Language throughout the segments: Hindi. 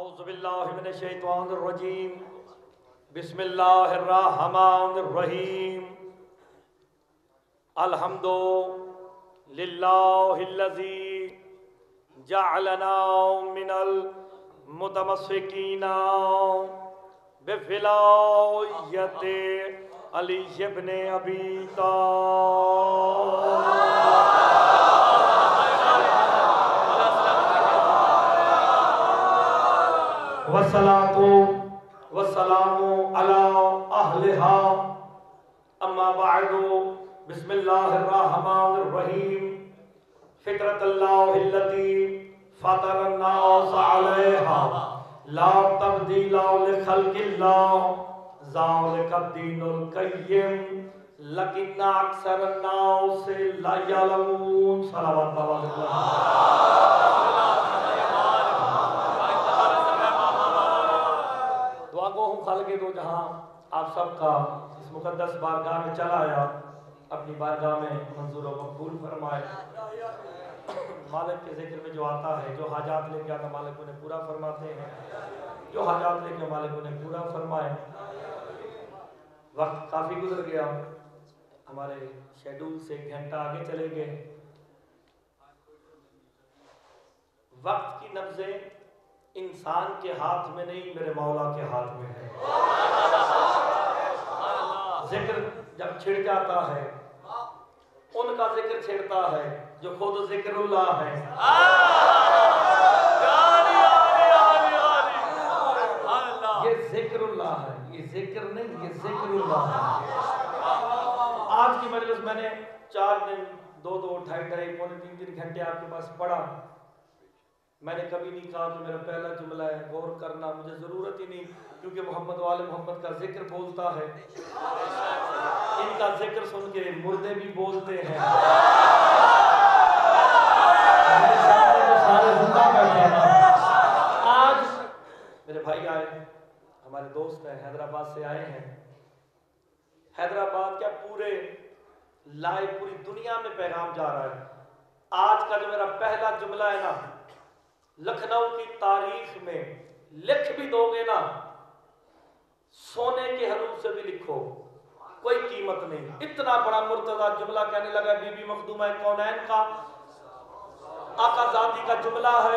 औज़ुबिल्लाहिमिनश्शैतानिर्रजीम बिस्मिल्लाहिर्रहमानिर्रहीम अल्हम्दुलिल्लाहिल्लज़ी जअलना मिनल मुतमस्सिकीना बिविलायति अली इब्न अबी वस्सलातु वस्सलामु अला अहलिहा अम्मा बअदु बिस्मिल्लाहिर्रहमानिर्रहीम फित्रतल्लाहिल्लती फतरन्नास अलैहा ला तब्दीला लिखल्किल्लाह ज़ालिकद्दीनुल क़य्यिम लकिन्ना अक्सरन्नास ला यअलमून। सलावत खालिक़े दो जहां आप सबका इस मुक़द्दस बारगाह में चला आया, अपनी बारगाह में मंजूर व मकबूल फरमाए। मालिक के जिक्र में जो आता है, जो हाजात लेके आता मालिक उन्हें पूरा फरमाते हैं, जो हाजात लेके मालिक उन्हें पूरा फरमाए। वक्त काफ़ी गुजर गया, हमारे शेड्यूल से 1 घंटा आगे चले गए। वक्त की नब्ज़ें इंसान के हाथ में नहीं, मेरे मौला के हाथ में है। जिक्र जब छिड़ जाता है, उनका जिक्र छिड़ता है जो खुद जिक्रुल्लाह है। ये जिक्रुल्लाह है, ये जिक्र नहीं, ये जिक्रुल्लाह है। आज की मजलिस मैंने 4 दिन 2-2, 2.5, पौने 3 घंटे आपके पास पढ़ा। मैंने कभी नहीं कहा कि मेरा पहला जुमला है, गौर करना मुझे ज़रूरत ही नहीं, क्योंकि मोहम्मद वाले मोहम्मद का जिक्र बोलता है। इनका जिक्र सुन के मुर्दे भी बोलते हैं। सारे जिंदा बैठे हैं। आज मेरे भाई आए, हमारे दोस्त हैं, हैदराबाद से आए हैं। हैदराबाद क्या पूरे लाइव पूरी दुनिया में पैगाम जा रहा है। आज का जो मेरा पहला जुमला है ना, लखनऊ की तारीख में लिख भी दोगे ना, सोने के हरूफ से भी लिखो, कोई कीमत नहीं। इतना बड़ा मुर्तज़ा जुमला कहने लगा। बीबी मखदूमा कौनैन का, आका ज़ाती का जुमला है,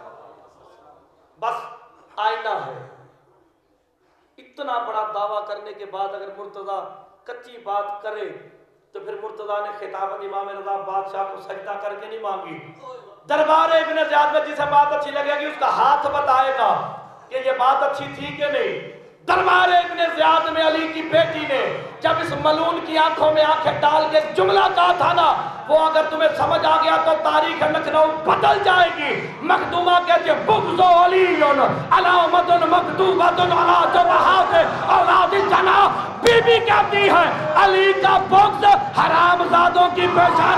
बस आईना है। इतना बड़ा दावा करने के बाद अगर मुर्तज़ा कच्ची बात करे तो फिर मुर्तज़ा ने खिताबत इमाम रज़ा बादशाह को सजदा करके नहीं मांगी। दरबार इब्न ज़ियाद में जिसे बात अच्छी लगेगी उसका हाथ बताएगा कि ये बात अच्छी थी कि नहीं। दरबार इब्न ज़ियाद में अली की बेटी ने जब इस मलून की आंखों में आंखें डाल के जुमला कहा था ना, वो अगर तुम्हें समझ आ गया तो तारीख लखनऊ बदल जाएगी। मखदूमा कहती है बुग़्ज़ो अलीयुन अलामतुन मक्तूबतुन अला जबहात औलाद जना। बीबी कहती है अली का बुग़्ज़ हरामजादों की पहचान।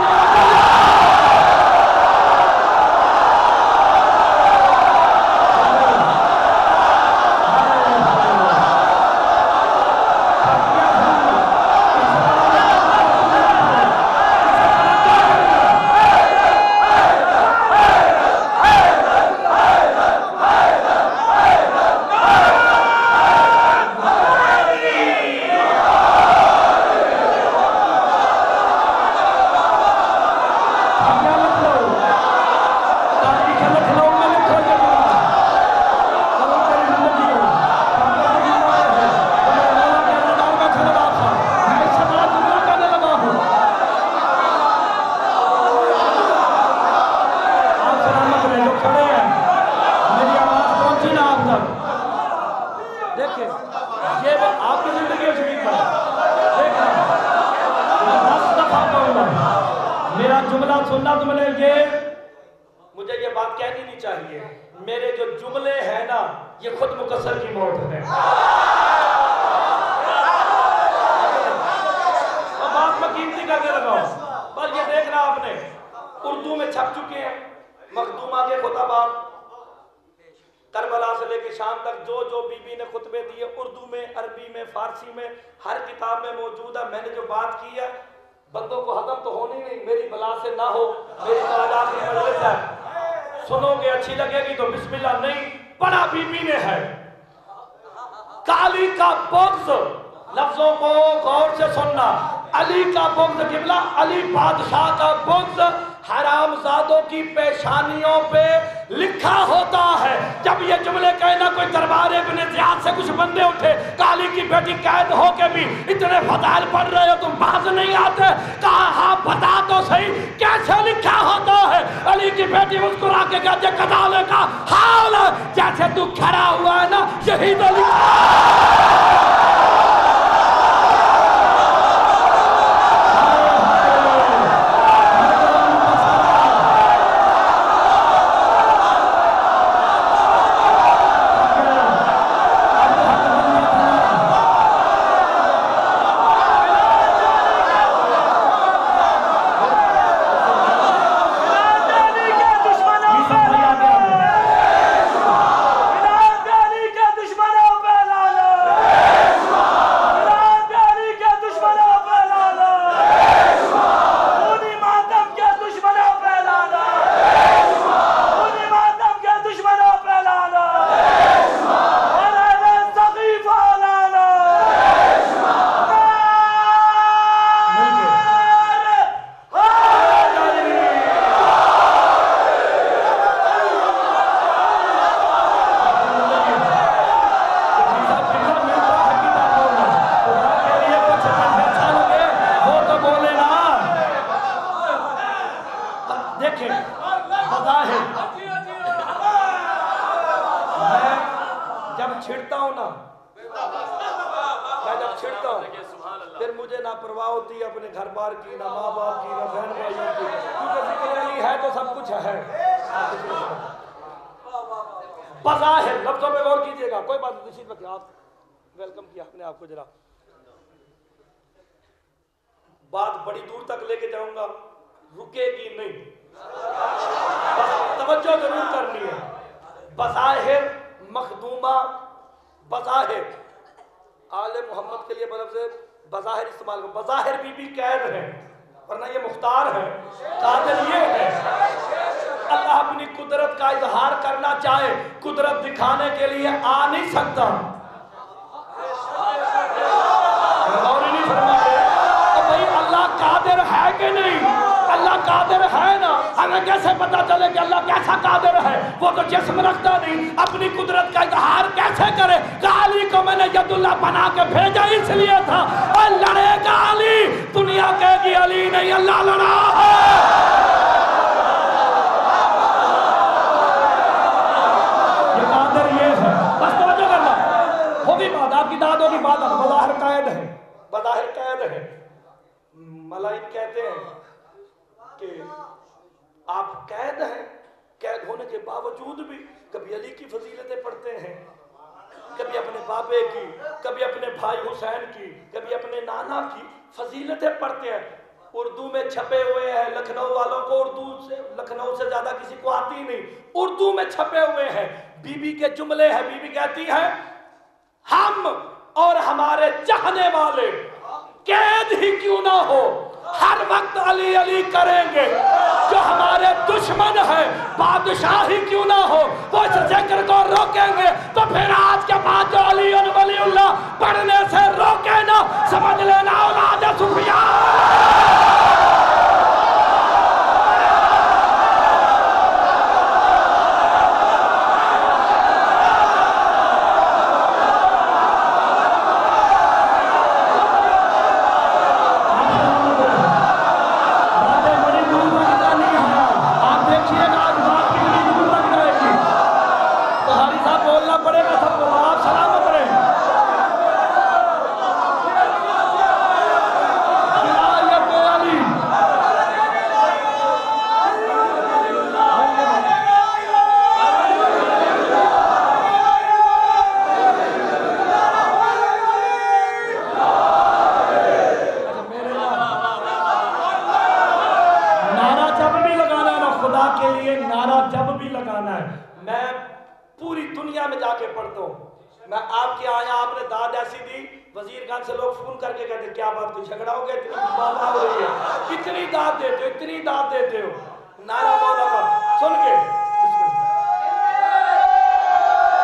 मेरा जुमला सुनना तुमने, ये मुझे ये बात कहनी नहीं चाहिए। मेरे जो जुमले हैं ना, ये खुद मुकस्सर की मौत है। अब बात मैं कीमती करने लगा हूं, पर ये देखना आपने उर्दू में छप चुके हैं मखदूमा के खुतबात। करबला से लेकर शाम तक जो जो बीबी ने खुतबे दिए, उर्दू में, अरबी में, फारसी में, हर किताब में मौजूद है। मैंने जो बात की है बंदों को हजम तो होनी नहीं, मेरी बला से ना हो, मेरी मजलिस है, सुनोगे अच्छी लगेगी तो बिस्मिल्लाह, नहीं पढ़ा बीबी ने है। काली का बुग़्ज़, लफ्जों को गौर से सुनना, अली का बुग़्ज़ किबला, अली बादशाह का बुग़्ज़ हरामजादों की पेशानियों पे लिखा होता है। जब ये जुमले कहना कोई दरबार इब्ने ज़ियाद से कुछ बंदे उठे, काली की बेटी कैद हो के भी इतने फज़ाइल पढ़ रहे हो, तुम बाज नहीं आते? कहा हाँ बता तो सही कैसे लिखा होता है। अली की बेटी मुस्कुरा के कहते कदाले का हाल जैसे तू खड़ा हुआ है ना, शहीद अली। फिर मुझे ना परवाह होती अपने घर बार की, ना माँ बाप की, ना बहन भाइयों की, क्योंकि जिक्र अली है तो सब कुछ है। बज़ाहिर लफ्ज़ों पे गौर कीजिएगा, कोई बात नहीं, रखिए आप वेलकम किया अपने आप को। जरा बात बड़ी दूर तक लेके जाऊंगा, रुकेगी नहीं, बस तवज्जो जरूर करनी है। बज़ाहिर मखदूमा, बज़ाहिर आले मोहम्मद के लिए मतलब से बज़ाहिर इस्तेमाल करो। बज़ाहिर बीबी कैद है, वरना ये मुख्तार है, कादिर ये है। अल्लाह अपनी कुदरत का इजहार करना चाहे, कुदरत दिखाने के लिए आ नहीं सकता। और नहीं फरमाते तो भाई अल्लाह कादिर है कि नहीं? अल्लाह कादिर है ना, हमें कैसे पता चले कि अल्लाह कैसा कादिर है? वो तो जिस्म रखता नहीं, अपनी कुदरत का इजहार कैसे करे? अली को मैंने यदुल्लाह बना के भेजा इसलिए था, और लड़ेगा अली, दुनिया कहेगी अली नहीं अल्लाह लड़ा है। ये कादिर ये है, बस तवज्जो करना। होगी बात, आपकी दादों की बात, बज़ाहिर कैद है, बज़ाहिर कैद है। मलाइक कहते हैं कि आप कैद हैं, कैद होने के बावजूद भी कभी अली की फजीलतें पढ़ते हैं, कभी अपने बाबे की, कभी अपने भाई हुसैन की, कभी अपने नाना की फजीलतें पढ़ते हैं। उर्दू में छपे हुए हैं, लखनऊ वालों को उर्दू से, लखनऊ से ज्यादा किसी को आती नहीं, उर्दू में छपे हुए हैं। बीबी के जुमले हैं, बीबी कहती है हम और हमारे चाहने वाले कैद ही क्यों ना हो, हर वक्त अली अली करेंगे। जो हमारे दुश्मन है बादशाह ही क्यों ना हो, वो इस जिक्र को रोकेंगे। तो फिर आज के बाद जो अली वलीउल्लाह पढ़ने से रोके ना, समझ लेना औलाद सुफियान। झगड़ा हो गया, इतनी दाद देते हो, इतनी दाद देते हो। नारा मौला का सुन के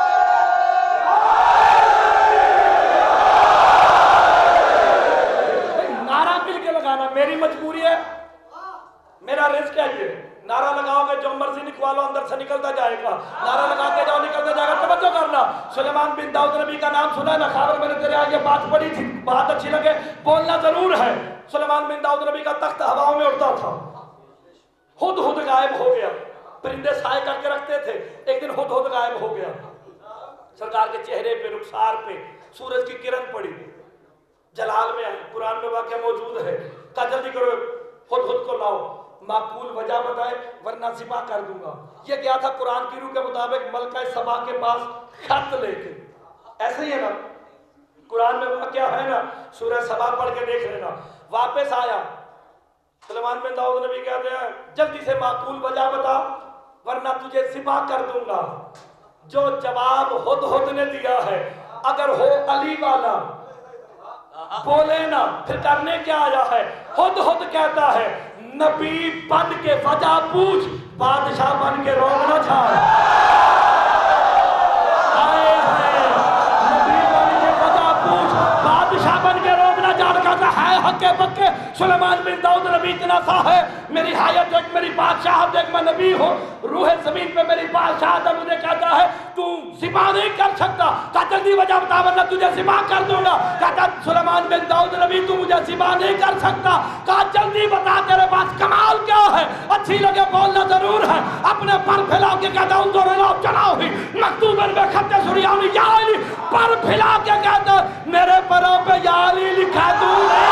सुलेमान बिन दाऊद नबी का नाम सुना ना, खबर मैंने तेरे आगे बात पढ़ी थी, बात अच्छी लगे, बोलना जरूर है। सुलेमान बिन दाऊद नबी का तख्त हवाओं में उड़ता था, हुद गायब हो गया, परिंदे साए करके रखते थे, एक दिन हुद गायब हो गया। सरकार के चेहरे पे, रुखसार पे सूरज की किरण पड़ी, जलाल में कुरान में वाक्य मौजूद है, कहा जल्दी करो हुद को लाओ, माकूल वजह बताए वरना ज़िबा कर दूंगा। ये क्या था कुरान की रूह के मुताबिक मलका सबा के पास खत लेके, ऐसे ही है ना कुरान में वाक्य है ना, सूरह सबा पढ़ के देख लेना। वापस आया सुलेमान बिन दाऊद नबी कहते हैं जल्दी से माकूल वजह बता वरना तुझे ज़िबा कर दूंगा। जो जवाब हुद ने दिया है, अगर हो अली वाला बोले ना, फिर करने क्या आया है? हुद कहता है नबी बन के वजह पूछ, बादशाह बन के रोक ना छाड़। आए हाय, नबी बन के वजह पूछ, बादशाह बन के रोक ना छाड़। कहता है हक्के पक्के सुलेमान बिन दाऊद नबी इतना सा है, मेरी हायत देख, मेरी बादशाह देख, मैं नबी हूँ, रूह जमीन पे मेरी बादशाह मुझे कहता है तू ज़िबा नहीं कर सकता। कहा जल्दी वजह बता वरना तुझे ज़िबा कर दूंगा। कहता सुलेमान बिन दाऊद नबी तू मुझे ज़िबा नहीं कर सकता। कहा जल्दी बता तेरे पास कमाल क्या है, अच्छी लगे बोलना जरूर है। अपने पर फैला के कहता हूँ चलाओ ही मकतूबन में खत्ते सुरियानी या अली, पर फैला के कहता मेरे परों पे या अली लिखा तू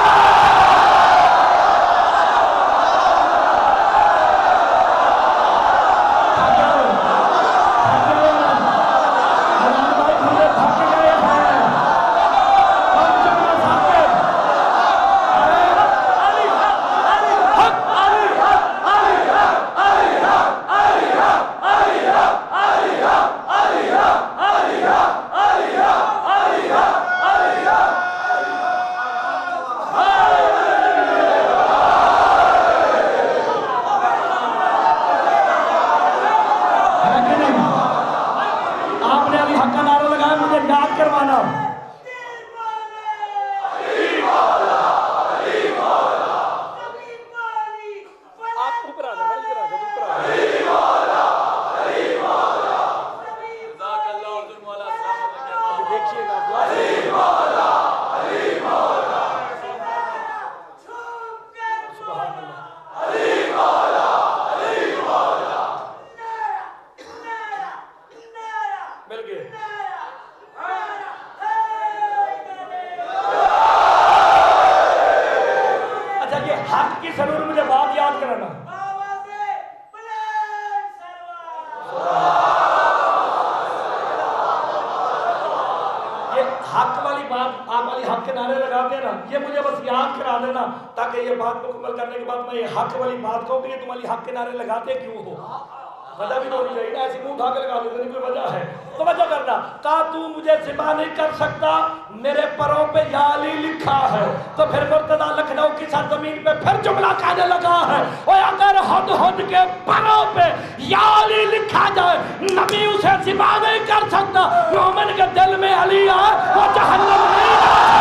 हक के नारे लगाते क्यों हो? वजह भी तो होनी चाहिए ना, ऐसी मुंह उठा के लगा देते नहीं, कोई वजह है तो वजह करना। कहा तू मुझे ज़िबा नहीं कर सकता, मेरे परों पे या अली लिखा है। तो फिर मुर्तजा लखनऊ की सरजमीन पे फिर जुमला कहने लगा है और अगर हुद के परों पे या अली लिखा जाए, नबी उसे ज़िबा नहीं कर सकता। मोमिन के दिल में अली आए वो जहन्नम नहीं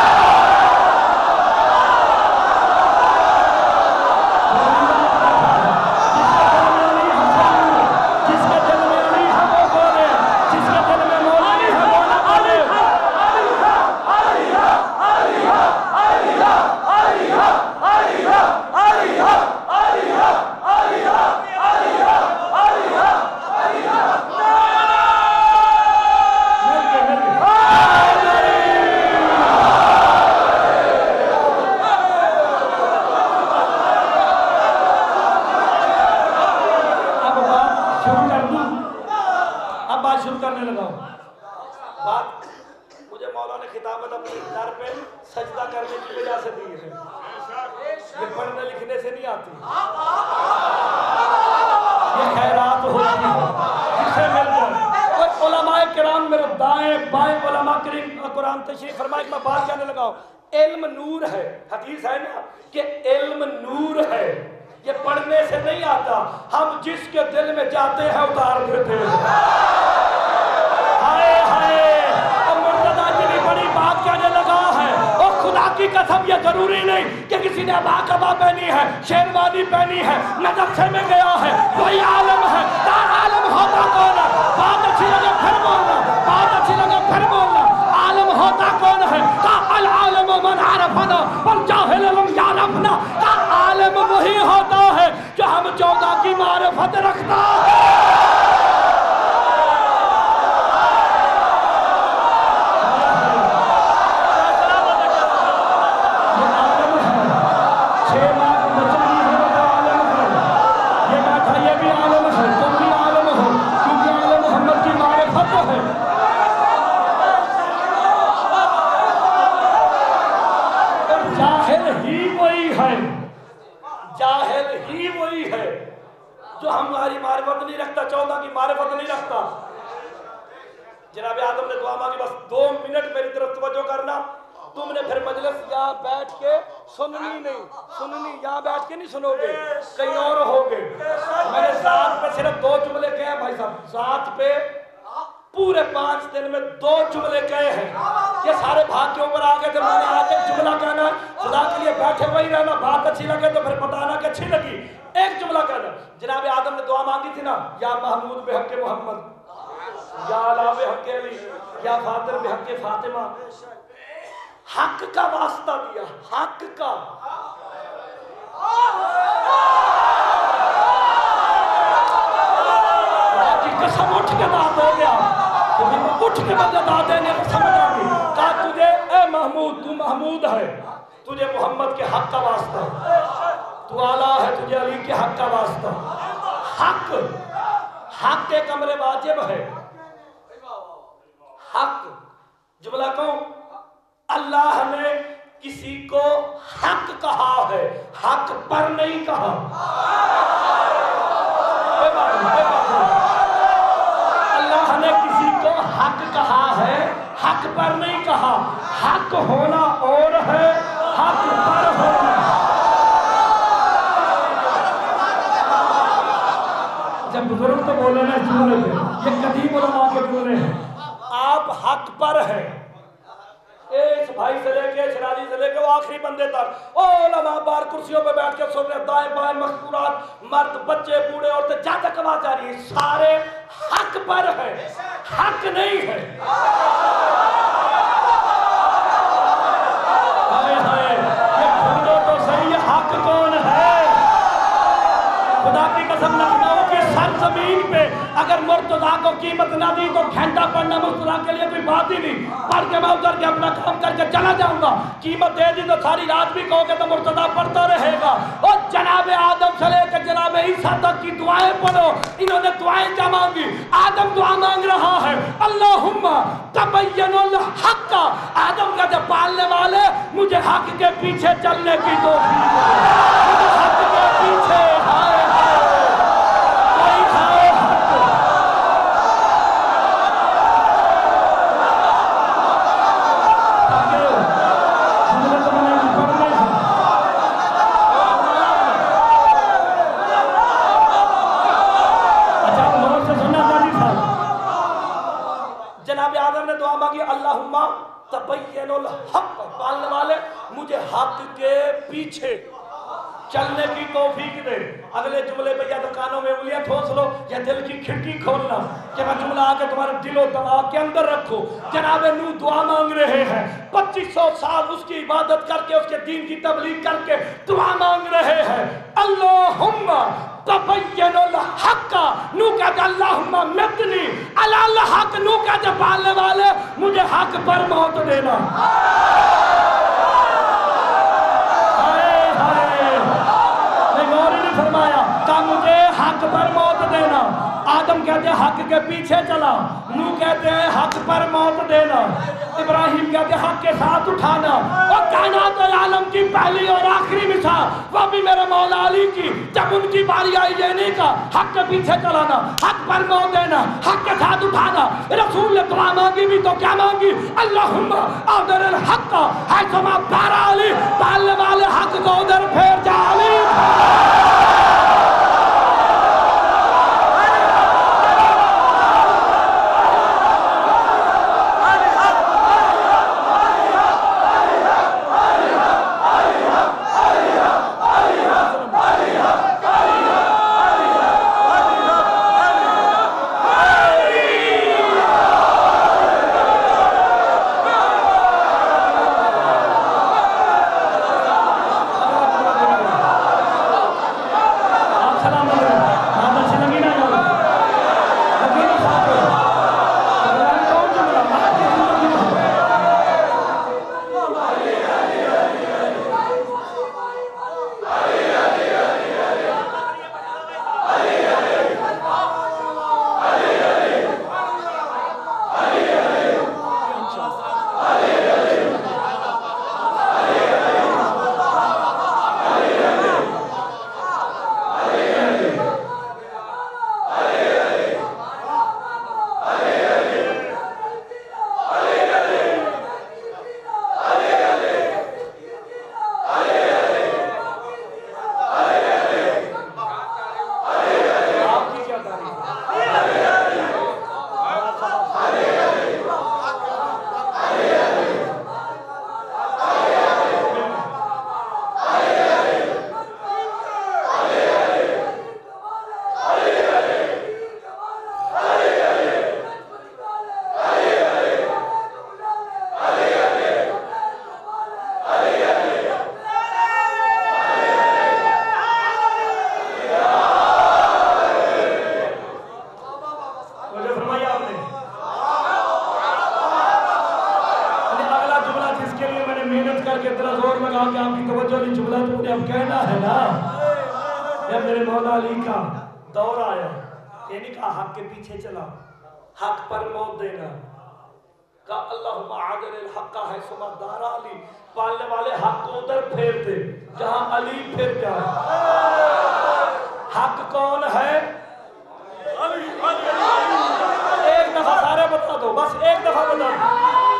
शेरवानी पहनी है, मदरसे में गया है, कोई आलम है, आलम होता कौन है? बात अच्छी लगे फिर बोलना, बात अच्छी लगे हमारी मारिफत नहीं रखता, 14 की मारिफत नहीं रखता। जनाब आदम ने दुआ मांगी, बस 2 मिनट मेरी तरफ तवज्जो करना। तुमने फिर मजलिस यहाँ बैठ के सुननी यहाँ बैठ के नहीं सुनोगे, कहीं और होगे। मैंने साथ पे सिर्फ 2 जुमले कहे हैं भाई साहब, साथ पे पूरे 5 दिन में 2 जुमले कहे हैं। ये सारे भाग के ऊपर आ गए थे, मैंने आज एक जुमला कहना है, खुदा के लिए बैठे वही रहना, बात अच्छी लगे तो फिर बताना कि अच्छी लगी। एक जुमला कहना। जनाब आदम ने दुआ मांगी थी ना, या महमूद बेहक मोहम्मद, या अला बेहक अली, या फातिर बेहक फातिमा। हक का वास्ता दिया, हक का। कसम उठ के दाद हो गया, उठ के बंदे दाद देने को समझ आ गई। कहा तुझे ए महमूद, तू महमूद है, तुझे मोहम्मद के हक का वास्ता, तू आला है, तुझे अली के हक का वास्ता। हक के कमरे वाजिब है। हक जुमला कहूं, अल्लाह ने किसी को हक कहा है, हक पर नहीं कहा। अल्लाह ने किसी को हक कहा है, हक पर नहीं कहा। हक होना और है, हक पर होना। जब बुजुर्ग तो बोले ना जुमले पे, ये कदीम उलमा के जुमले हैं। आप हक पर है, इस भाई से लेके शराजी से लेके वो आखिरी बंदे तक, ओ उलमा बार कुर्सियों पे बैठ के सुन रहे, दाएं बाएं मस्तूरात, मर्द बच्चे बूढ़े औरतें, जहां तक आवाज आ रही है, सारे हक पर है, हक नहीं है। हाय हाय, ये ढूंढो तो सही, हक कौन है? खुदा की कसम, लखनऊ की सरजमीन पे अगर मुर्तजा को कीमत ना दी तो घंटा पढ़ना मुर्तजा के लिए कोई बात ही नहीं। पढ़ के मैं उधर के अपना काम करके चला जाऊंगा। कीमत दे दी तो सारी रात भी कहोगे तो मुर्तजा पढ़ता रहेगा। और जनाबे आदम से लेकर जनाबे ईसा तक की दुआएं पढ़ो। इन्होंने दुआएं क्या मांगी? आदम दुआ मांग रहा है, अल्लाहुम्मा तबय्यनुल हक़। आदम का जब पालने वाले, मुझे हक के पीछे चलने की तौफीक दे, मुझे हक के पीछे। हाय अल्लाहुम्मा तबय्यनुल हक़, पालने वाले मुझे हक के पीछे चलने की तौफीक दे। अगले जुमले पे या तो कानों में उंगलियां ठोस लो या दिल की खिड़की खोलना कि मैं जुमला आके तुम्हारे दिलो दिमाग के अंदर रखो। जनाबे नूह दुआ मांग रहे हैं, 2500 साल उसकी इबादत करके, उसके दीन की तबलीग करके दुआ मांग रहे हैं, अल्लाहुम्मा तबय्यनुल हक़। नूह कहते अल्लाहुम्मा मितनी अलाल हक़। नूह कहते पालने वाले मुझे हक पर मौत देना। फरमाया का मुझे हक पर मौत देना। आदम कहते हैं हक के पीछे चला, नूह कहते हैं हक पर मौत देना, इब्राहिम कहते हैं हक के साथ उठाना। और कायनात आलम की पहली और आखिरी मिसाल वो भी मेरे मौला अली की, जब उनकी बारी आई लेने का, हक के पीछे चलाना, हक पर मौत देना, हक के साथ उठाना। रसूल ने दुआ मांगी भी तो क्या मांगी? अल्लाहुम्मा अदरिल हक़ है समा पारा अली। पालने वाले हक को उधर फेर जा अली। जुमला जिसके लिए मैंने मेहनत करके इतना जोर लगा के आपकी तवज्जो ली, जुमला तो मुझे अब कहना है ना। जब मेरे मौला अली का दौर आया, ये नहीं कहा हक के पीछे चला, हक पर मौत देना, का अल्लाहुम्मा आदिल हक्का है सुमा दारा अली, पालने वाले हक को उधर फेरते जहां अली फिर जाए। हक कौन है? अली, अली, अली। एक दफा सारे बता दो, बस एक दफा बता दो।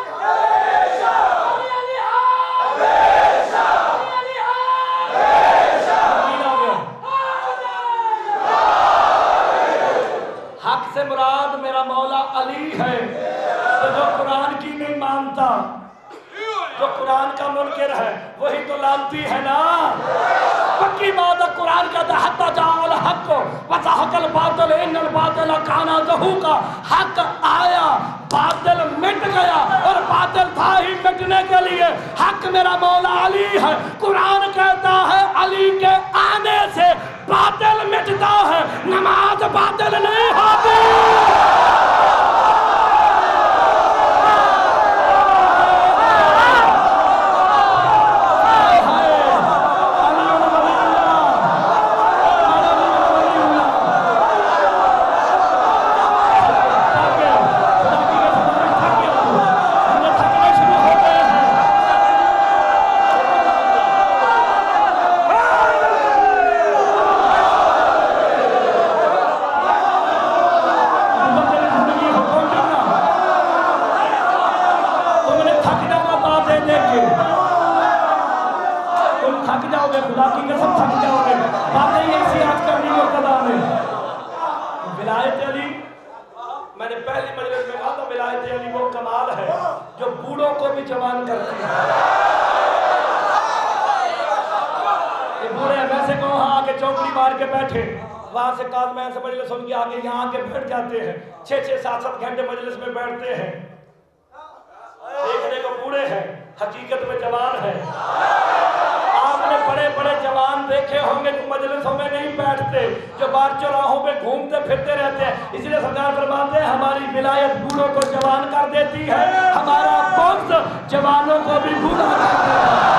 हक से मुराद मेरा मौला अली है। तो जो कुरान की नहीं मानता, जो कुरान का मुनकिर है, वही तो लानती है ना। पक्की बात है, कुरान का हत्ता जाल हक को वज़हकल बातिल इन्नल बातिल काना ज़हूका। हक आया, बातिल मिट गया, और बातिल था ही मिटने के लिए। हक मेरा मौला अली है। कुरान कहता है अली के आने से बातिल मिटता है, नमाज बातिल नहीं होती। वहां से काज़ से मजलिस उनकी आगे यहाँ आके बैठ जाते हैं, 6-6, 7-7 घंटे मजलिस में बैठते हैं। देखने को बूढ़े हैं, हकीकत में जवान है। आपने बड़े बड़े जवान देखे होंगे जो मजलिसों में नहीं बैठते, जो बाहर चौराहों पे घूमते फिरते रहते हैं। इसलिए सरकार फरमाते हैं हमारी विलायत बूढ़ों को जवान कर देती है, हमारा बुग़्ज़ जवानों को भी बूढ़ा कर देता है।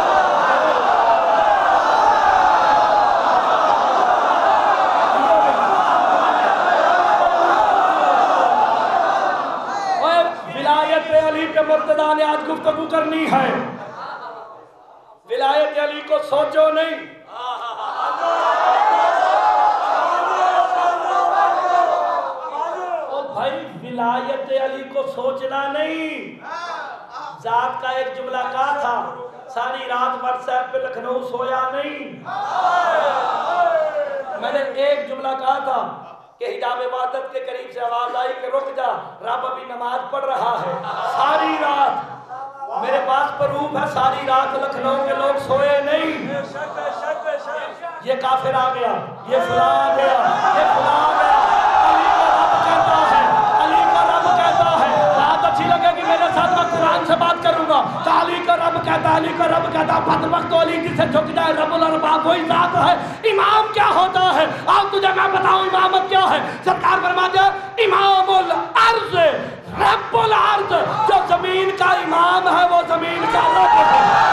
मुर्तदा ने आज गुफ्तगू करनी है। विलायत अली को सोचो नहीं, ओ भाई विलायत अली को सोचना नहीं। जात का एक जुमला कहा था, सारी रात व्हाट्सएप पे लखनऊ सोया नहीं। मैंने एक जुमला कहा था कि हिजाब इबादत के करीब से आवाज आई कि रुक जा, रब अभी नमाज पढ़ रहा है। सारी रात मेरे पास प्रूफ है, सारी रात लखनऊ के लोग सोए नहीं। ये काफिर आ गया, ये फुला आ गया, ये फुला आ गया। अली का रब कहता है, बात अच्छी लगेगी मेरे साथ, मैं कुरान से बात करूंगा। तो अली का रब कहता, अली का रब कहता, बदबख्त अली जिसे झुक जाए रब्बुल अरबाब वही जात है। इमाम क्या होता है? अब तुझे मैं बताऊं इमामत क्या है। सरकार फरमाते हैं इमामुल अर्ज़ रब्बुल अर्ज़, जो जमीन का इमाम है वो जमीन का रब है।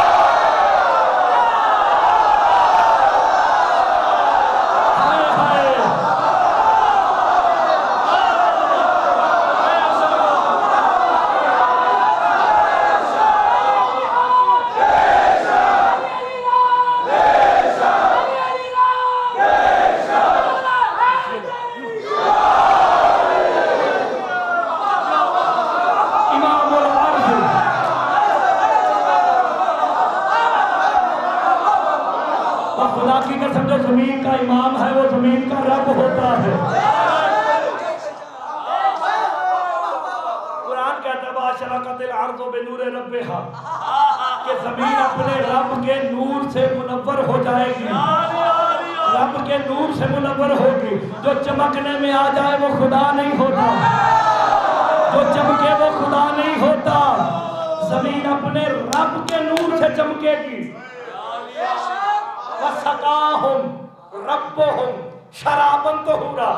जमीन का इमाम है वो जमीन का रब होता है। कुरान कहता है बाशरकतिल अर्ज़ु बिनूरि रब्बिहा, कि जमीन अपने रब के नूर से मुनव्वर हो जाएगी। रब के नूर से मुनव्वर होगी। जो चमकने में आ जाए वो खुदा नहीं होता, जो चमके वो खुदा नहीं होता। जमीन अपने रब के नूर से चमकेगी। वसकाहुम रब्बुहुम शराबन तहुरा,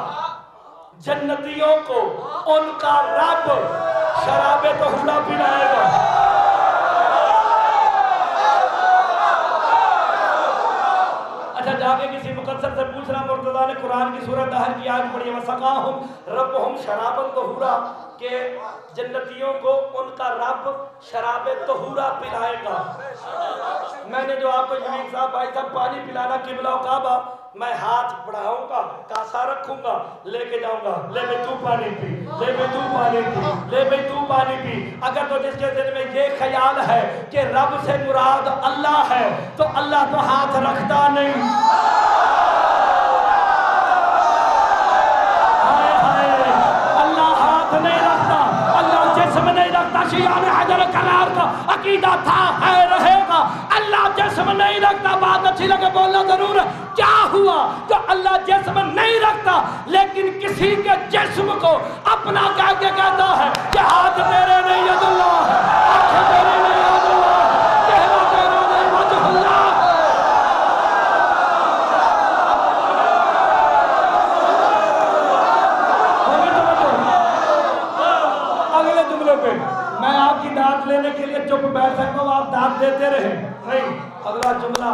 जन्नतियों को उनका रब शराबे तहुरा पिलाएगा। मुर्तज़ा ने कुरान की सूरह दहर की आयत पढ़ी, वसक़ाहुम रब्बुहुम शराबन तहूरा, के जन्नतियों को उनका रब शराब तहूरा पिलाएगा। मैंने जो आपको जमीन साहब भाई साहब पानी पिलाना किबला काबा, मैं हाथ बढ़ाऊंगा, कासा रखूंगा, लेके जाऊंगा, ले भाई तू पानी पी, ले भाई तू पानी पी, ले भाई तू पानी पी। अगर तो जिसके दिल में ये ख्याल है कि रब से मुराद अल्लाह है, तो अल्लाह तो हाथ रखता नहीं। हाय हाय, अल्लाह हाथ नहीं रखता, अल्लाह जिस्म नहीं रखता। शिया में हजर करार का अकीदा था, है, रहेगा। अल्लाह जिस्म नहीं रखता। बात अच्छी लगे बोलना जरूर है। क्या हुआ तो अल्लाह जिस्म नहीं रखता, लेकिन किसी के जिस्म को अपना कह के कहता है कि हाथ तेरे नहीं यदुल्लाह है, आंखें तेरे नहीं यदुल्लाह है, चेहरा तेरा नहीं वजहुल्लाह है। अगले जुमले पे मैं आपकी दाद लेने के लिए चुप बैठ सकता हूँ, आप दाद देते रहे नहीं। अगला जुमला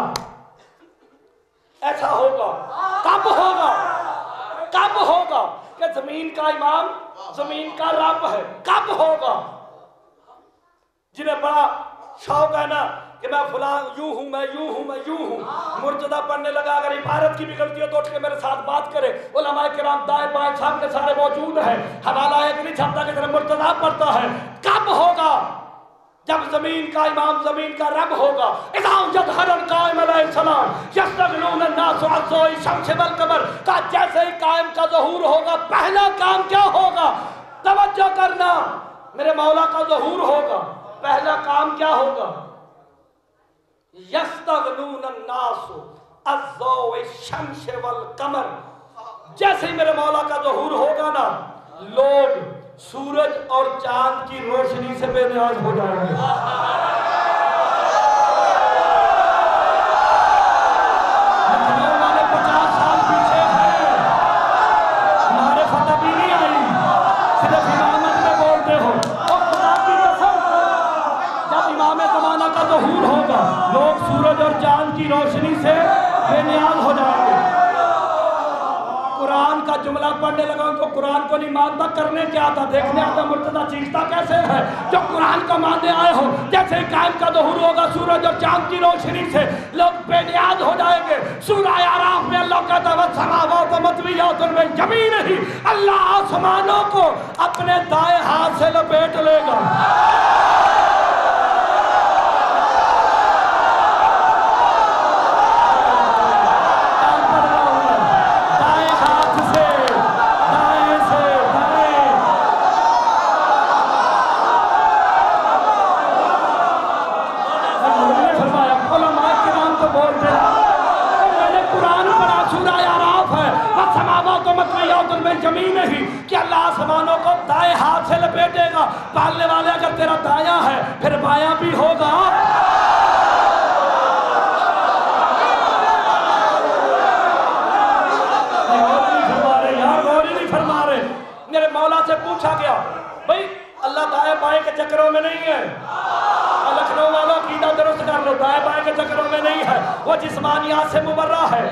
ऐसा होगा, कब होगा, कब होगा कि जमीन का इमाम जमीन का रब है? कब होगा? जिन्हें बड़ा शौक है ना कि मैं फुला यूं हूं, मैं यूं हूं, मैं यूं हूं, मुर्तदा पढ़ने लगा, अगर इबारत की भी गलती हो तो उठ के मेरे साथ बात करे। उलमाए किराम दाएं बाएं सामने सारे मौजूद हैं, हवाला एक नहीं छपता कि तेरा मुर्तदा पढ़ता है। कब होगा? जब जमीन का इमाम जमीन का रब होगा। इदाम जदहरन कायम अलैहिस्सलाम यस्तगलून अन्नास अन ज़ोई शम्स वल कमर का जैसे ही कायम का ज़हूर होगा, पहला काम क्या होगा? तवज्जो करना, मेरे मौला का ज़हूर होगा, पहला काम क्या होगा? यस्तगलून अन्नास अन ज़ोई शम्स वल कमर, जैसे ही मेरे मौला का ज़हूर होगा ना, लोग सूरज और चांद की रोशनी से बेनियाज हो जाएंगे। लखनऊ वाले 50 साल पीछे हैं, हमारे फतह भी नहीं आई, सिर्फ इमामत में बोलते हो। और खुदा की कसम, जब इमाम ज़माना का ज़हूर होगा, लोग सूरज और चांद की रोशनी से बेनियाज हो जाएंगे। कुरान का जुमला पढ़ने लगा तो कुरान को नहीं मानता, करने क्या आता? देखने आता मुर्तदा चीखता कैसे है। जो कुरान को मानने आए हो, जैसे कायम का ज़हूर होगा, सूरज और चांद की रोशनी से लोग बेनियाज हो जाएंगे। सूरह आराफ में अल्लाह कहता है वस्समावातु मत्वियातुन बिल यमीन ही, अल्लाह आसमानों को अपने दाएं हाथ से लपेट लेगा। जमीन ही कि अल्लाह आसमानों को दाएं हाथ से लपेटेगा। पालने वाले अगर तेरा दायां है फिर बायां भी होगा। मेरे मौला से पूछा गया, भाई अल्लाह दाएं बाएं के चक्करों में नहीं है। लखनऊ वालों कीदा दुरुस्त कर लो, दाएं बाएं के चक्करों में नहीं है, वो जिस्मानियात से मुबर्रा है।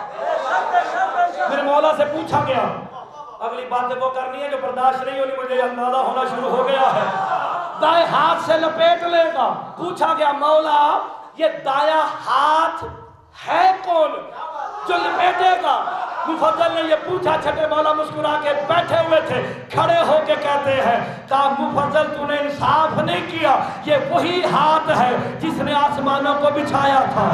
मेरे मौला से पूछा गया, अगली बातें वो करनी है जो बर्दाश्त नहीं होनी, मुझे अंदाजा होना शुरू हो गया है। दाएं हाथ से लपेट लेगा। पूछा गया मौला ये दाया हाथ है कौन जो लपेटेगा? मुफद्दल ने ये पूछा, छठे मौला मुस्कुरा के बैठे हुए थे, खड़े होके कहते हैं, कहा मुफद्दल तूने इंसाफ नहीं किया, ये वही हाथ है जिसने आसमानों को बिछाया था।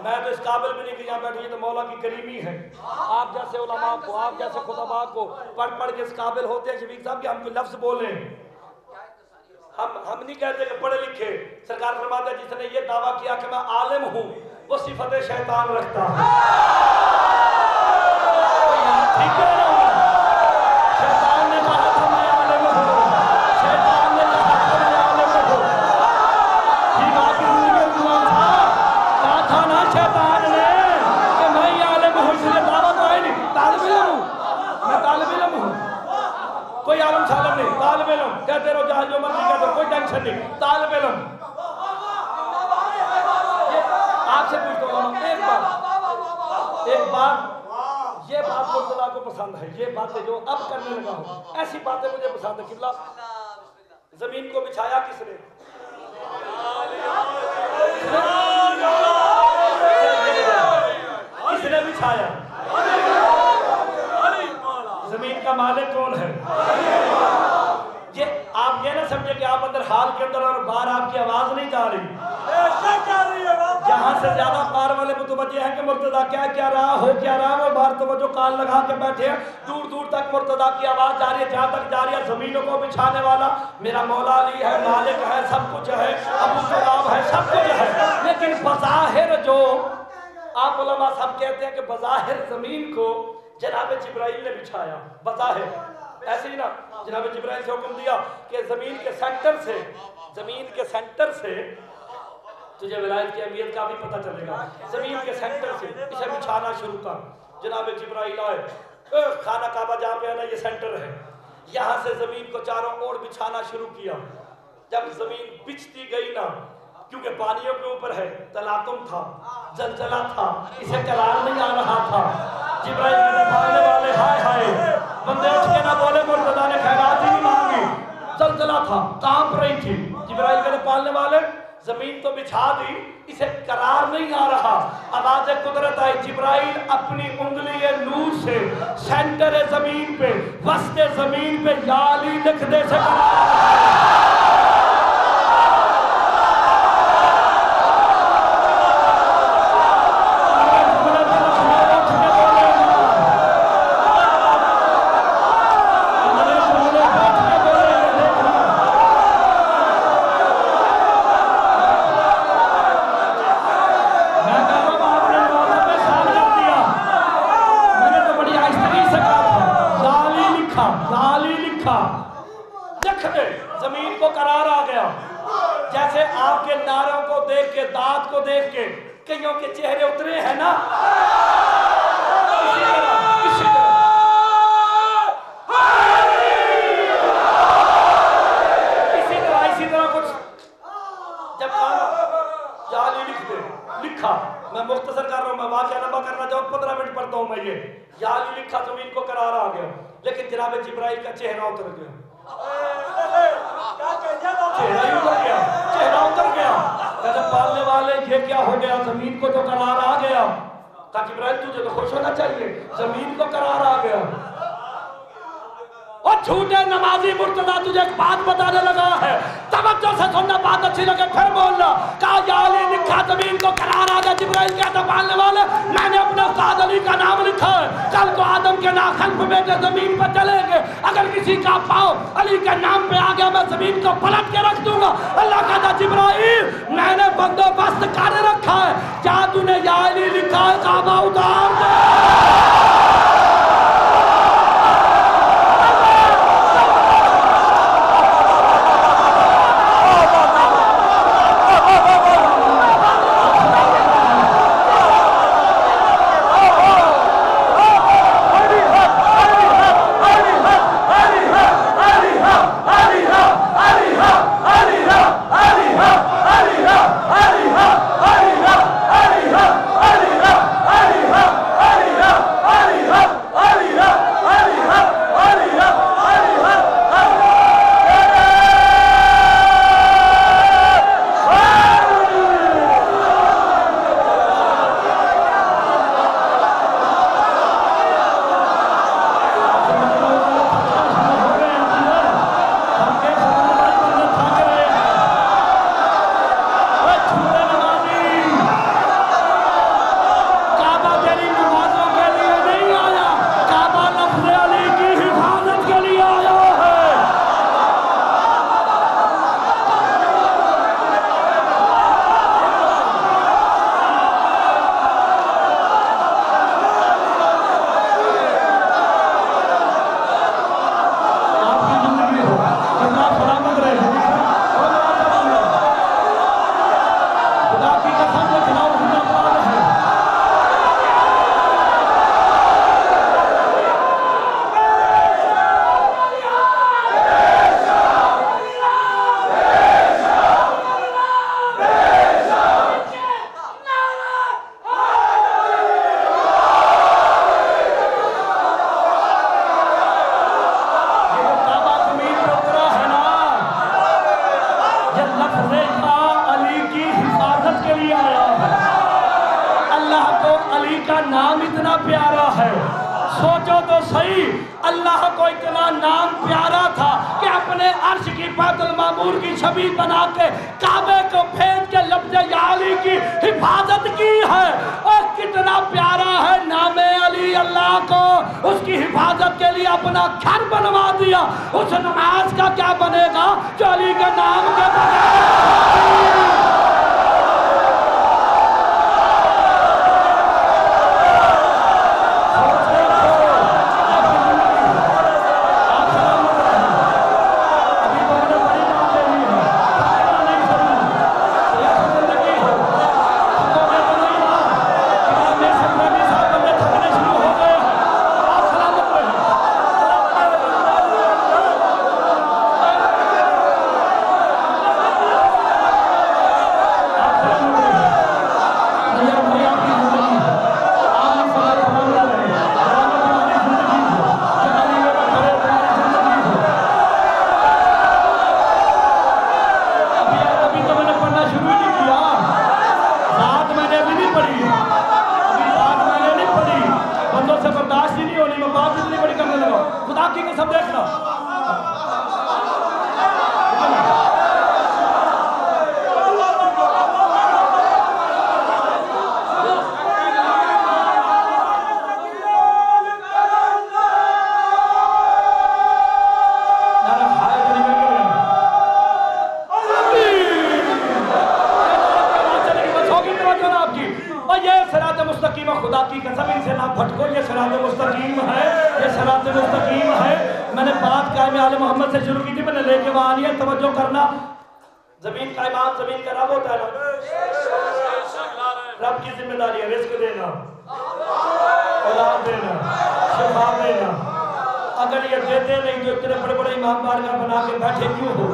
मैं तो इस काबिल भी नहीं कि यहाँ बैठे, तो मौला की करीमी है। आप जैसे उलमा को, आप जैसे खुतबा को पढ़ पढ़ के इस काबिल होते हैं शफीक साहब कि हम कोई लफ्ज बोले। हम नहीं कहते कि पढ़े लिखे। सरकार फरमाते हैं जिसने ये दावा किया कि मैं आलिम हूँ वो सिफत शैतान रखता है। ठीक है ना? शैतान ने कहा था मैं आलिम हूँ, शैतान ने कहा था मैं आलिम हूँ। ठीक बाकी कहा था ना शैतान ने कि मैं आलिम हूँ, इसलिए दावा तो है नहीं। तालिब इल्म हूँ मैं, तालिब इल्म हूँ, कोई आलम शालम नहीं, तालिब इल्म। कहते रहो जहाँ जो मर्जी कहते रहो, कोई टेंशन नहीं, तालिब इल्म। आपसे पूछता हूँ एक बात, ये बात मुर्तज़ा को पसंद है, ये बातें जो अब करने लगा हूँ, ऐसी बातें मुझे पसंद है। किबला जमीन को बिछाया किसने? किसने बिछाया? जमीन का मालिक कौन है? ये आप ये ना समझे कि आप अंदर हाल के अंदर और बाहर आपकी आवाज नहीं जा रही। जहां से ज्यादा बाहर वाले मुतवज्जे हैं कि मुर्तज़ा क्या रहा हो, क्या रहा, वो बाहर तवज्जो कान लगा के बैठे हैं। दूर दूर तक मुर्तज़ा की आवाज जा रही है, जहां तक जा रही है जमीनों को बिछाने वाला मेरा मौला अली है, मालिक है, सब कुछ है, अबू सलाम है, सब कुछ है। लेकिन बज़ाहिर जो आप उलमा सब कहते हैं कि बज़ाहिर जमीन को जनाब जिब्राइल ने बिछाया, बज़ाहिर ऐसे ही ना। जनाब जिब्राइल से हुक्म दिया कि जमीन के सेंटर से तुझे विलायत की अहमियत का भी पता चलेगा। जमीन के सेंटर से इसे बिछाना शुरू कर। जनाब जिब्राइल आए, खाना काबा जहाँ पे है ना, ये सेंटर है, यहाँ से जमीन को चारों ओर बिछाना शुरू किया। जब जमीन बिछती गई ना, क्योंकि पानियों के ऊपर है, तलातुम था, जलजला था, इसे करार नहीं आ रहा था। जिब्राइल के पालने वाले हाय हाय बंदे उठ के ना बोले, मुर्तज़ा ने खैरात ही नहीं मांगी, जलजला था, कांप रही थी। जिब्राइल के पालने वाले जमीन तो बिछा दी, इसे करार नहीं आ रहा। आवाज कुदरत आई, जिब्राइल अपनी उंगली नूर से सेंटर जमीन पे, वस्ते जमीन पे या अली लिख दे से जमीन को करार आ गया। जैसे आपके नारों को देख के, दांत को देख के कईयों के चेहरे उतरे हैं ना, इसी तरह कुछ जब जाली लिखा, मैं मुख्तसर कर रहा हूँ, मैं वाक़या लंबा करना चाहूँ, 15 मिनट पढ़ता हूँ मैं। ये जाली लिखा, जमीन को करार आ गया, लेकिन जनाब जिब्राइल का चेहरा उतर गया। चेहरा उतर गया। कहते पालने वाले ये क्या हो गया? जमीन को तो करार आ गया। कहा जिब्राइल तुझे तो खुश होना चाहिए, जमीन को करार आ गया। और झूठे नमाजी मुर्तज़ा तुझे एक बात बताने लगा है, तवज्जो से सुनना, बात अच्छी लगे फिर बोलना। कहा या अली लिखा, जमीन को करार आ गया। जिब्राइल कहता पालने वाले मैंने अपने उस्ताद अली का नाम लिखा है, कल को आदम के नाखून पे बेटे जमीन पर चलेंगे, अगर किसी का पाँव अली के नाम पे आ गया मैं जमीन को पलट के रख दूंगा। अल्लाह कहता जिब्राइल मैंने बंदोबस्त कर रखा है, क्या तूने या अली लिखा है काबा उतार दे। प्यारा है। सोचो तो सही, अल्लाह को इतना नाम प्यारा था कि अपने अर्श की बैतुल मामूर की छवि बना के काबे को भेज के लफ्ज़ या अली की हिफाजत की है। और कितना प्यारा है नामे अली, अल्लाह को उसकी हिफाजत के लिए अपना घर बनवा दिया। उस नमाज का क्या बनेगा जो अली के नाम के बगैर। खुदा की कसम इनसे ना भटको, ये सिरात मुस्तकीम है, ये सिरात मुस्तकीम है। मैंने बात कायम आले मोहम्मद से शुरू की थी, मैंने लेके वहां आनी है। तवज्जो करना, जमीन का इमाम जमीन का रब होता है ना, रब की जिम्मेदारी है रिस्क देना, औलाद देना, शिफा देना। अगर ये देते नहीं तो इतने बड़े बड़े इमाम बारगाह बना के बैठे क्यों हो?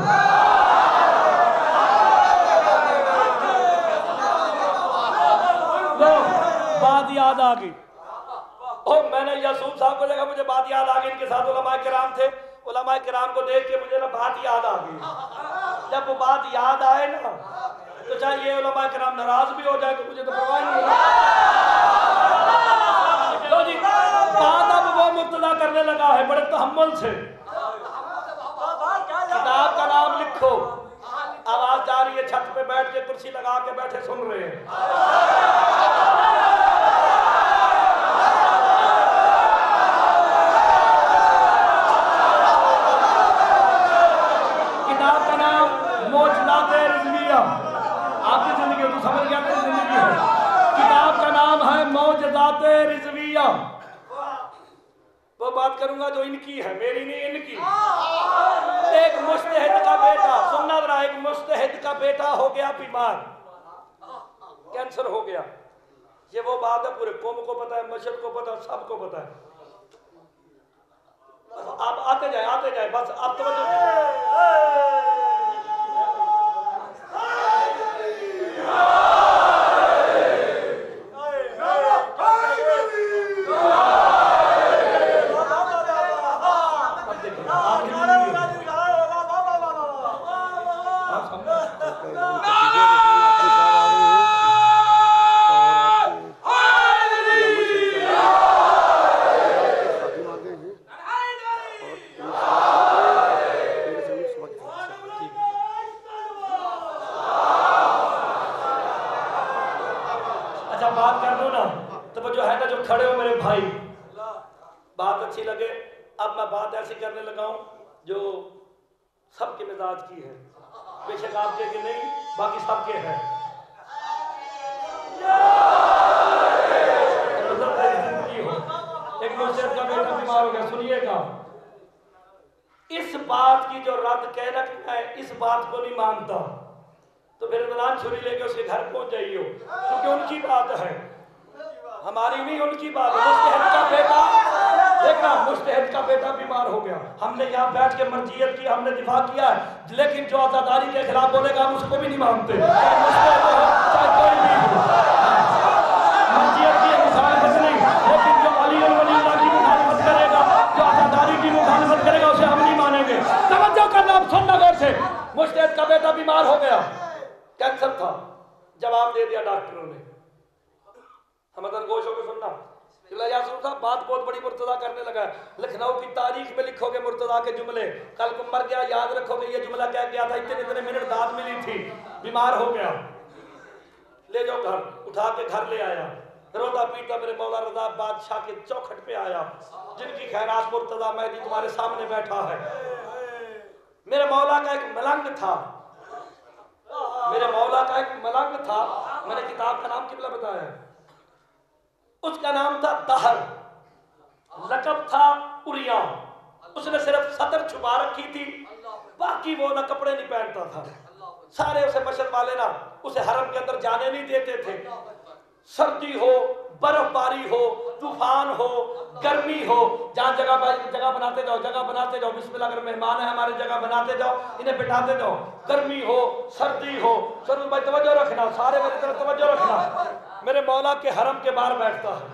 बात याद आ गई, और मैंने यासूब साहब को देखा, मुझे बात याद आ गई। इनके साथ उलमाए किराम थे, उलमाए किराम को देख के मुझे ना बात याद आ गई। जब वो बात याद आए ना, तो चाहे ये उलमाए किराम नाराज भी हो जाए तो मुझे तो परवाह नहीं है। तो जी बात अब वो मुब्तदा करने लगा है बड़े तहम्मुल से। किताब का नाम लिखो, आवाज जा रही है, छत पे बैठ के कुर्सी लगा के बैठे सुन रहे हैं। आपकी जिंदगी हो तो समझ गया मेरी जिंदगी है। किताब का नाम है मौजज़ात-ए रिज़विया। वो बात करूंगा जो इनकी है, मेरी नहीं इनकी। एक मुज्तहिद का बेटा, सुनना जरा, एक मुज्तहिद का बेटा हो गया बीमार, कैंसर हो गया। ये वो बात है पूरे कौम को पता है, मशहद को पता है, सबको पता है। आप आते जाए बस। आप तो बात कर दो ना, तो जो है ना, जो खड़े हो मेरे भाई, बात अच्छी लगे। अब मैं बात ऐसी करने लगा हूं जो सबके मिजाज की है, बेशक आपके की नहीं, बाकी सबके है। एक मुर्शिद का बेटा बीमार हो गया, सुनिएगा। इस बात की जो रद्द कह रहा कि मैं इस बात को नहीं मानता, तो फिर इमरान छुरी लेके उसके घर पहुंच जाइए, क्योंकि उनकी बात है, हमारी नहीं, उनकी बात है। मुज्तहिद का बेटा, देखना, मुज्तहिद का बेटा बीमार हो गया, हमने यहाँ बैठ के मर्जियत की, हमने दिफा किया है, लेकिन जो आज़ादारी के खिलाफ बोलेगा हम उसको भी नहीं मानते, चाहे कोई भी हो। मर्जियत की मुखालिफत नहीं, लेकिन जो अली और वलीउल्लाह की मुखालिफत करेगा, जो आज़ादारी की मुखालिफत करेगा, उसे हम नहीं मानेंगे। तवज्जो करना, सुनना गौर से। मुज्तहिद का बेटा बीमार हो गया, कैंसर था, जवाब दे दिया डॉक्टरों ने। हमदन गोश होकर सुनना, यासूर साहब बात बहुत बड़ी मुर्तजा करने लगा। लखनऊ की तारीख में लिखोगे मुर्तजा के जुमले, कल को मर गया याद रखोगे ये जुमला क्या गया था, इतने इतने मिनट दाद मिली थी, बीमार हो गया, ले जाओ घर, उठा के घर ले आया, रोता पीटा मेरे मौला रजा बादशाह के चौखट पे आया, जिनकी खैरात मुर्तजा मेहदी तुम्हारे सामने बैठा है। मेरे मौला का एक मलंग था, मेरे मौला का एक मलंग था, मैंने किताब का नाम किबला बताया है, उसका नाम था दहर, लकब था उरिया। उसने सिर्फ सतर छुपा रखी थी, बाकी वो ना कपड़े नहीं पहनता था। सारे उसे मशहद वाले ना उसे हरम के अंदर जाने नहीं देते थे। सर्दी हो, बर्फबारी हो, तूफान हो, गर्मी हो, जहाँ जगह बनाते जाओ, जगह बनाते जाओ, बिस्मिल्लाह, अगर मेहमान है हमारे जगह बनाते जाओ, इन्हें बिठाते जाओ, गर्मी हो, सर्दी हो, सरूर भाई तवज्जो रखना, सारे मेरी तरफ तवज्जो रखना। मेरे मौला के हरम के बाहर बैठता है,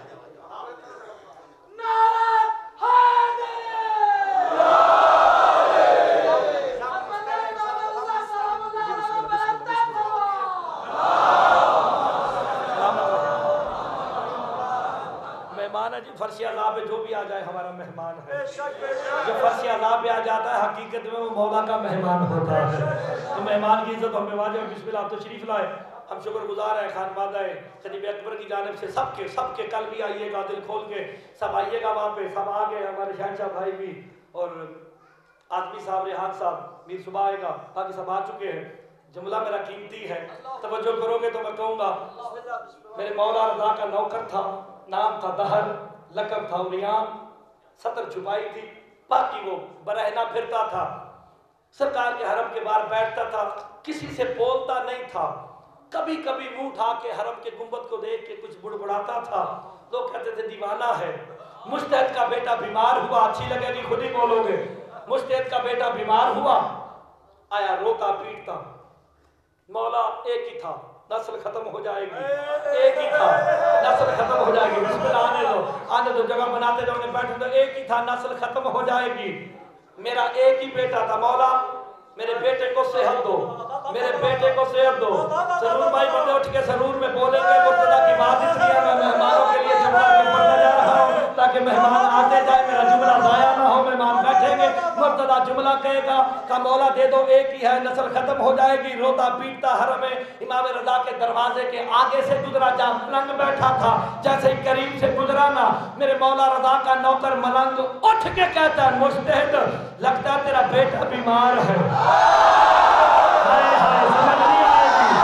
मेहमान है जी, फर्शी अज़ाब पे जो भी आ जाए हमारा मेहमान है। जो फर्शी अज़ाब पे आ जाता है हकीकत में वो मौला का मेहमान होता है। तो मेहमान की इज्जत हम वाजिब बिस्मिल्लाह तो शरीफ लाए। हम शुक्रगुजार हैं खानवादा खतीब अकबर की जानिब से, सबके कल भी आइएगा, दिल खोल के सब आइएगा, वहाँ पे सब आ गए, हमारे शहनशाह भाई भी और आदमी साहब, रेहान साहब, मीर सुबह आएगा, बाकी सब आ चुके हैं। जुमला मेरा कीमती है, तवज्जो करोगे तो मैं कहूँगा। मेरे मौला रज़ा का नौकर था, नाम था दहर, लकब था उरियान, सतर छुपाई थी, बाकी वो बरहना फिरता था, सरकार के हरम के बाहर बैठता था, किसी से बोलता नहीं था, कभी कभी मुंह उठा के हरम के गुंबद को देख के कुछ बुड़बुड़ाता था। लोग कहते थे दीवाना है। मुस्तहद का बेटा बीमार हुआ, अच्छी लगेगी खुद ही बोलोगे, मुस्तहद का बेटा बीमार हुआ, आया रोता पीटता, मौला एक ही था, नस्ल खत्म हो जाएगी, एक ही था, नस्ल खत्म हो जाएगी, बिस्मिल्लाह आने दो, जगह बनाते जाओ, बैठे दो, एक ही था, नस्ल खत्म हो जाएगी, मेरा एक ही बेटा था, मौला मेरे बेटे को सेहत दो, मेरे बेटे को सेहत दो। सरूर भाई बंदे उठ के सरूर में बोलेंगे, मुर्तजा की बात इसलिए मैं मेहमानों के लिए जुमला पढ़ने जा रहा हूँ ताकि मेहमान आते जाए, मेरा जुमला जाया ना हो, मेहमान बैठेंगे, मुर्तजा जुमला कहेगा का मौला दे दो, एक ही है, नस्ल खत्म हो जाएगी। रोता पीटता हरम में इमाम रजा के दरवाजे के आगे से गुजरा, जहाँ मलंग बैठा था, जैसे ही करीब से गुजरा ना, मेरे मौला रजा का नौकर मलंग उठ के कहता है, मुस्तहद लगता है तेरा बेटा बीमार है। हाय हाय, समझ नहीं आएगी,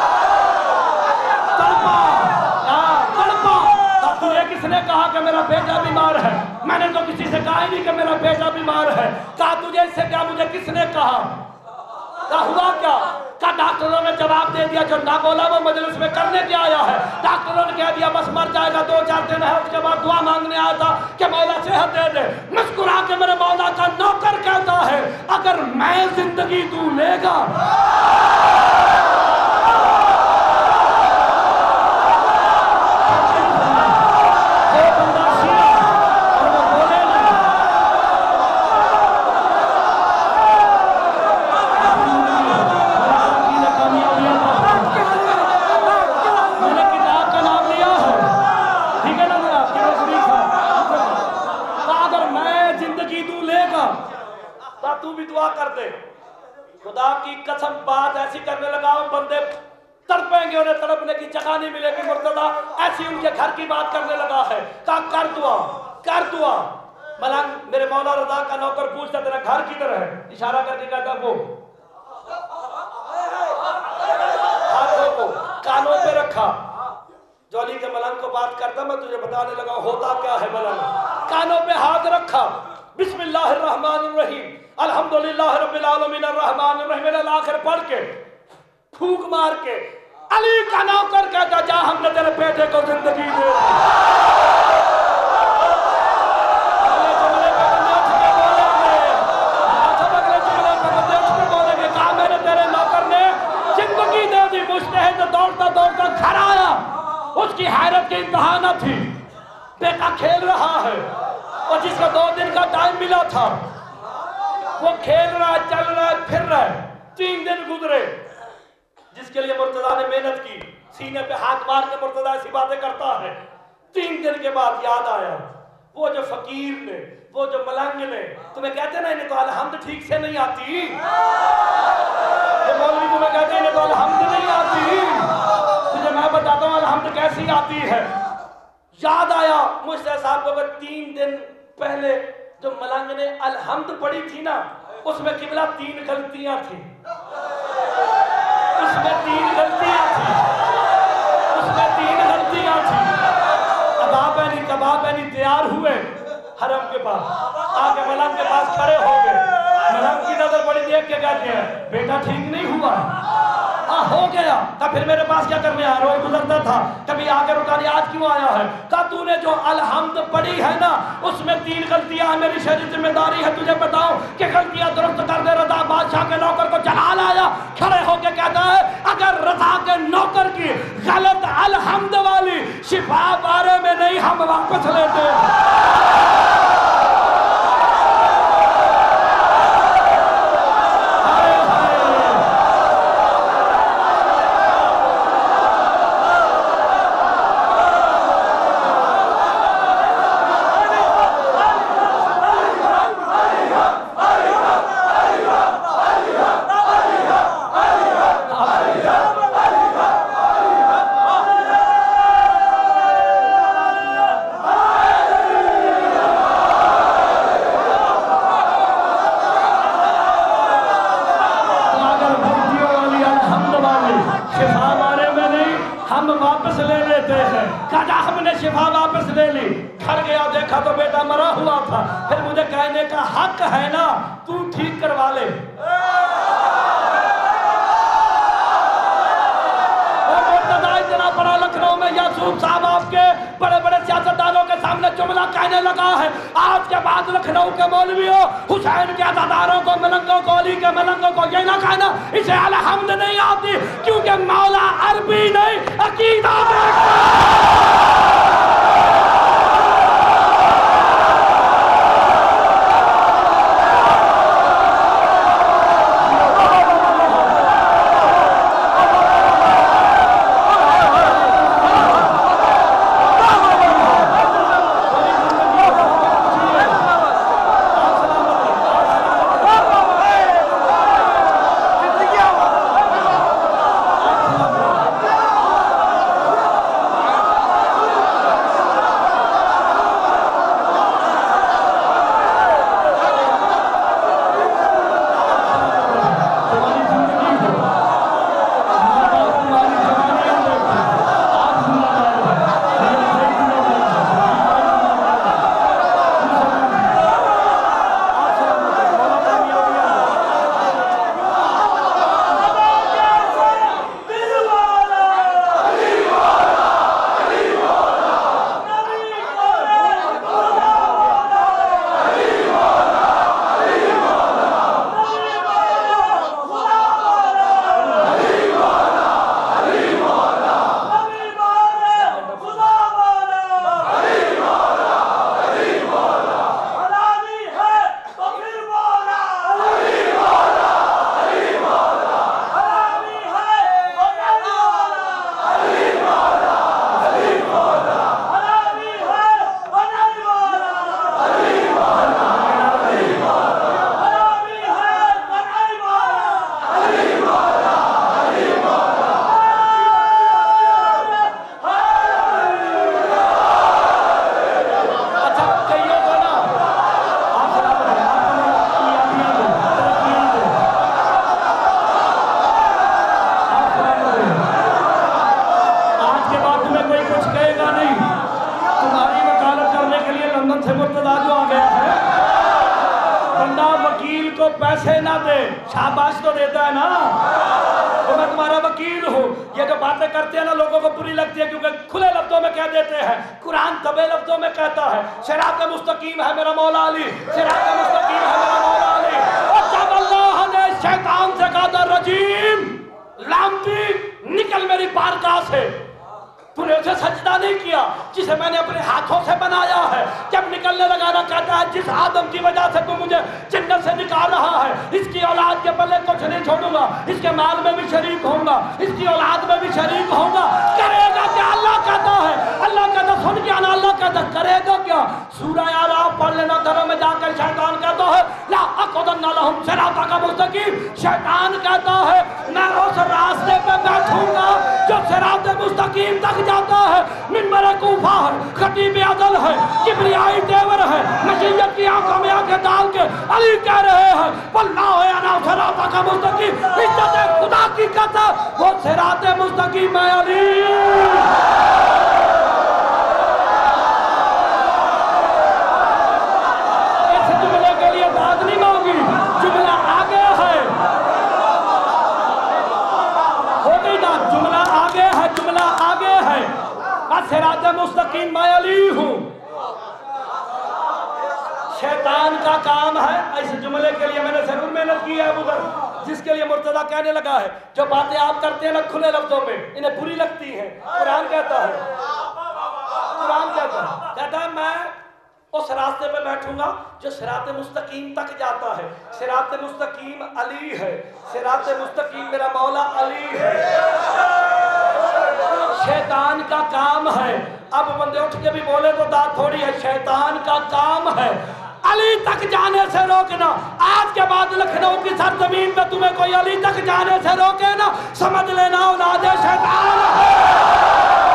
तड़पा तड़पा। तुझे किसने कहा कि मेरा बेटा बीमार है? मैंने तो किसी से कहा ही नहीं कि मेरा बेटा बीमार है। कहा तुझे इससे क्या, मुझे किसने कहा? का हुआ क्या? का डॉक्टरों ने जवाब दे दिया, जो ना बोला वो मजलिस में करने क्या आया है। डॉक्टरों ने कह दिया बस मर जाएगा, 2-4 दिन है, उसके बाद दुआ मांगने आया था कि मौला सेहत दे दे। मुस्कुरा के मेरे मौला का नौकर कहता है, अगर मैं जिंदगी तू लेगा तू भी दुआ कर दे। खुदा की कसम बात ऐसी करने लगा हूं, बंदे तड़पेंगे, उन्हें तड़पने की जगह नहीं मिलेगी। मुर्तजा ऐसी उनके घर की बात करने लगा है। कहा कर दुआ, कर दुआ। मलंग मेरे मौला रजा का नौकर पूछता तेरा घर किधर है? इशारा करके कहता वो हाथों को कानों पे रखा। जौली के मलंग को बात करता, मैं तुझे बताने लगा होता क्या है। मलंग कानों पे हाथ रखा, बिस्मिल्लाहिर्रहमानिर्रहीम अल्हम्दुलिल्लाह रब्बिल आलमीन अर्रहमानिर्रहीम आखिर पढ़ के फूंक मार के अली का नौकर कहता जा, हमने तेरे बेटे को जिंदगी दे दी। कहा मैंने तेरे नौकर ने जिंदगी दे दी। मुस्तहद दौड़ता दौड़ता घर आया, उसकी हैरत की इंतहा न थी। बेटा खेल रहा है और जिसको 2 दिन का टाइम मिला था वो खेल रहा है, चल रहा है, फिर रहा है। 3 दिन गुजरे जिसके लिए मुर्तजा ने मेहनत की। सीने पे हाथ मार के मुर्तजा ऐसी बातें करता है, 3 दिन के बाद याद आया, वो जो फकीर ने, वो जो मलंग ने, तुम्हें कहते ना इन्हें तो अलहम्द ठीक से नहीं आती, मौलवी तुम्हें कहते हैं इन्हें तो अलहम्द नहीं आती, तुझे मैं बताता हूँ अलहम्द कैसी आती है। याद आया मुझसे साहब को 3 दिन पहले जो मलंग ने अलहम्द पढ़ी थी ना, उसमें किबला 3 गलतियां थी, उसमें 3 गलतियां थी, उसमें 3 गलतियां थी। कबाब पहनी तैयार हुए हरम के पास, आके मलंग के पास खड़े हो गए। मलंग की नजर बड़ी देख के कहते हैं बेटा ठीक नहीं हुआ, हो गया। तब फिर मेरे पास क्या करने आया, रोज गुजरता था, कभी आकर रुका नहीं, आज क्यों आया है? कहा तूने जो अलहम्द पढ़ी है ना, उसमें 3 गलतियां हैं, मेरी शहरी जिम्मेदारी है तुझे बताओ कि गलतियां दुरुस्त कर दे। रजा बादशाह के नौकर को जलाल आया, खड़े होकर कहता है अगर रजा के नौकर की गलत अलहम्द वाली शिफा बारे में नहीं हम वापस लेते। लखनऊ के मौलवियों, हुसैन के अज़ादारों को, मलंगों को, अली के मलंगों को ये ना कहना इसे अलहम्द नहीं आती, क्योंकि मौला अरबी नहीं अकीदा पैसे ना दे, शाबाश तो देता है ना, तो मैं तुम्हारा वकील हूँ। ये जो बातें करते हैं ना लोगों को बुरी लगती है, क्योंकि खुले लफ्जों में कह देते हैं, कुरान दबे लफ्जों में कहता है सिरात मुस्तकीम है मेरा मौला अली, सिरात मुस्तकीम है मेरा मौला अली। और जब अल्लाह ने शैतान से कहा रजीम लामती निकल मेरी बारगाह से, तूने उसे सजदा नहीं किया जिसे मैंने अपने हाथों से बनाया है। जब निकलने लगा ना कहता है जिस आदम की वजह से तू मुझे जन्नत से निकाल रहा है, इसकी औलाद के पल्ले कुछ नहीं छोड़ूंगा, इसके माल में भी शरीक होऊंगा, इसकी औलाद में भी शरीक होऊंगा। करेगा क्या? अल्लाह कहता है, अल्लाह कहता सुन के अल्लाह कहता करेगा क्या? सूरह आराफ पढ़ लेना, घरों में जाकर शैतान कहता है ला अक़ुदन्ना लहुम सिरातका मुस्तकीम। शैतान कहता है मैं उस रास्ते पे बैठूंगा जो सिरात मुस्तकीम तक जाता है। मिंबर कूफा है, खतीब अदल है, किबरियाई तेवर है, मशीयत की आंखों में आंखें डाल के अली कह रहे हैं वल्लाहु अना सिरातका मुस्तकीम। इज्जत खुदा की कसम वो सिरात मुस्तकीम है अली। इस जुमले के लिए बात नहीं मांगी, जुमला आगे है, हो गई ना, जुमला आगे है, जुमला आगे है। सिरात मुस्तकीम मैं अली हूं। शैतान का काम है, इस जुमले के लिए मैंने जरूर मेहनत की है उधर, जिसके लिए मुर्तजा कहने लगा है जो बातें आप करते हैं ना खुले लफ्जों में इन्हें बुरी लगती है। कुरान कहता है, कुरान कहता है मैं उस रास्ते पे बैठूंगा जो सिरात मुस्तकीम तक जाता है। सिरात मुस्तकीम अली है, सिरात मुस्तकीम मेरा मौला अली है। शैतान का काम है, अब बंदे उठ के भी बोले तो दांत थोड़ी है, शैतान का काम है अली तक जाने से रोकना। आज के बाद लखनऊ की सरजमीन पे तुम्हें कोई अली तक जाने से रोके ना, समझ लेना औलादे शैतान है।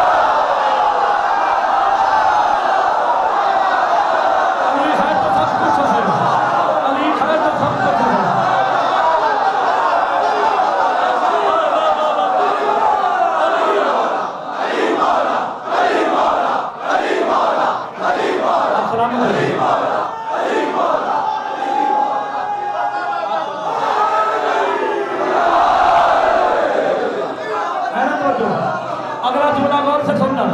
अगला जुमला गौर से सुनना,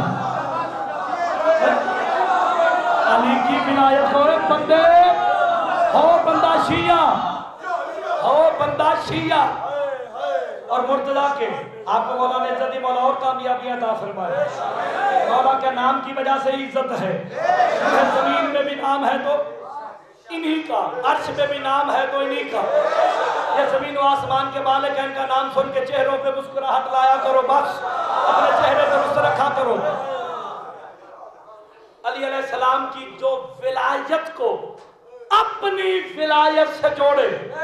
अली की विलायत को बंदे हो, बंदा शिया हो, बंदा शिया। और मुर्तजा के आपको मौला ने इज्जत दी, मौला और कामयाबियां अता फरमाए। मौला के नाम की वजह से इज्जत है, जमीन में भी नाम है तो इन्हीं का, अर्श पे भी नाम है तो इन्हीं का। ये जमीन व आसमान के मालिक हैं, इनका नाम सुन के चेहरों पे मुस्कुराहट लाया करो, बस अपने चेहरे दुरुस्त रखा करो। अली अलैहिस्सलाम की जो विलायत को अपनी विलायत से जोड़े,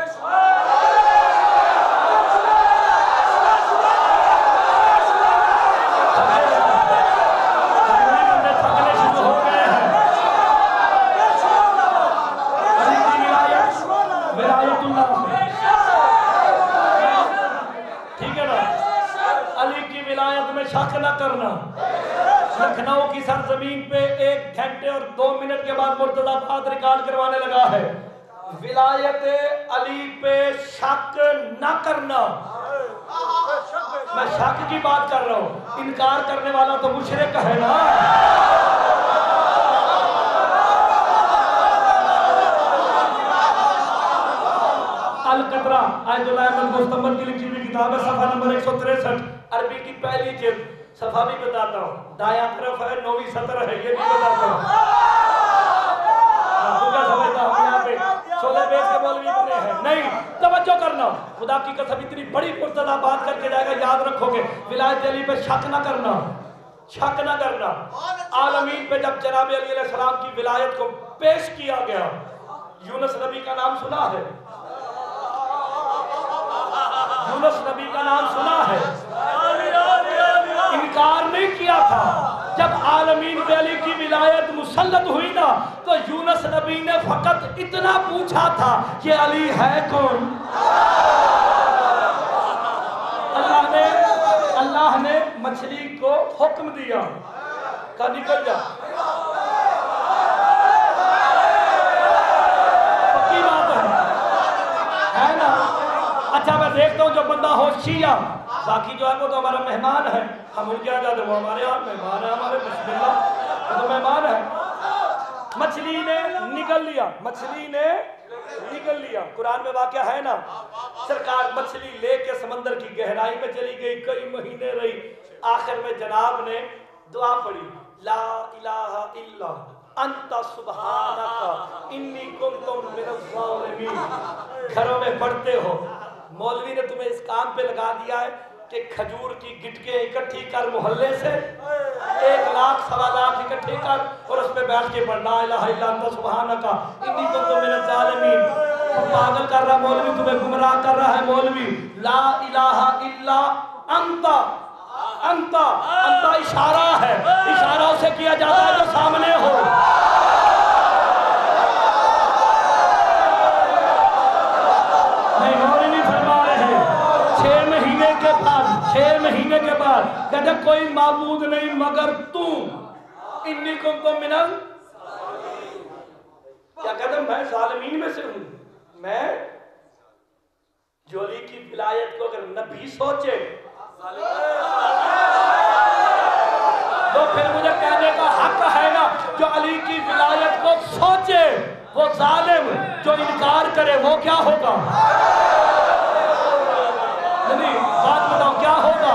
शक न करना। लखनऊ की सरजमीन पे 1 घंटे और 2 मिनट के बाद मुर्तजा बात रिकॉर्ड करवाने लगा है, विलायत अली पे शक न करना। मैं शक की बात कर रहा हूं, इनकार करने वाला तो मुशरिक है ना। अल-कतरा आयतुल अहमद मुस्तमद की लिखी हुई किताब है, सफा नंबर 163, अरबी की पहली जिल्द। सफा भी बताता हूँ, दायां तरफ है 9वीं सतर है, ये भी बताता हूँ। तू क्या समझता है यहाँ पे छोले बेच के मौलवी बने हैं? नहीं, तवज्जो करना, खुदा की कसम इतनी बड़ी मुर्तजा बात करके जाएगा, याद रखोगे। विलायत अली पे शक न करना, शक न करना। आलमीन पे जब जनाब अली अलैहिस्सलाम की विलायत को पेश किया गया, यूनुस नबी का नाम सुना है? यूनुस नबी का नाम सुना है? इनकार नहीं किया था। जब आलमीन पे अली की विलायत मुसल्लत हुई ना, तो यूनुस नबी ने फकत इतना पूछा था कि अली है कौन? अल्लाह ने मछली को हुक्म दिया का निकल जा, पक्की बात है ना? अच्छा मैं देखता हूँ जो बंदा हो शिया, बाकी जो है वो तो हमारा मेहमान है, हम उनके आ जाते, वो हमारे यहाँ मेहमान है, हमारे बिस्मिल्लाह, वो तो मेहमान है। मछली ने निकल लिया, मछली ने निकल लिया। कुरान में वाक़या है ना, सरकार मछली लेके समंदर की गहराई में चली गई, कई महीने रही, आखिर में जनाब ने दुआ पढ़ी, ला इलाहा इल्ला अंता सुब्हानका इन्नी कुन्तु मिनज़ ज़ालिमीन। घरों में पढ़ते हो, मौलवी ने तुम्हें इस काम पे लगा दिया है, कि खजूर की गिटके इकट्ठी कर मोहल्ले से 1 लाख सवा लाख इकट्ठी कर और उस पे बैठ के पढ़ना ला इलाहा इल्ला अंता सुब्हानका इन्नी कुन्तु मिनज़ ज़ालिमीन। पागल कर रहा मौलवी, तुम्हें गुमराह कर रहा है मौलवी। ला इलाहा इल्ला अंता, अंता अंता इशारा है, इशारा उसे किया जाता है जो सामने हो। नहीं मौलवी फरमा रहे 6 महीने के बाद, 6 महीने के बाद कहते कोई माबूद नहीं मगर तू, इन्नी कुन्तु मिनल, क्या कहते मैं ज़ालिमीन में से हूं। मैं जो अली की विलायत को अगर नबी सोचे तो फिर मुझे कहने का हक है ना, जो अली की विलायत को सोचे वो जालिम, जो इनकार करे वो क्या होगा। नहीं बात बताओ क्या होगा।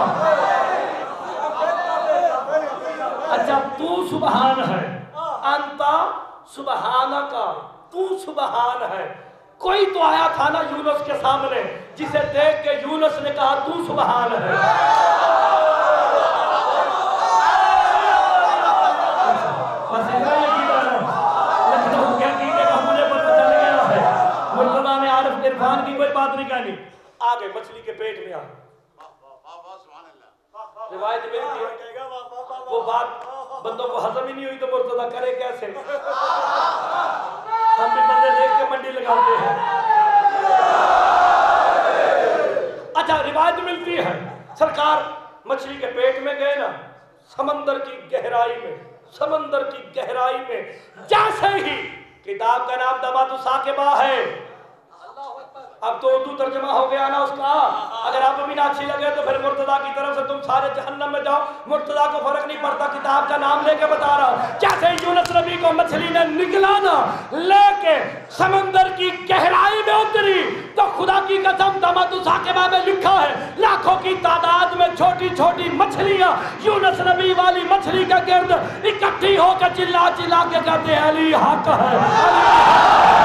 अच्छा तू सुबहान है, अंता सुबहाना का, तू सुबहान है। कोई तो आया था ना यूनुस के सामने जिसे देख के यूनुस ने कहा तू सुबहान है। बस इतना यकीन है, लखनऊ क्या कीजिएगा मुझे पता चल गया है। मुर्तजा ने आरिफ इरफान की कोई बात नहीं कहनी, आ गए मछली के पेट में आ। रिवायत मिलती है वो बात बंदों को हजम ही नहीं हुई तो मुर्तजा करे कैसे। हम भी बंदे देख के मंडी लगाते हैं। अच्छा रिवायत मिलती है सरकार मछली के पेट में गए ना, समंदर की गहराई में, समंदर की गहराई में जैसे ही, किताब का नाम दमातु साकिबा है, अब तो उर्दू तर्जमा हो गया ना उसका। अगर आप भी ना अच्छी लगे तो फिर मुर्तजा की तरफ से तुम सारे जहन्नम में जाओ, मुर्तजा को फर्क नहीं पड़ता, किताब का नाम लेके बता रहा हूं। जैसे यूनुस नबी को मछली ने निगला ना लेके समंदर की गहराई में उतरी तो खुदा की कसम दमातु साकिबा में लिखा है लाखों की तादाद में छोटी छोटी मछलियां यूनुस नबी वाली मछली के गिर्द इकट्ठी होकर चिल्ला चिल्ला के कहते हैं अली हक है।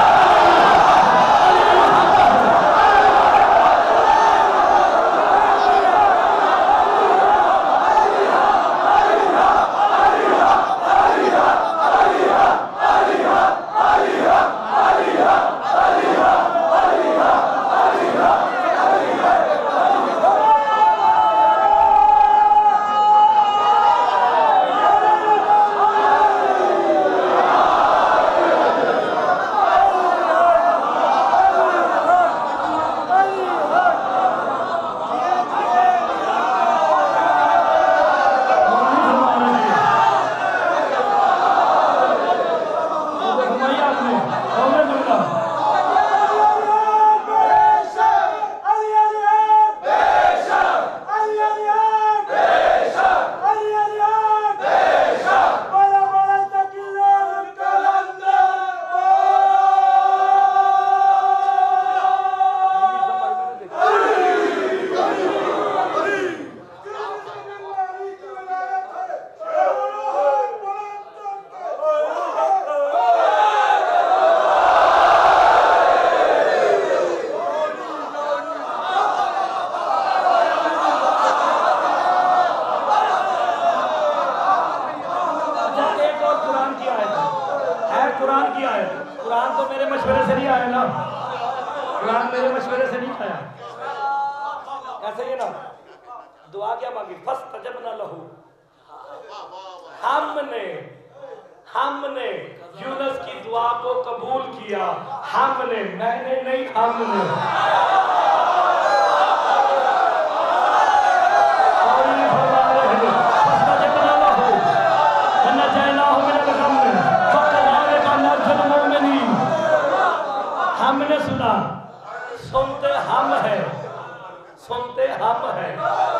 हमने यूनुस की दुआ को कबूल किया, हमने, मैंने नहीं, हमने। हमने सुना, सुनते हम हैं, सुनते हम हैं।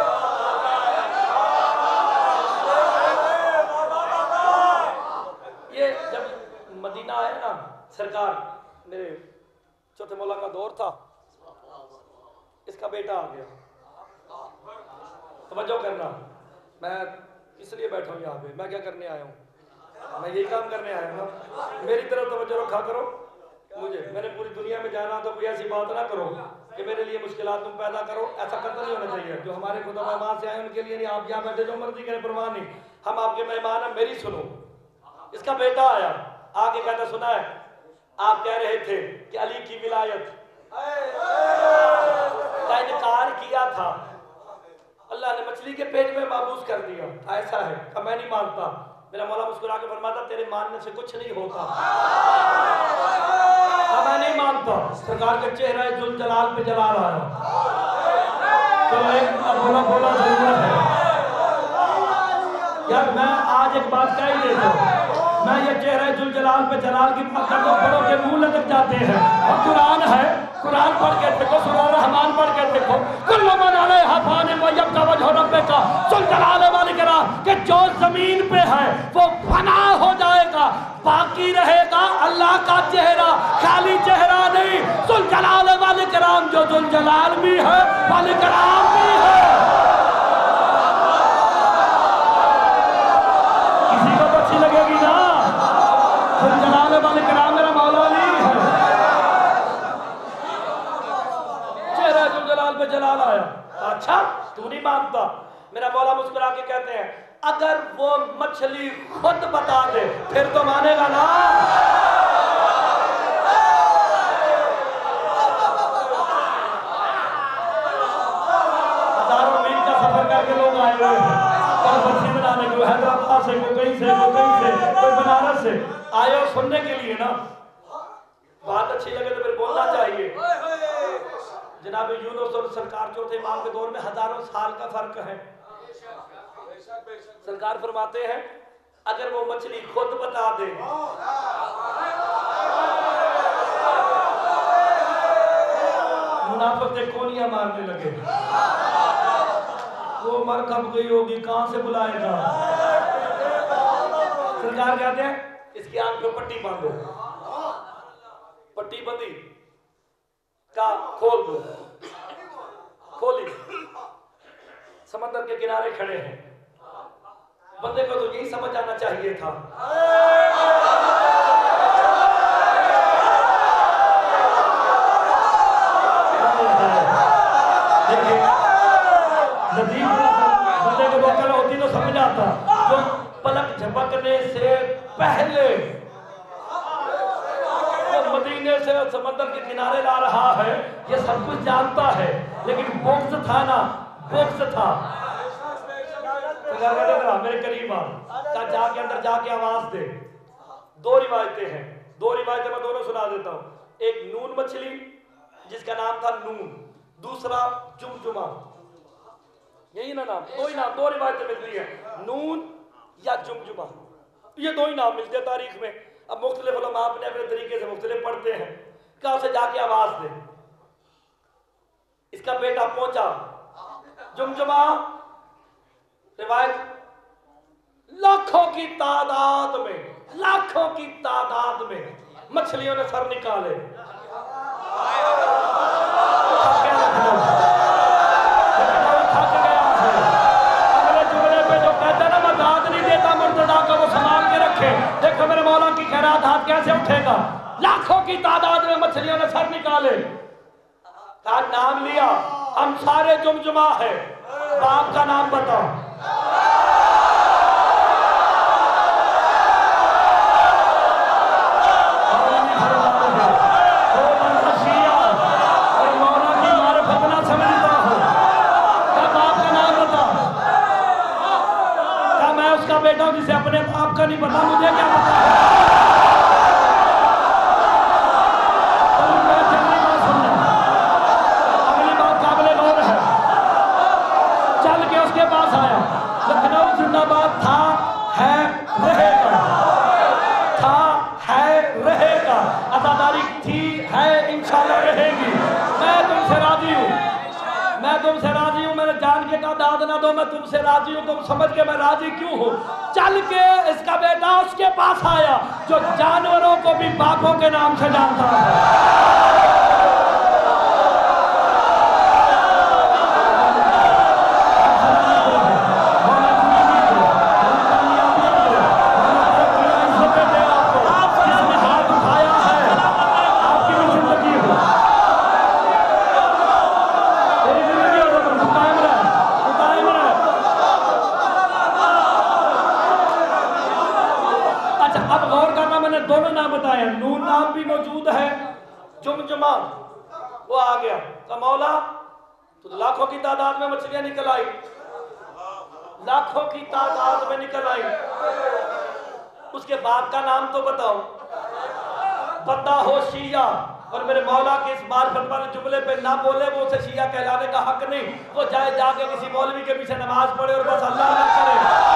ये जब मदीना आया ना सरकार, मेरे चौथे मौला का दौर था, इसका बेटा आ गया। तवज्जो करना, मैं इसलिए बैठा हूँ यहाँ पे, मैं क्या करने आया हूँ? मैं यही काम करने आया हूँ ना। मेरी तरफ तवज्जो रखा करो। मुझे, मैंने पूरी दुनिया में जाना तो कोई ऐसी बात ना करो कि मेरे लिए मुश्किलात तुम पैदा करो, ऐसा कतई नहीं होना चाहिए। जो हमारे खुदा मेहमान से आए उनके लिए नहीं, आप यहाँ बैठे जो मर्जी करें परवाह नहीं, हम आपके मेहमान हैं, मेरी सुनो। इसका बेटा आया, आगे कहता सुना है आप कह रहे थे कि अली की विलायत का इनकार किया था, अल्लाह ने मछली के पेट में महबूस कर दिया, ऐसा है कि मैं नहीं मानता। मेरा मौला मुस्कुरा के फरमाता तेरे मानने से कुछ नहीं होता, मैं नहीं मानता। सरकार के चेहरा जुल जलाल पे जलाल आया। चलो एक बोला बोला जरूरत है यार, मैं आज एक बात कह ही देता हूँ, मैं ये चेहरा जुल जलाल पे जलाल की बात करता हूँ, बड़ों के मुंह लटक जाते हैं। और कुरान है, कुरान पढ़ के देखो, सूरह रहमान पढ़ के देखो, कुल्लु मन अलैहा फान व यब्का वजहु रब्बिका जुल जलाल वाल इकराम, कि जो जमीन पे है वो फना हो जाएगा, बाकी रहेगा अल्लाह का चेहरा, खाली चेहरा नहीं, जुल जलाल वाल इकराम, जो जुल जलाल भी है वाल इकराम भी है। किसी को तो अच्छी लगेगी ना, जुल जलाल वाल इकराम मेरा मौला अली है। चेहरा जुल जलाल पे जलाल आया, अच्छा तू नहीं मानता। मेरा मौला मुस्कुरा के कहते हैं अगर वो मछली खुद बता दे फिर तो मानेगा ना। हजारों मील का सफर करके लोग आए हुए हैं, बर्फी बनाने को, हैदराबाद से, कोई कहीं से, कोई कहीं से, कोई बनारस से आए और सुनने के लिए ना। बात अच्छी लगे तो फिर बोलना चाहिए। जनाब यूनुस और सरकार चौथे इमाम के दौर में हजारों साल का फर्क है। सरकार फरमाते हैं अगर वो मछली खुद बता दे, मुनाफिक से कोनियां मारने लगे, वो मर कब गई होगी, कहां से बुलाएगा। सरकार कहते हैं इसकी आंख पे पट्टी बांधो, पट्टी बंधी का खोल दो, खोली, समंदर के किनारे खड़े हैं। बंदे को तो यही समझ आना चाहिए था। देखिए नदीम बंदे को अकल होती तो समझ आता, जो पलक झपकने से पहले मदीने से समंदर के किनारे ला रहा है, ये सब कुछ जानता है, लेकिन बोक्स था ना, बोक्स था। मेरे करीब आ जाके अंदर जाके आवाज दे। दो रिवायतें हैं, दो रिवायतें मैं दोनों सुना देता हूँ। एक नून मछली जिसका नाम था नून, दूसरा जुमजुमा, यही ना नाम, दो ही नाम, दो रिवायतें मिलती है, नून या जुमजुमा, ये दो ही नाम मिलते हैं तारीख में। अब मुख्तलिफ उलमा अपने अपने तरीके से मुख्तलिफ पढ़ते हैं। कहाँ से जाके आवाज दे। इसका बेटा पहुंचा जुमजुमा, रिवायत लाखों की तादाद में, लाखों की तादाद में मछलियों ने सर निकाले। थक गया है। अगले जुमले पे जो कहते ना मैं दाद नहीं देता मुर्तदा का, वो संभाल के रखे। देखो मेरे मौला की खैरात हाथ कैसे उठेगा। लाखों की तादाद में मछलियों ने सर निकाले, का नाम लिया, हम सारे जुमजुमा है, बाप का नाम बताओ। बेटा जिसे अपने बाप का नहीं पता, मुझे क्या पता है। अगली बात काबिले गौर है। चल के उसके पास आया, लखनऊ जिंदाबाद था, है, रहेगा, था, है, रहेगा, अदादारी थी, है, इंशाल्लाह रहेगी। मैं तुमसे राजी हूँ, मैं तुमसे राजी हूँ। मैंने जान के कहा दाद ना दो, मैं तुमसे राजी हूँ। तुम समझ के मैं राजी क्यों हूँ। चल के इसका बेटा उसके पास आया जो जानवरों को भी बापों के नाम से जानता है। दोनों नाम बताए, नून नाम भी मौजूद है, जुमजुमा वो आ गया। तो मौला तो लाखों की तादाद में मछलियां निकल आई, लाखों की तादाद में निकल आई। उसके बाप का नाम तो बताओ। बंदा हो शिया और मेरे मौला के इस मार्फत वाले जुमले पे ना बोले, वो उसे शिया कहलाने का हक नहीं। वो जाए जाके किसी मौलवी के पीछे नमाज पढ़े और बस अल्लाह ना करे।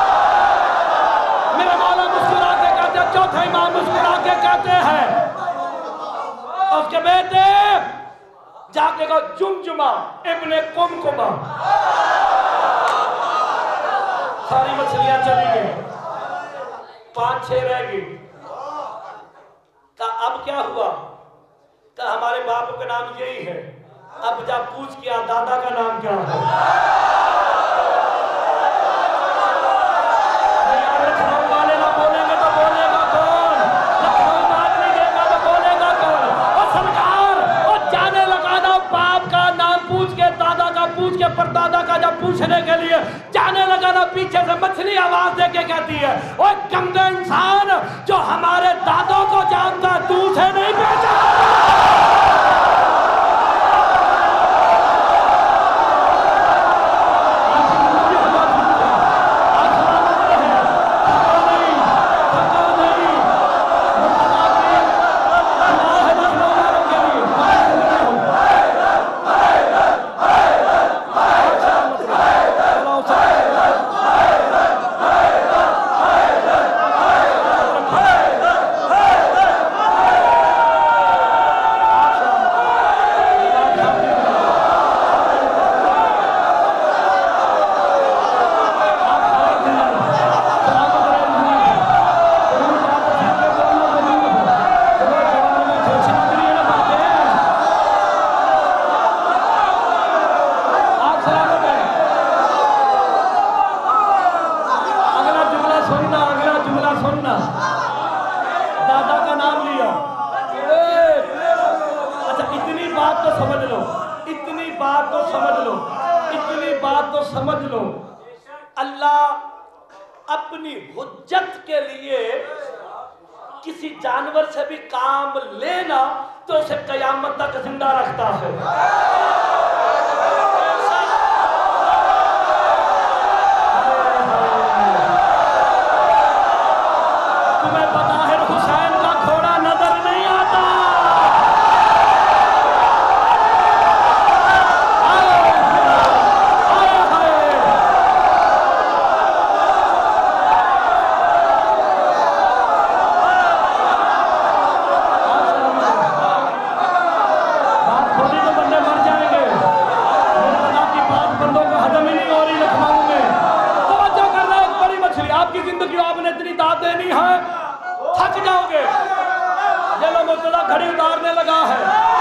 मेरे मौला मुस्कुरा के कहते हैं, चौथे इमाम मुस्कुरा के कहते हैं, उसके बेटे जाके का जुमजुमा इब्ने कुमकुमा। सारी मछलियां चली गई, 5-6 रह गई। अब क्या हुआ? हमारे बाप का नाम यही है। अब जा पूछ किया दादा का नाम क्या है? लखनऊ वाले ना बोलेंगे तो बोलेगा कौन? लखनऊ बात नहीं देगा तो बोलेगा कौन? और सरकार और जाने लगा ना, बाप का नाम पूछ के, दादा का पूछ के, परदादा का जब पूछने के लिए जाने लगा ना, पीछे से मछली आवाज दे के कहती है, ओए गंदे इंसान, जो हमारे दादों को जानता तू से नहीं पहचानता। समझ लो, अल्लाह अपनी हुज्जत के लिए किसी जानवर से भी काम लेना तो उसे कयामत तक जिंदा रखता है। तुम्हें पता है हुसैन का घोड़ा नजर नहीं आता। घड़ी उतारने लगा है।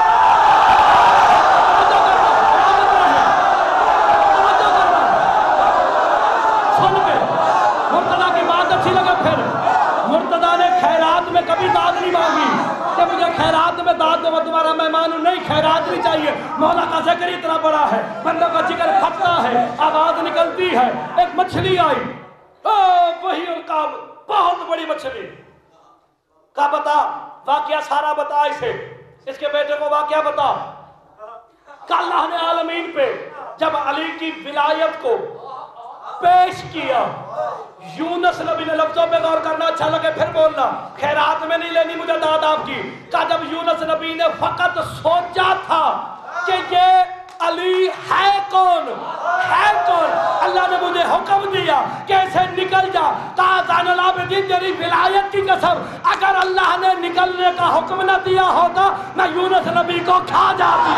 सुन के मुर्तदा की बात अच्छी लगे। फिर मुर्तदा ने खैरात में कभी दाद नहीं मांगी कि मुझे खैरात में दाद दो, मैं तुम्हारा मेहमान हूं। नहीं, खैरात नहीं चाहिए। मौला का जिक्र इतना बड़ा है, बंदों का जिक्र फटता है, आवाज निकलती है। एक मछली आई, वही उनका बहुत बड़ी मछली का बता, वाकया सारा बता। इसे इसके बेटे को वाकया बता। अल्लाह ने आलमीन पे जब अली की विलायत को पेश किया, यूनुस नबी ने, लफ्जों पे गौर करना, अच्छा लगे फिर बोलना, खैरात में नहीं लेनी मुझे दाद आपकी। का जब यूनुस नबी ने फकत सोचा था कि ये अली है कौन, है कौन, अल्लाह ने मुझे हुक्म दिया कैसे निकल जा। तेरी विलायत की कसम, अगर अल्लाह ने निकलने का हुक्म न दिया होता मैं यूनुस नबी को खा जाती।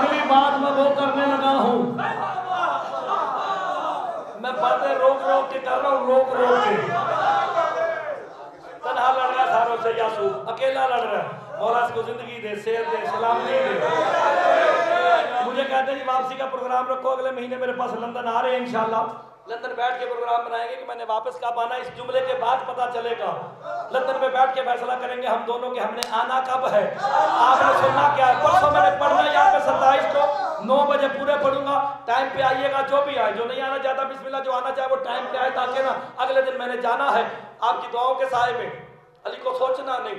अगली बात मैं वो करने लगा हूं, मैं बातें रोक रोक के कर रहा हूं, रोक रोक के। तन्हा लड़ रहा है सारों से यासूब, अकेला लड़ रहा है। मौला इसको जिंदगी दे, सेहत दे, सलामती दे। मुझे कहते हैं जी वापसी का प्रोग्राम रखो, अगले महीने मेरे पास लंदन आ रहे हैं इंशाल्लाह। लंदन बैठ के प्रोग्राम बनाएंगे कि मैंने वापस कब आना, इस जुमले के बाद पता चलेगा। लंदन में बैठ के फैसला करेंगे हम दोनों कि हमने आना कब है, आपने सुनना क्या है। परसों मैंने पढ़ना यहाँ पे 27 को 9 बजे पूरे पढ़ूंगा, टाइम पे आइएगा। जो भी आए, जो नहीं आना चाहता बिस्मिल्लाह, जो आना चाहे वो टाइम पे आए, ताकि ना अगले दिन मैंने जाना है आपकी दुआओं के साए में। अली को सोचना नहीं,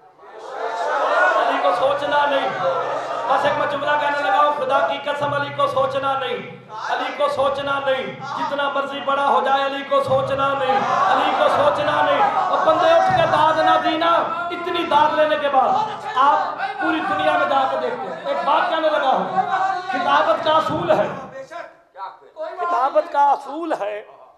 अली को सोचना नहीं, बस एक मैं जुमला कहने लगा हूं, खुदा की कसम अली को सोचना नहीं, अली को सोचना नहीं। जितना मर्जी बड़ा हो जाए अली को सोचना नहीं, अली को सोचना नहीं। और बंदे उठ के दाद ना दी ना, इतनी दाद लेने के बाद आप पूरी दुनिया में जाकर देखते हैं। एक बात कहने लगा हूं, किताबत का असूल है, किताबत का असूल है।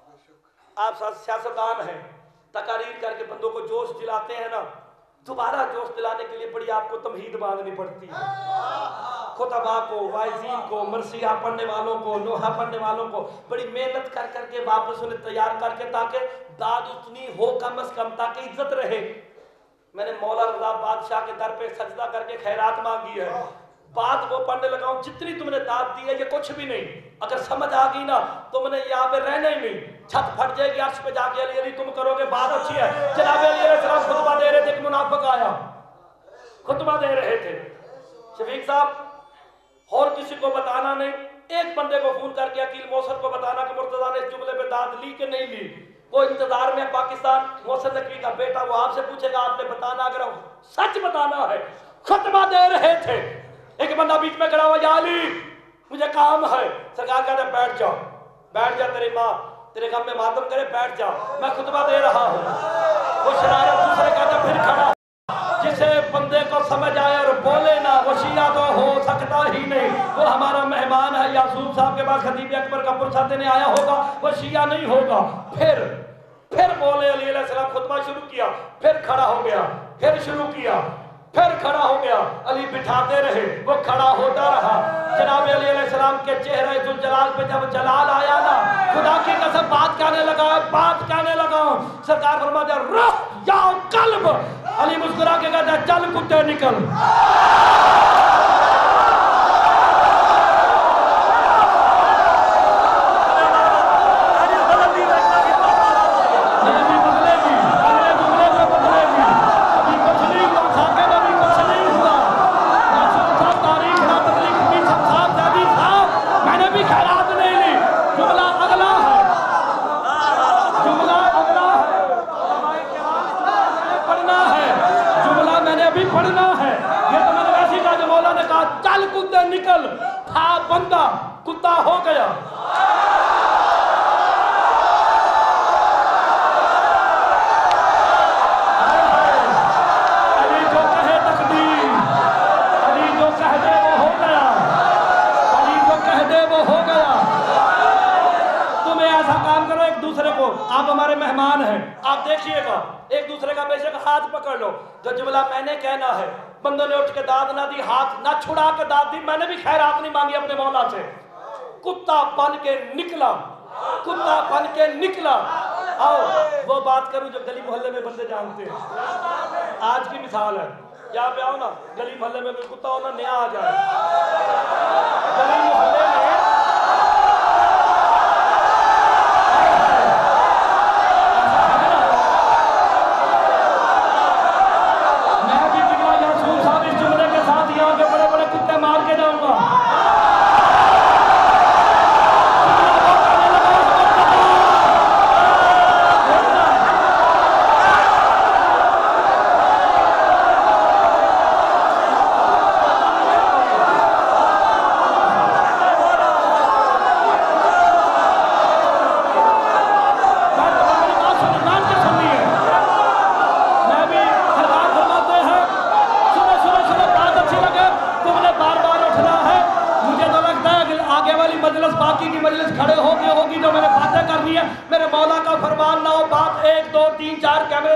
आप सियासतदान हैं, तकारीर करके बंदों को जोश दिलाते हैं ना, दोबारा जोश दिलाने के लिए बड़ी आपको तमहीद बांधनी पड़ती है। खुतबा को, वाइजीन को, मरसिया पढ़ने वालों को, लोहा पढ़ने वालों को बड़ी मेहनत कर करके वापस उन्हें तैयार करके, ताकि दाद उतनी हो कम से कम, ताकि इज्जत रहे। मैंने मौला रजा बादशाह के दर पे सजदा करके खैरात मांगी है। बात वो पढ़ने लगा हूं, जितनी तुमने दाद दी है ये कुछ भी नहीं। अगर समझ आ गई ना, तुमने यहाँ पे रहना ही नहीं, छत फट जाएगी। अर्श पे जाके अली अली तुम करोगे, बात अच्छी है। जनाब अली अलैहिस्सलाम खुतबा दे रहे थे कि मुनाफिक आया, खुतबा दे रहे थे। शफीक साहब और किसी को बताना नहीं, एक बंदे को फोन करके अकील मौसर को बताना कि मुर्तजा ने इस जुमले पे दाद ली कि नहीं ली। वो इंतजार में पाकिस्तान, मौसर नकवी का बेटा, वो आपसे पूछेगा, आपने बताना, अगर सच बताना है। खुतबा दे रहे थे, एक बंदा बीच में खड़ा हुआ, या अली मुझे काम है। सरकार कहते बैठ जाओ, बैठ जा, तेरी माँ तेरे गम में मातम करे, बैठ जा, मैं खुतबा दे रहा हूँ। वो शरारत दूसरे कहते फिर खड़ा। जिसे बंदे को समझ आए और बोले ना, वो शिया तो हो सकता ही नहीं। वो हमारा मेहमान है, यासूब साहब के पास खतीब अकबर का पुरसा देने आया होगा, वो शिया नहीं होगा। फिर बोले अली अलैहिस्सलाम, खुतबा शुरू किया, फिर खड़ा हो गया, फिर शुरू किया, फिर खड़ा हो गया। अली बिठाते रहे, वो खड़ा होता रहा। जनाब अली अलैहिस्सलाम के चेहरे जुल जलाल पे जब जलाल आया ना, खुदा की कसम बात कहने लगा, बात कहने लगा। सरकार फरमाते रुह या कल्ब, अली मुस्कुरा के कहता चल कुत्ते निकल। निकल था, बंदा कुत्ता हो गया। अली जो कहे तकदीर, अली जो कह दे वो हो गया, अली जो कह दे वो हो गया। तुम्हें ऐसा काम करो, एक दूसरे को, आप हमारे मेहमान हैं, आप देखिएगा, एक दूसरे का बेशक हाथ पकड़ लो। जो जुमला मैंने कहना है, बंदों ने उठ के दाद ना दी, हाथ ना छुड़ा के दाद दी। मैंने भी खैरात नहीं मांगी अपने मौला से। कुत्ता बन के निकला, कुत्ता बन के निकला। आओ वो बात करूं जो गली मोहल्ले में बंदे जानते हैं। आज की मिसाल है, यहाँ पे आओ ना, गली मोहल्ले में कोई कुत्ता हो ना, नया आ जाए गली मोहल्ले में,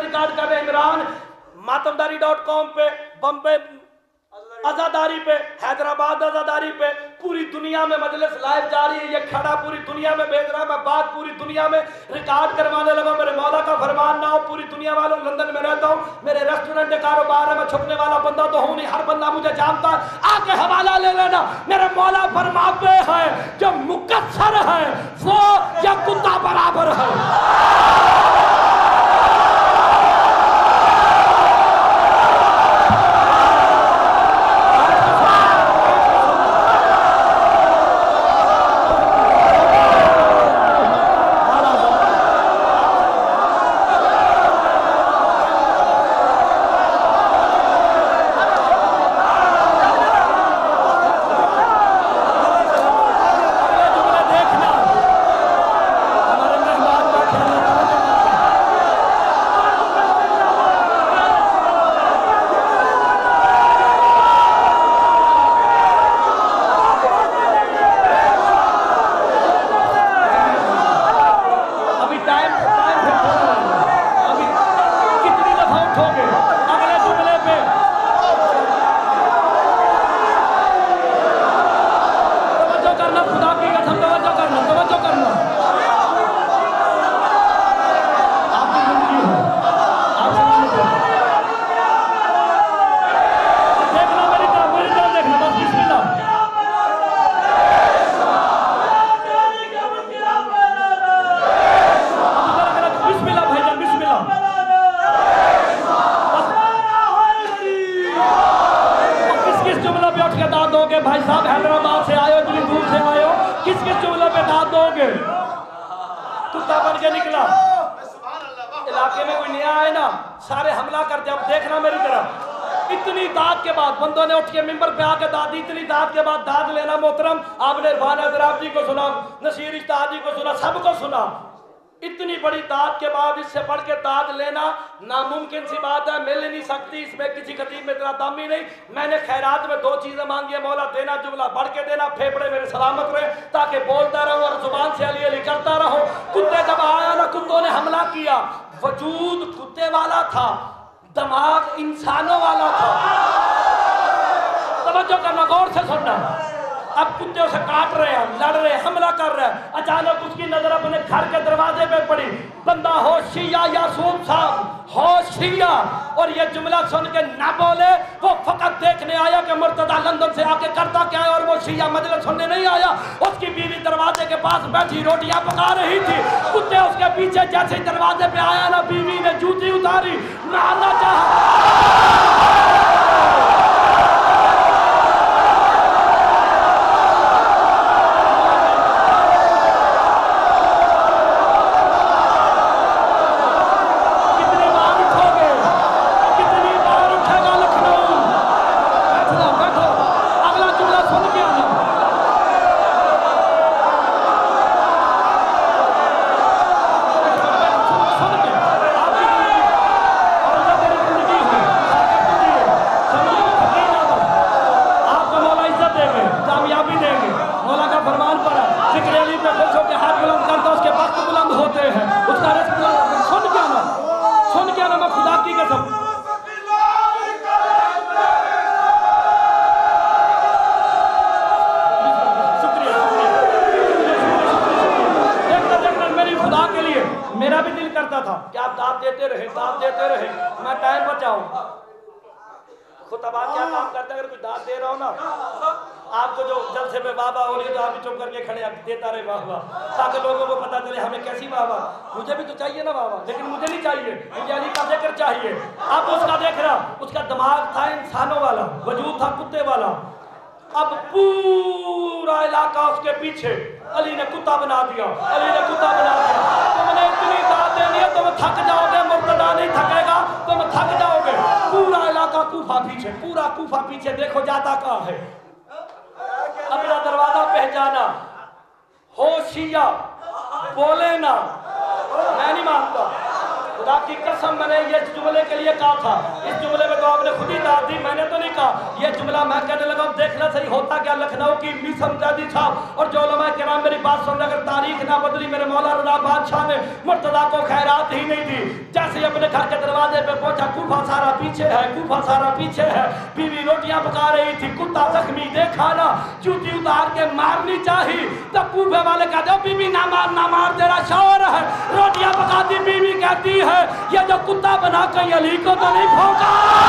मातमदारी.com पे, बम्बे आजादारी पे, हैदराबाद आजादारी पे पूरी दुनिया में मजलिस लाइव जारी है, ये खड़ा पूरी दुनिया में भेज रहा है, मैं बात पूरी दुनिया में रिकॉर्ड करवाने लगा। मेरे मौला का फरमान ना हो, पूरी दुनिया वालों, लंदन में रहता हूँ, मेरे रेस्टोरेंट के कारोबार है, मैं छुपने वाला बंदा तो हूँ नहीं, हर बंदा मुझे जानता है, आके हवाला ले लेना। मेरे मौला फरमाते हैं जो मुकस्सर है वो या कुत्ता बराबर है। भाई साहब हैदराबाद से आयो, इतनी दूर से आयो, किस किस जुमले पे दाद दोगे? कुत्ता बन के निकला, इलाके में कोई नया है ना, सारे हमला करते। अब देखना मेरी तरफ, इतनी दाद के बाद बंदों ने उठ के मिंबर पे आके दाद दी, इतनी दाद के बाद दाद लेना मोहतरम। आपने इरफान अजराब जी को सुना, नसीर इश्तार जी को सुना, सबको सुना। इतनी बड़ी दाद के बाद इससे बढ़ के दाद लेना नामुमकिन सी बात है, मिल नहीं सकती, इसमें किसी खतीब में इतना दम ही नहीं। मैंने खैरात में 2 चीजें मांगी है, मौला देना जुमला बढ़ के देना, फेफड़े मेरे सलामत रहे ताकि बोलता रहूं और जुबान से अली अली करता रहूं। कुत्ते जब आया ना, कुत्तों ने हमला किया, वजूद कुत्ते वाला था, दिमाग इंसानों वाला था। तवज्जो करना, गौर से सुनना। अब कुत्ते उसे काट रहे हैं, लड़ रहे हैं, हमला कर रहे हैं। अचानक उसकी नजर अपने घर के दरवाजे पे पड़ी, बंदा होशिया यासूम साहब होशिया, और ये जुमला सुन के ना बोले, वो फकत देखने आया कि मुर्तजा लंदन से आके करता क्या है, और वो शिया मजलिस सुनने नहीं आया। उसकी बीवी दरवाजे के पास बैठी रोटियां पका रही थी, कुत्ते उसके पीछे जैसे ही दरवाजे पे आया ना, बीवी ने जूती उतारी, मारना चाहा। मेरा भी दिल करता था कि आप दाद देते रहे, मैं टाइम बचाऊं। खुतबा क्या काम करता है, अगर कोई दाद दे रहा हो ना, आपको जो जलसे में वाह वाह हो रही है तो आप भी चुप करके खड़े देता रहे वाह वाह, ताकि लोगों को पता चले हमें कैसी वाह वाह। मुझे भी तो चाहिए ना वाह वाह, लेकिन मुझे नहीं चाहिए, मुझे अली का जिक्र चाहिए। अब उसका देख रहा, उसका दिमाग था इंसानों वाला, वजूद था कुत्ते वाला। अब पूरा इलाका उसके पीछे, अली ने कुत्ता बना दिया, अली ने कुत्ता बना दिया। तुमने इतनी दाद देनी है, तुम थक जाओगे, मुर्तदा नहीं थकेगा, तुम थक जाओगे। पूरा इलाका कूफा पीछे, पूरा कूफा पीछे, देखो जाता कहाँ है। अपना दरवाजा पहचाना, होशिया बोले ना, मैं नहीं मानता, खुदा की कसम मैंने ये जुमले के लिए कहा था, इस जुमले में तो आपने खुद ही दाद दी, मैंने तो नहीं कहा। ये जुमला मैं कहने लगा देखना सही होता क्या। लखनऊ की मिसम जादी साहब और जो उलमा किराम मेरी बात सुन, अगर तारीख ना बदली मेरे मौला रज़ा बादशाह ने मुर्तज़ा को खैरात ही नहीं दी। जैसे ही अपने घर के दरवाजे पे पहुंचा, कूफा सारा पीछे है, कूफा सारा पीछे है, बीवी रोटियां पका रही थी, कुत्ता जख्मी देखा ना, जूती उतार के मारनी चाहिए। तब कूफे वाले कहते हो बीवी ना मार तेरा शौहर है। रोटियां पकाती बीवी कहती है ये जो कुत्ता बना कहीं अली को तो नहीं भौंका।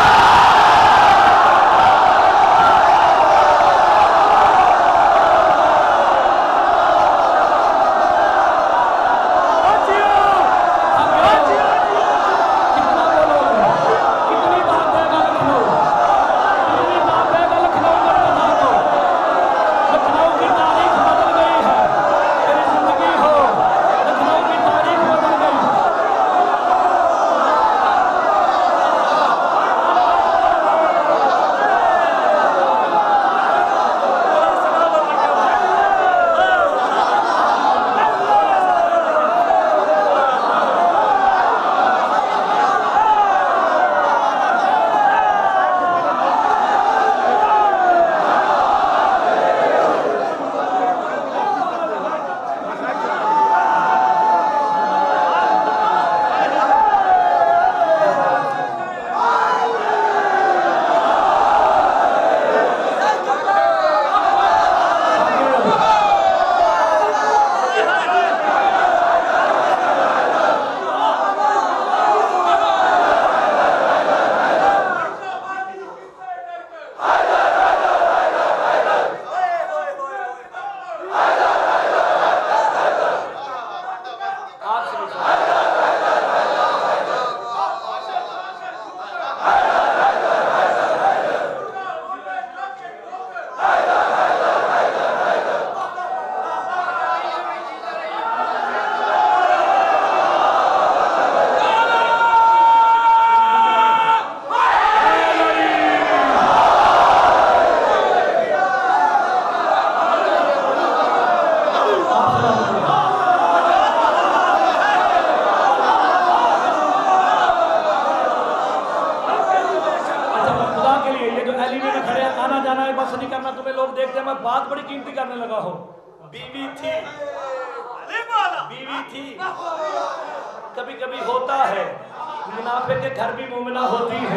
कभी कभी होता है मुनाफे के घर भी मुमना होती है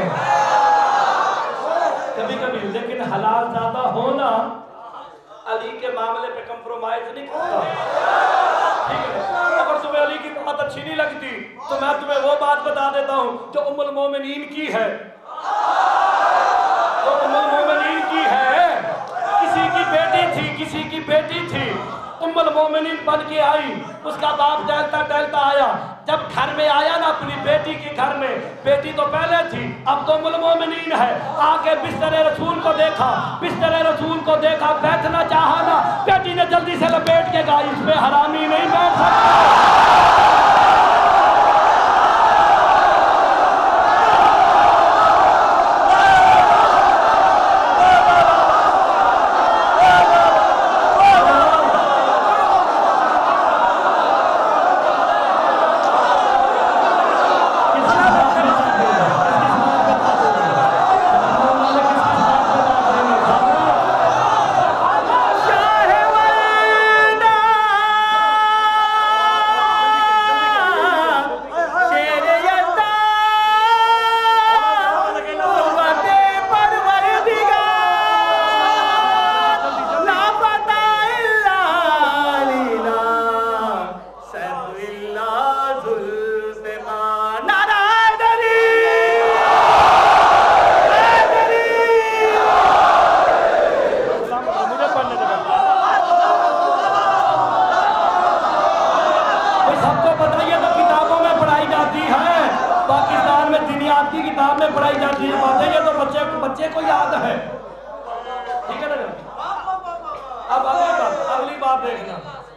कभी कभी, लेकिन हलाल ज्यादा होना अली के मामले पे कंप्रोमाइज नहीं करता। ठीक है, अगर तुम्हें अली की बात अच्छी नहीं लगती तो मैं तुम्हें वो बात बता देता हूँ जो उम्मुल मोमिनीन की है। तो उम्मुल मोमिनीन की है, किसी की बेटी थी उम्मुल मोमिनीन बन के आई, उसका बाप टहलता टहलता आया, जब घर में आया ना अपनी बेटी के घर में, बेटी तो पहले थी अब तो उम्मुल मोमिनीन है, आके बिस्तर रसूल को देखा, बैठना चाहा ना, बेटी ने जल्दी से लपेट के कहा इसमें हरामी नहीं बैठ सकता। बच्चे को याद है, ठीक है ना। अब अगली बात देखना,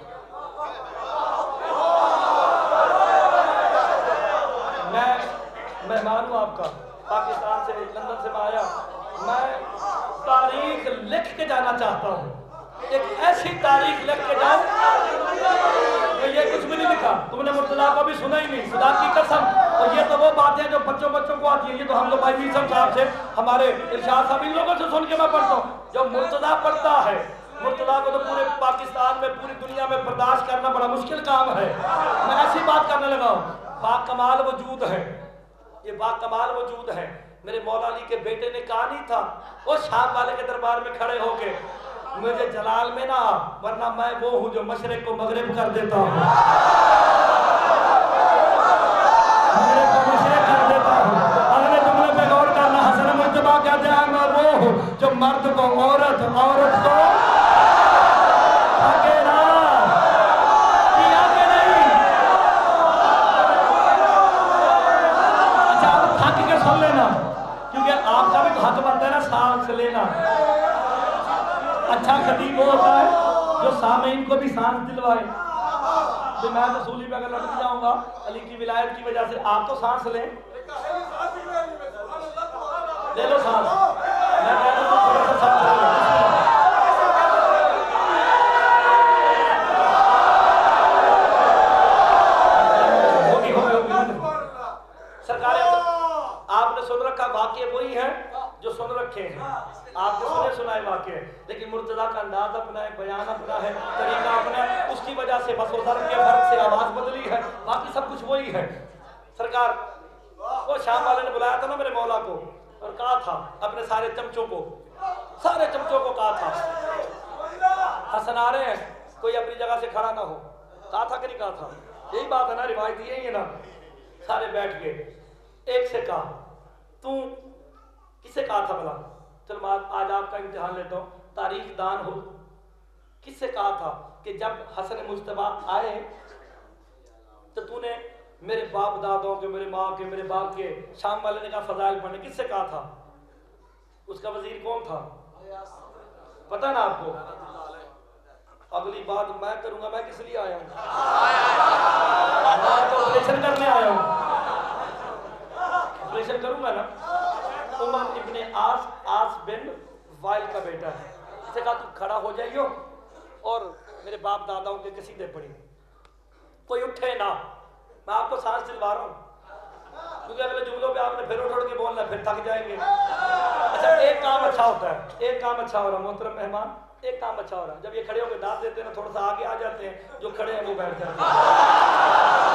मैं मेहमान हूँ आपका, पाकिस्तान से लंदन से मैं आया, मैं तारीख लिख के जाना चाहता हूँ, एक ऐसी तारीख लिख के जाऊँ तो ये कुछ भी नहीं लिखा, तुमने मुर्तजा को भी सुना ही नहीं, खुदा की कसम। और ये तो वो बातें जो बच्चों को आती है, ये तो हम लोग भाई मीसम साहब से, हमारे इरशाद साहब, इन लोगों से सुन के मैं पढ़ता हूँ। जब मुर्तजा पढ़ता है, मुर्तजा को तो पूरे पाकिस्तान में, पूरी दुनिया में बर्दाश्त करना बड़ा मुश्किल काम है। मैं ऐसी बात करने लगा हूँ, बाकमाल वजूद है, ये बाकमाल वजूद है। मेरे मौला अली के बेटे ने कहा नहीं था, वो शाम वाले के दरबार में खड़े होके, मुझे जलाल में ना, वरना मैं वो हूँ जो मशरिक को मगरिब कर देता हूँ, मगरिब को मशरिक कर देता हूँ। अगले जुमले पे गौर करना, हसन मुज्तबा कहते हैं मैं वो हूँ जो मर्द को औरत, औरत को अकेला किया कि नहीं। अच्छा आप थक के सुन लेना, क्योंकि आपका भी तो हक बनता है ना सांस लेना। अच्छा खतीब वो होता है जो सामीन को भी सांस दिलवाए। तो मैं तो सूली पे अगर लटक जाऊंगा अली की विलायत की वजह से, आप तो सांस लें, ले लो सांस, मैं कह रहा हूं थोड़ा सा सांस ले लो। सरकार आपने सुन रखा, वाकये वही है जो सुन रखे हैं, आपने सुने सुनाए वाकये, लेकिन मुर्तजा का अंदाज अपना है, बयान अपना है, तरीका अपना है, उसकी वजह से बस वो के फर्क से आवाज बदली है, बाकी सब कुछ वही है। सरकार वो शाम वाले ने बुलाया था ना मेरे मौला को, और कहा था अपने सारे चमचों को कहा था, हसन आ रहे हैं, कोई अपनी जगह से खड़ा ना हो, कहा था कि नहीं कहा था? यही बात है ना, रिवायत यही है ना। सारे बैठ गए, एक से कहा, तू किससे कहा था भला? चलो आज आपका इम्तिहान लेता हूँ, तारीख दान हो, किससे कहा था कि जब हसन मुज्तबा आए तो तूने मेरे बाप दादों के, मेरे माँ के, मेरे बाप के, शाम वाले ने कहा फजाइल पढ़ने, किससे कहा था? उसका वजीर कौन था पता ना आपको? अगली बात मैं करूंगा, मैं किस लिए आया हूँ? मैं तो ऑपरेशन करने आया हूँ, ऑपरेशन करूंगा ना। उमर इब्ने आस बिन वाइल का बेटा है, इसे कहा तू खड़ा हो जाइयो और मेरे बाप दादाओं के कसीदे पढ़ी, कोई उठे ना, मैं आपको सांस दिलवा रहा हूँ, क्योंकि अगले जुमलों पे आपने फिर उठ के बोलना, फिर थक जाएंगे। अच्छा एक काम अच्छा होता है, एक काम अच्छा हो रहा मोहतरम मेहमान, एक काम अच्छा हो रहा है, जब ये खड़े होकर दाद देते हैं ना, थोड़ा सा आगे आ जाते हैं, जो खड़े हैं वो बैठ जाते हैं।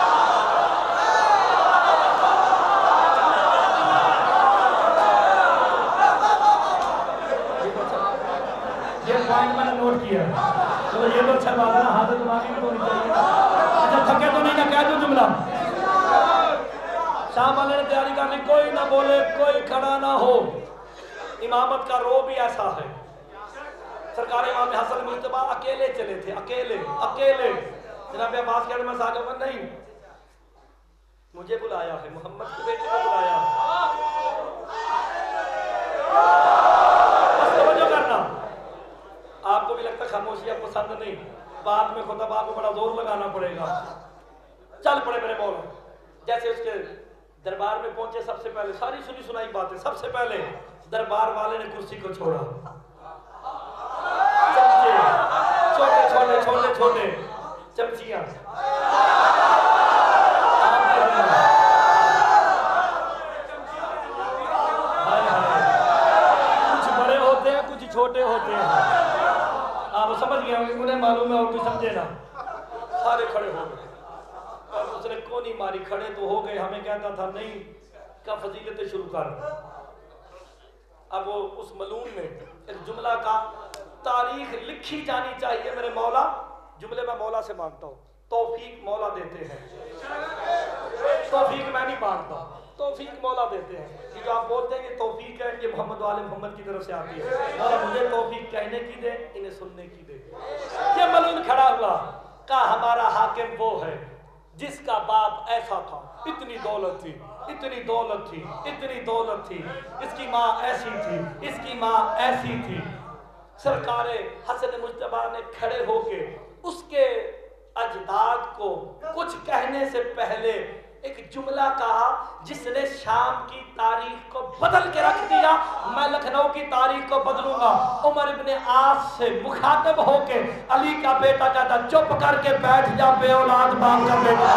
ये पॉइंट मैंने नोट किया, तो ये तो अच्छा बात है ना, हाथ दिमागी भी होनी चाहिए। अच्छा थके तो नहीं ना, कह दो जुमला। शाम वाले ने तैयारी कर ली, कोई ना बोले, कोई खड़ा ना हो, इमामत का रो भी ऐसा है। सरकार इमाम हसन मुज्तबा अकेले चले थे, अकेले जनाब अब्बास कहते मैं साथ में नहीं, मुझे बुलाया है, मोहम्मद के बेटे को बुलाया। बस तवज्जो करना, आपको भी लगता खामोशी आपको पसंद नहीं, बाद में खुदा आपको बड़ा जोर लगाना पड़ेगा। चल पड़े मेरे मौला, जैसे उसके दरबार में पहुंचे, सबसे पहले सारी सुनी सुनाई बातें, सबसे पहले दरबार वाले ने कुर्सी को छोड़ा, छोटे चमचियां, कुछ बड़े होते हैं, कुछ छोटे होते हैं, आप समझ गए होंगे, उन्हें मालूम है और कुछ समझे ना। सारे खड़े हो गए और उसने कोनी मारी, खड़े तो हो गए, हमें कहता था नहीं का फजीलतें शुरू कर। अब वो उस मलूम में एक जुमला का तारीख लिखी जानी चाहिए मेरे मौला, जुमले में मौला से मांगता हूँ, तौफीक मौला देते हैं, तौफीक मैं नहीं मांगता, तौफीक मौला देते हैं। ये जो आप बोलते हैं कि तौफीक है, ये मोहम्मद वाले मोहम्मद की तरफ से आती है, मौला मुझे तौफीक कहने की दे, इन्हें सुनने की दे। ये मलूम खड़ा हुआ, कहा हमारा हाकिम वो है जिसका बाप ऐसा था, इतनी दौलत थी, इतनी दौलत थी, इतनी दौलत थी, इसकी माँ ऐसी थी, इसकी माँ ऐसी थी। सरकारे हसन मुज्तबा ने खड़े होके उसके अजदाद को कुछ कहने से पहले एक जुमला कहा जिसने शाम की तारीख को बदल के रख दिया। मैं लखनऊ की तारीख को बदलूंगा। उमर इब्ने आस से मुखातिब होके अली का बेटा कहता चुप करके बैठ जा बे औलाद बाप का बेटा।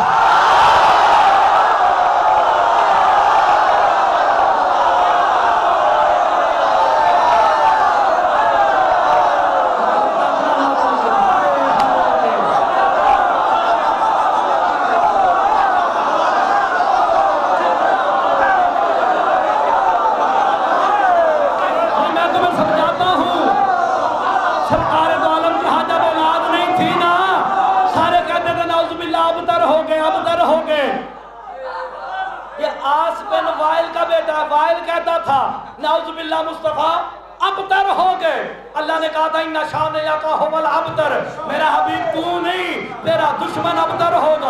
वाइल कहता था नाउजुबिल्लाह मुस्तफा अबतर हो गए। अल्लाह ने कहा था इन्ना शान याका हुवल अबतर, मेरा हबीब तू नहीं तेरा दुश्मन अबतर होगा।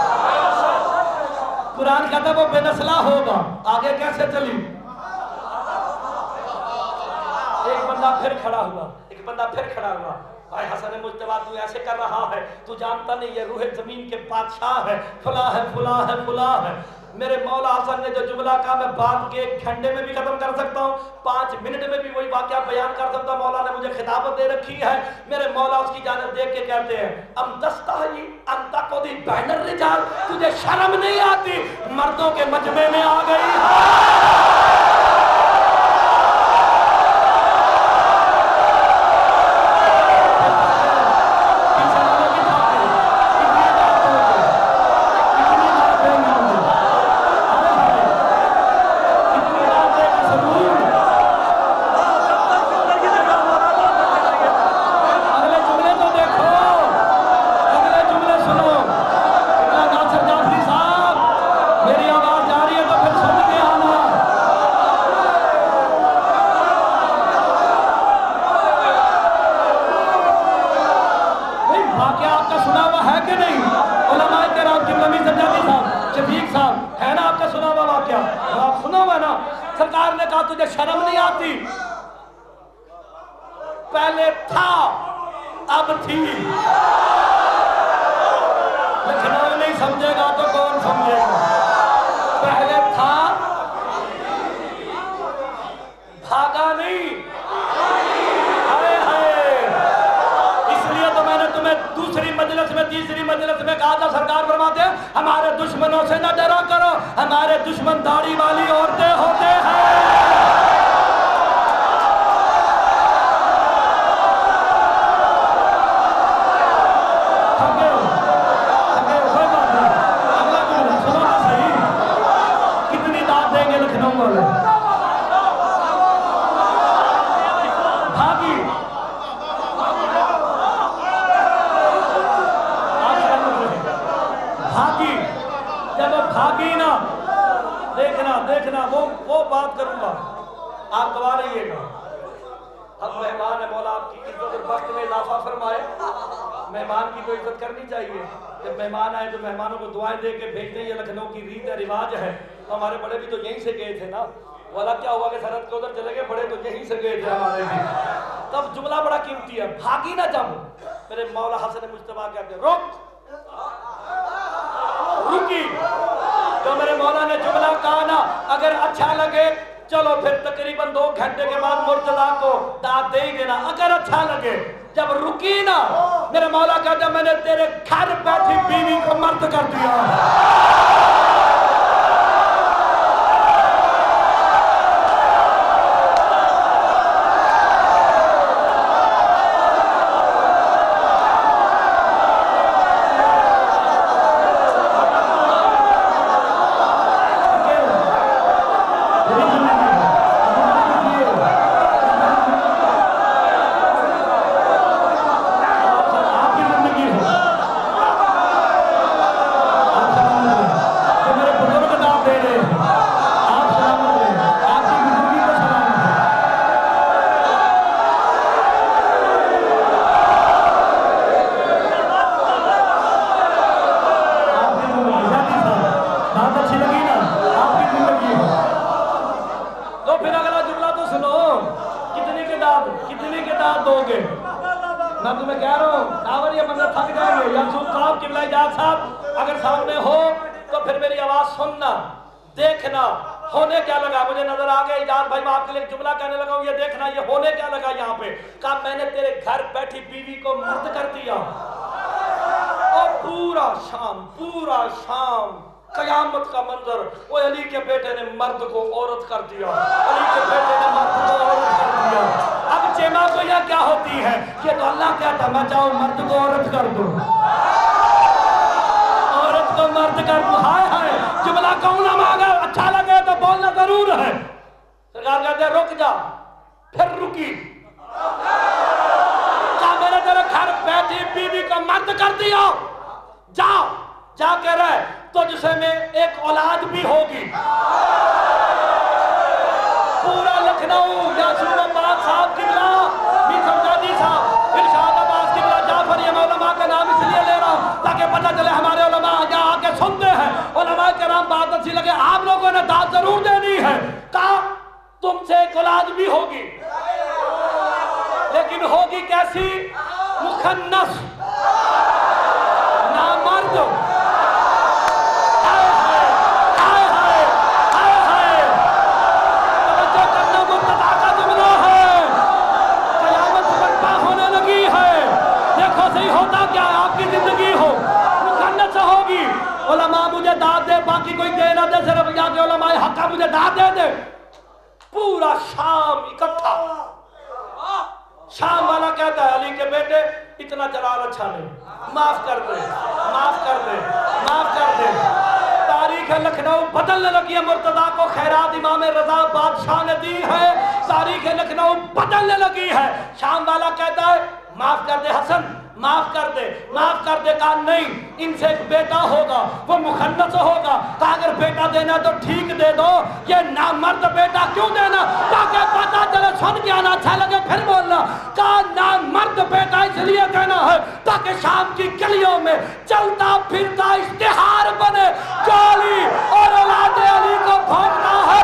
कुरान कहता वो बेनस्ला होगा। आगे कैसे चली? एक बंदा फिर खड़ा हुआ, एक बंदा फिर खड़ा हुआ। भाई हसन मुज्तबा तू ऐसे कर रहा है, तू जानता नहीं ये रूह जमीन के बादशाह है, फला है फुला है फुला है। मेरे मौला हसन ने जो जुमला कहा मैं बात के 1 घंटे में भी खत्म कर सकता हूँ, 5 मिनट में भी वही वाकया बयान कर सकता हूँ। मौला ने मुझे खिताबत दे रखी है। मेरे मौला उसकी जानिब देख के कहते हैं अम दस्ताही अंता को दी बैनर रिजाल, तुझे शर्म नहीं आती मर्दों के मजमे में आ गई। सरकार ने कहा तुझे शर्म नहीं आती? पहले था अब थी। लखनऊ नहीं समझेगा तो कौन समझेगा? पहले था भागा नहीं। हाय हाय, इसलिए तो मैंने तुम्हें दूसरी मजलिस में तीसरी मजलिस में कहा था सरकार फरमाते हैं हमारे दुश्मनों से न डरा करो, हमारे दुश्मन दाढ़ी वाली औरतें होते हैं। कितनी दाद देंगे लखनऊ वाले? भागी भागी, जब भागी ना देखना देखना वो बात करूंगा, आप गवा रहिएगा। अब मेहमान है, मौला आपकी इज्जत और वक्त में इजाफा फरमाए। मेहमान की तो इज्जत करनी चाहिए। जब मेहमान आए तो मेहमानों को दुआएं दे के भेजते हैं, ये लखनऊ की रीत है, रिवाज है। तो हमारे बड़े भी तो यहीं से गए थे ना। वाला क्या हुआ कि सरहद के उधर चले गए, बड़े तो यहीं से गए थे हमारे भी। तब जुमला बड़ा कीमती है, भागी ना। जब मेरे मौला हसन मुज्तबा कहते हैं रुक, रुकी। तो मेरे मौला ने जुमला कहा ना, अगर अच्छा लगे चलो फिर तकरीबन 2 घंटे के बाद मुर्तजा को दाद दे ही देना, अगर अच्छा लगे। जब रुकी ना, मेरे मौला कहता मैंने तेरे घर बैठी बीवी को मर्द कर दिया। मैं तुम्हें कह रहा हूँ सावर ये बंदा थक जाएंगे। यासूफ साहब, किबला इजाज साहब अगर सामने हो तो फिर मेरी आवाज सुनना, देखना होने क्या लगा। मुझे नजर आ गया इजाज भाई, मैं आपके लिए जुमला कहने लगा हूं, ये देखना ये होने क्या लगा यहाँ पे। कहा मैंने तेरे घर बैठी बीवी को मर्द कर दिया। और पूरा शाम कयामत का मंजर, वो अली के बेटे ने मर्द को औरत कर दिया, अली के बेटे ने मर्द को औरत कर दिया। अब चेमा को यह क्या होती है, ये तो अल्लाह कहता मैं चाहूं मर्द को औरत कर दूं, औरत को मर्द कर दूं। हाय हाय, जुमला कौन ना मांगा, अच्छा लगे तो बोलना जरूर है। सरकार कहते रुक जा, फिर रुकी। क्या मैंने तेरे घर बैठी बीवी को मर्द कर दिया, जा कह रहे तुझसे में एक औलाद भी होगी। पूरा लखनऊ यासूर अब्बास साहब किबला, मिसमदादी साहब, इरशाद अब्बास किबला, जाफर, ये मैं उलमा का नाम इसलिए ले रहा हूं ताकि पता चले हमारे उलमा यहाँ आके सुनते हैं। उलमा के नाम बात अच्छी लगे, आप लोगों ने दाद जरूर देनी है। कहा तुमसे एक औलाद भी होगी, लेकिन होगी कैसी, मुखन्नस, नामर्द। होता क्या है, आपकी जिंदगी हो मुकन्नत से होगी। उलमा मुझे दाद दे, बाकी कोई दे ना दे, सिर्फ जाके उलमा हक्का मुझे दाद दे दे। पूरा शाम इकट्ठा, शाम वाला कहता है अली के बेटे इतना जलाल अच्छा नहीं, माफ कर दे, माफ कर दे, माफ कर दे। तारीख लखनऊ बदलने लगी है, मुर्तदा को खैरात इमाम रजा बादशाह ने दी है, तारीख लखनऊ बदलने लगी है। शाम वाला कहता है माफ कर दे हसन, माफ कर दे, माफ कर दे। कहा नहीं, इनसे एक बेटा होगा, वो मुखन्नस होगा। कहा अगर बेटा देना तो ठीक दे दो, ये नामर्द बेटा क्यों देना, ताकि पता चले, सुन के आना अच्छा लगे फिर बोलना। कहा नामर्द बेटा इसलिए देना है ताकि शाम की गलियों में चलता फिरता इश्तिहार बने, गोली और औलाद अली को भोगना है।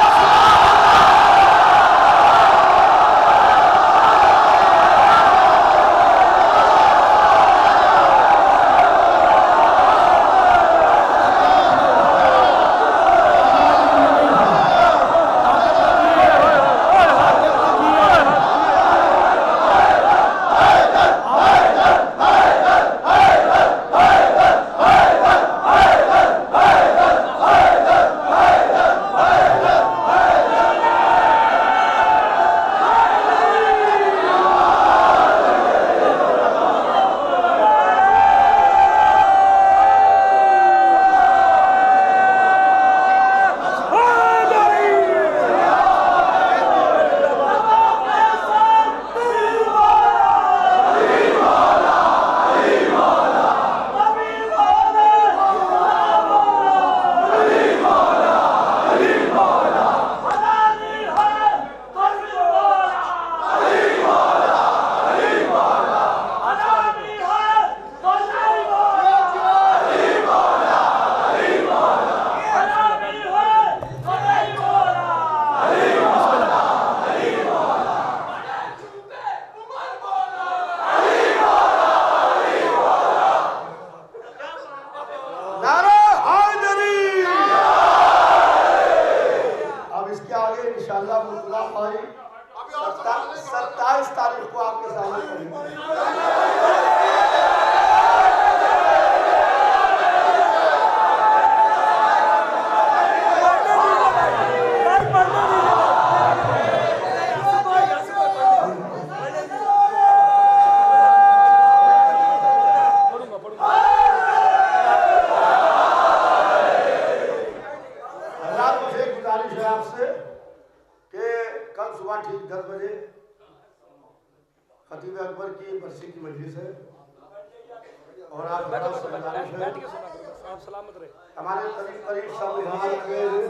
हमारे करीब सब यहाँ लगे हैं,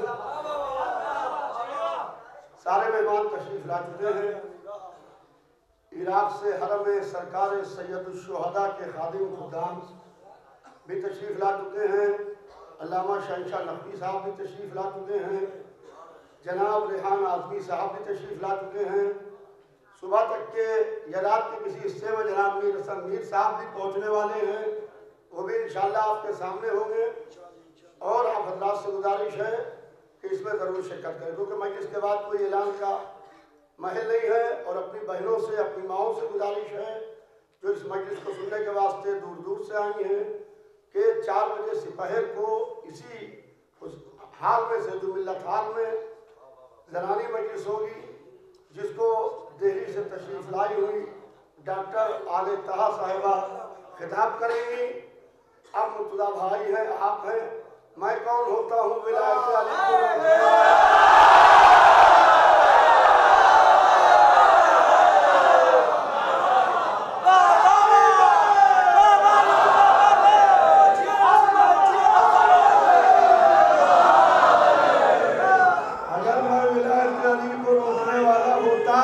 सारे मेहमान तशरीफ ला चुके हैं। इराक से हरम सरकार सैयदुश्शुहदा के खादिम खुदाम भी तशरीफ ला चुके हैं। अल्लामा शहंशाह नकवी साहब भी तशरीफ ला चुके हैं। जनाब रेहान आज़मी साहब भी तशरीफ ला चुके हैं। सुबह तक के या रात के किसी हिस्से में जनाब मीर हसन मीर साहब भी पहुँचने वाले हैं, वो भी इंशाअल्लाह आपके सामने होंगे। और आप हजरात से गुजारिश है कि इसमें ज़रूर शिरकत करें, क्योंकि मजलिस के बाद कोई ऐलान का महल नहीं है। और अपनी बहनों से, अपनी माओं से गुजारिश है जो इस मजलिस को सुनने के वास्ते दूर दूर से आई हैं कि 4 बजे सिपहर को इसी उस हाल में सैयद मिल्लत हाल में ज़नानी मजलिस होगी, जिसको दिल्ली से तशरीफ़ लाई हुई डॉक्टर आले तहा साहिबा खिताब करेंगी। अब मुर्तज़ा भाई हैं, आप हैं, मैं कौन होता हूँ विलायत अली को। अगर मैं विलायत अली को रोकने वाला होता,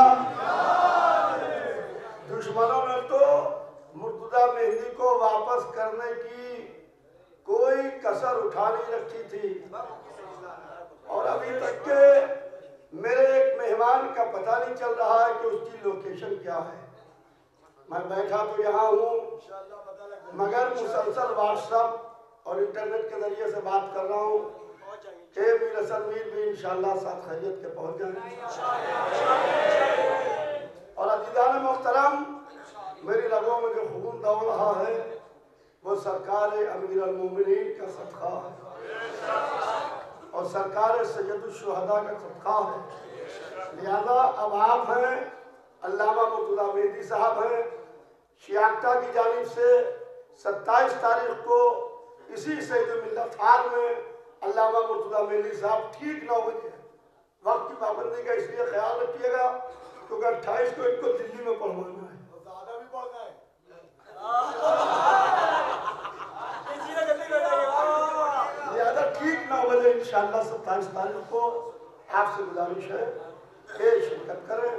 दुश्मनों ने तो मुर्तज़ा मेहंदी को वापस करने की कोई कसर उठा नहीं रखी थी। और अभी तक के मेरे एक मेहमान का पता नहीं चल रहा है कि उसकी लोकेशन क्या है। मैं बैठा तो यहाँ हूँ, मगर मुसलसल व्हाट्सएप और इंटरनेट के जरिए से बात कर रहा हूँ कि मीर हसन मीर भी इंशाअल्लाह साथ खैरियत के पहुँच जाएंगे। और अजीज़ान मोहतरम, मेरी रगों में जो खून दौड़ रहा है वो सरकार अमीर अल-मोमिनीन का सदका है और सरकार सैयद शुहदा का सदका है। लिहाजा अब आप हैं, अल्लामा मुर्तज़ा मेहंदी साहब हैं, शियाक्ता की जानिब से 27 तारीख को इसी सैयद मिल्लत हाल में अल्लामा मुर्तज़ा मेहंदी साहब ठीक 9 बजे, वक्त की पाबंदी का इसलिए ख्याल रखिएगा क्योंकि 28 को इनको दिल्ली में पढ़वाना है। लिहाजा ठीक 9 बजे इंशाअल्लाह 27 तारीख को आपसे गुजारिश है कि शिरकत करें।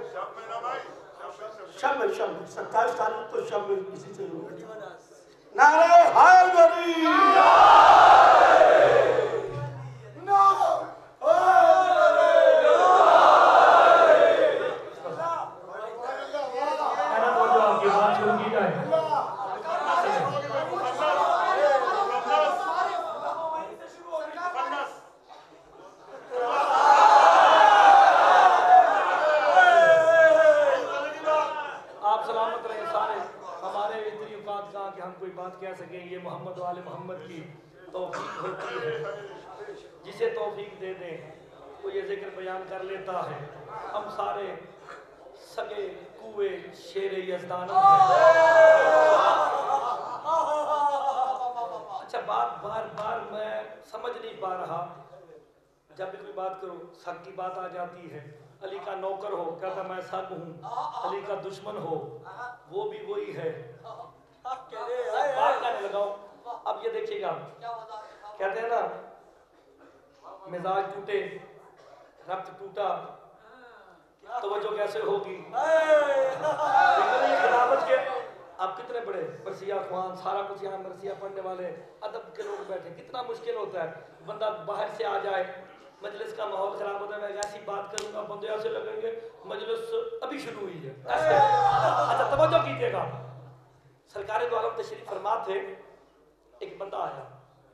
शब 27 तारीख को शब में किसी से नारे हैदरी कह सके। ये मोहम्मद वाले मोहम्मद की तौफीक होती है, जिसे तौफीक दे दें वो ये जिक्र बयान कर लेता है। हम सारे सगे कुए शेर यज़दानम हैं। अच्छा, बात बार बार मैं समझ नहीं पा रहा, जब भी कोई बात करो सग की बात आ जाती है। अली का नौकर हो कहता मैं सग हूँ, अली का दुश्मन हो वो भी वही है। बात करने लगाओ। अब ये देखिएगा, कहते हैं ना मिजाज टूटे रक्त टूटा तो वो जो कैसे होगी। खिलाफत के आप कितने बड़े मरसिया ख्वान, सारा कुछ यहाँ मरसिया पढ़ने वाले अदब के लोग बैठे, कितना मुश्किल होता है। बंदा बाहर से आ जाए, मजलिस का माहौल खराब होता है, मैं ऐसी बात करूंगा बंदे ऐसे लगेंगे मजलिस अभी शुरू हुई है। अच्छा तवज्जो कीजिएगा, सरकारी द्वारा तशरीफ फरमा थे, एक बंदा आया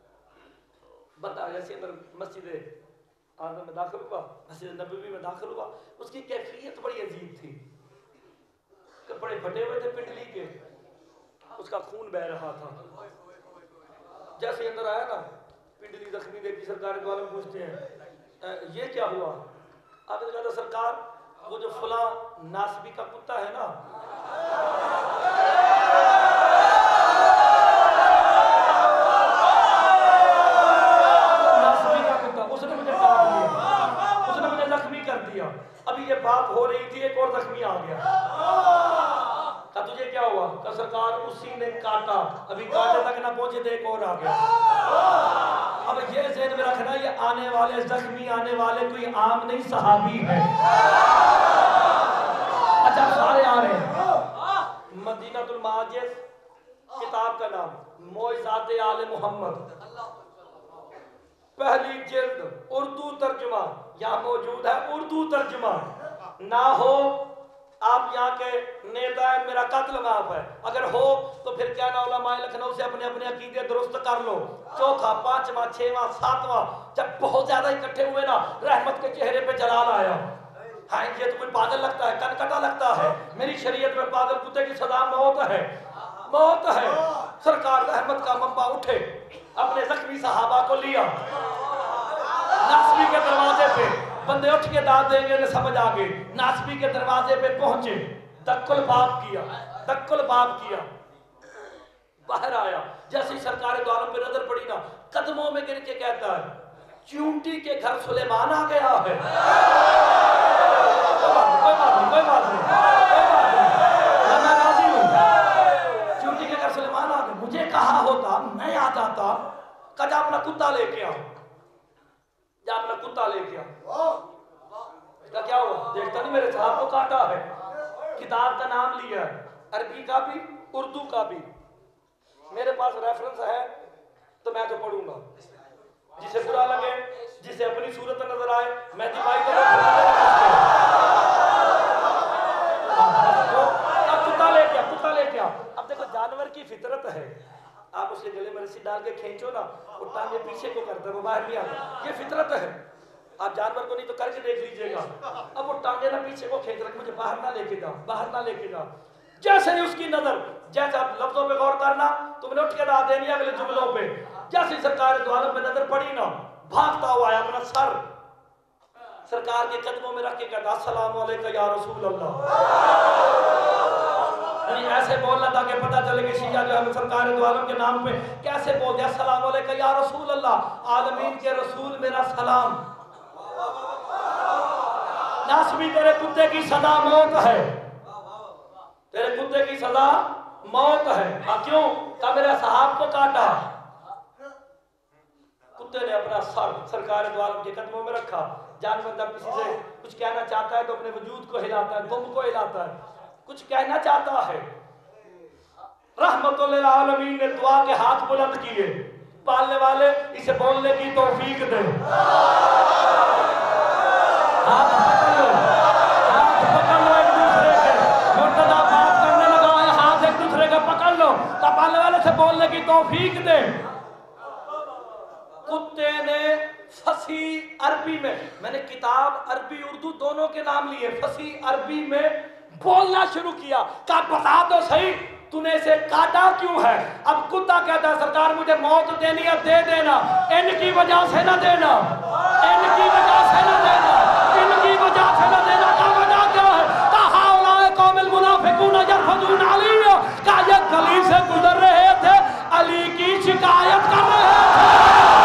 जैसे अंदर मस्जिद आज़म में दाखिल हुआ, मस्जिद नबवी में दाखिल हुआ, उसकी कैफियत बड़ी अजीब थी। कपड़े फटे हुए थे पिंडली के, उसका खून बह रहा था। जैसे अंदर आया ना, पिंडली जख्मी देखी, सरकारी द्वारा पूछते हैं ये क्या हुआ। आपने कहा था सरकार वो जो फुला नासबी का कुत्ता है ना, अभी ये बात हो रही थी, एक और जख्मी आ गया। कहा तुझे क्या हुआ? कहा सरकार उसी ने काटा, अभी काटे तक ना पहुंचे थे एक और आ गया। अब ये ज़हन में रखना, ये आने वाले जख्मी आने वाले कोई आम नहीं सहाबी है। अच्छा सारे आ रहे हैं। मदीनातुल माजिज़ किताब का नाम मोइज़ात आले मोहम्मद, पहली जिल्द, उर्दू तर्जुमा यहाँ मौजूद है। उर्दू तर्जुमा ना हो आप यहाँ के नेता हैं, मेरा कत्ल माफ है, अगर हो तो फिर क्या ना उलमाए लखनऊ से अपने अपने अकीदे दुरुस्त कर लो। चौथा, पांचवा, छठवां, सातवां, जब बहुत ज्यादा इकट्ठे हुए ना, रहमत के चेहरे पे जलाल आया। हाँ, ये तो कोई पागल लगता है, कनकटा लगता है। मेरी शरीयत में पागल कुत्ते की सजा मौत है, मौत है। सरकार रहमत का मंबा उठे, अपने जख्मी सहाबा को लिया, नासबी के दरवाजे पे बंदे उठ के दाद देंगे, उन्हें समझ आ गई। नासबी के दरवाजे पे पहुंचे, दक्कुल बाप किया, दक्कुल बाप किया, बाहर आया। जैसे ही सरकार दो आलम पे नजर पड़ी ना, कदमों में गिर के कहता है, चूंटी के घर सुलेमान आ गया है। कोई बात नहीं, मैं राजी हूं। चूंटी के घर सुलेमान आ गया। मुझे कहा होता, मैं आ जाता, कदा अपना कुत्ता लेके आओ, जा अपना कुत्ता लेके आओ। इसका क्या हुआ? देखता नहीं मेरे साहब को काटा है। किताब का नाम लिया, अरबी का भी उर्दू का भी, मेरे पास रेफरेंस है तो मैं तो पढ़ूंगा। जिसे बुरा लगे, जिसे अपनी सूरत नजर आए, मैं दिवाई तो कुत्ता लेके आओ, कुत्ता लेके आओ। अब देखो, जानवर की फितरत है, आप उसके गले में रस्सी डाल के खींचो ना, वो टांगे पीछे को करता है, वो बाहर नहीं आता। ये फितरत है। आप जानवर को नहीं तो करके देख लीजिएगा। अब वो टांगे ना पीछे को खींच रहे, मुझे बाहर ना लेके जाओ, बाहर ना लेके जाओ। जैसे ही उसकी नजर, जैसे आप लफ्जों पे गौर करना, तुमने उठ के दाद देनी अगले जुमलों पे। जैसे सरकार द्वारों पे नजर पड़ी ना, भागता हुआ आया, अपना सर सरकार के कदमों में रख के कहता, अस्सलाम वालेकुम या रसूल अल्लाह। ऐसे बोलना ताकि पता चले कि शिया जो है सरकार दो आलम के नाम पे कैसे बोल दिया, अस्सलाम वालेकुम या रसूल अल्लाह, आलमीन के रसूल मेरा सलाम। नासबी, तेरे कुत्ते की सजा मौत है, तेरे कुत्ते की सजा मौत है। क्यों? का मेरे साहब को काटा। कुत्ते ने अपना सर सरकार दो आलम के कदमों में रखा। जानवर जब किसी से कुछ कहना चाहता है तो अपने वजूद को हिलाता है, दुम को हिलाता है, कुछ कहना चाहता है। रहमतुल आलमीन ने दुआ के हाथ बुलंद किए, पालने वाले इसे बोलने की तौफीक दे। हाथ पकड़ लो, हाथ पकड़ लो एक दूसरे के। मुर्तजा बात करने लगा है, हाथ एक दूसरे का पकड़ लो, तो पालने वाले से बोलने की तौफीक दे। कुत्ते ने फसी अरबी में, मैंने किताब अरबी उर्दू दोनों के नाम लिए, फसी अरबी में बोलना शुरू किया। कहा, बता दो सही तूने इसे काटा क्यों है? अब कुत्ता कहता है, सरकार मुझे मौत देनी है, दे देना, इनकी वजह से ना देना, इनकी वजह से ना देना, इनकी वजह से ना देना। का वजह क्या है? हाउलाए कौमिल मुनाफिकून यरफजून अली, का ये गली से गुजर रहे थे, अली की शिकायत कर रहे थे।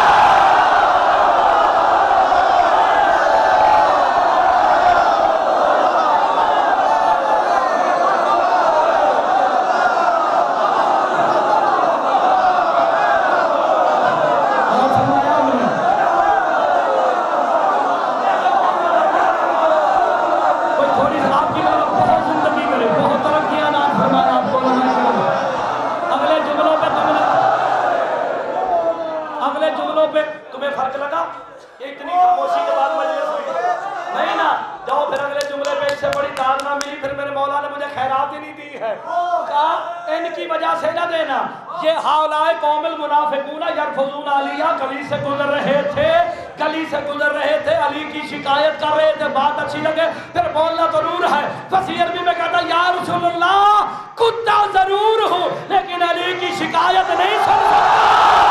इनकी वजह से ना देना। ये हाउलाए कौमिल मुनाफिकून यरफजून अलिया, गली से गुजर रहे थे, गली से गुजर रहे थे, अली की शिकायत कर रहे थे, बात अच्छी लगे फिर बोलना जरूर है। फसी अरबी में कहता, या रसूलल्लाह, कुत्ता जरूर हूं लेकिन अली की शिकायत नहीं सुन सकता।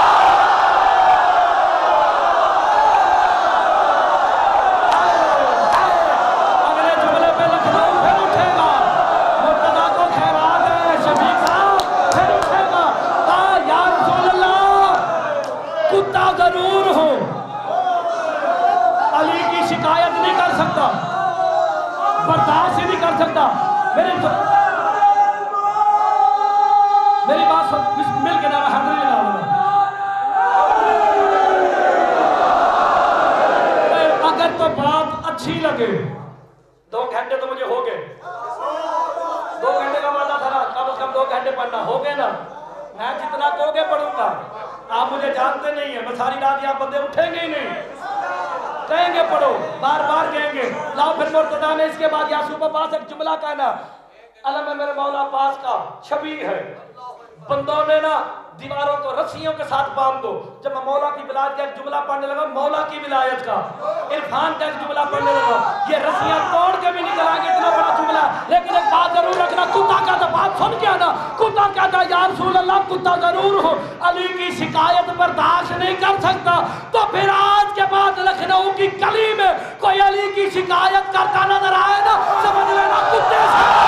जरूर हूं, अली की शिकायत नहीं कर सकता, बर्दाश्त ही नहीं कर सकता। मेरी बात मिल के ना हाजिरी लगा। अगर तो बात अच्छी लगे, 2 घंटे तो मुझे हो गए, 2 घंटे का वादा था ना, कम से कम 2 घंटे पढ़ना हो गए ना। मैं जितना कहोगे पढ़ूंगा। आप मुझे जानते नहीं है, मैं सारी रात यहाँ बंदे उठेंगे ही नहीं। कहेंगे पढ़ो, बार बार कहेंगे। लाओ फिर मुर्तजा ने इसके बाद यासूब अब्बास एक जुमला कहना, अलम है मेरे मौला पास का छवि है, बंदों ने ना दीवारों को रस्सियों के साथ बांध दो। जब मैं मौला की विलायत का एक जुमला पढ़ने लगा, मौला की विलायत का, इरफान का एक जुमला पढ़ने लगा, ये रस्सियां तोड़ के भी निकल आएंगे, इतना बड़ा जुमला। लेकिन एक बात जरूर रखना, कुत्ता का तो बात सुन के आना, कुत्ता कहता या रसूल अल्लाह कुत्ता जरूर हो, अली की शिकायत बर्दाश्त नहीं कर सकता। तो फिर आज के बाद लखनऊ की गली में कोई अली की शिकायत करता नजर आए ना, समझ लेना कुत्ते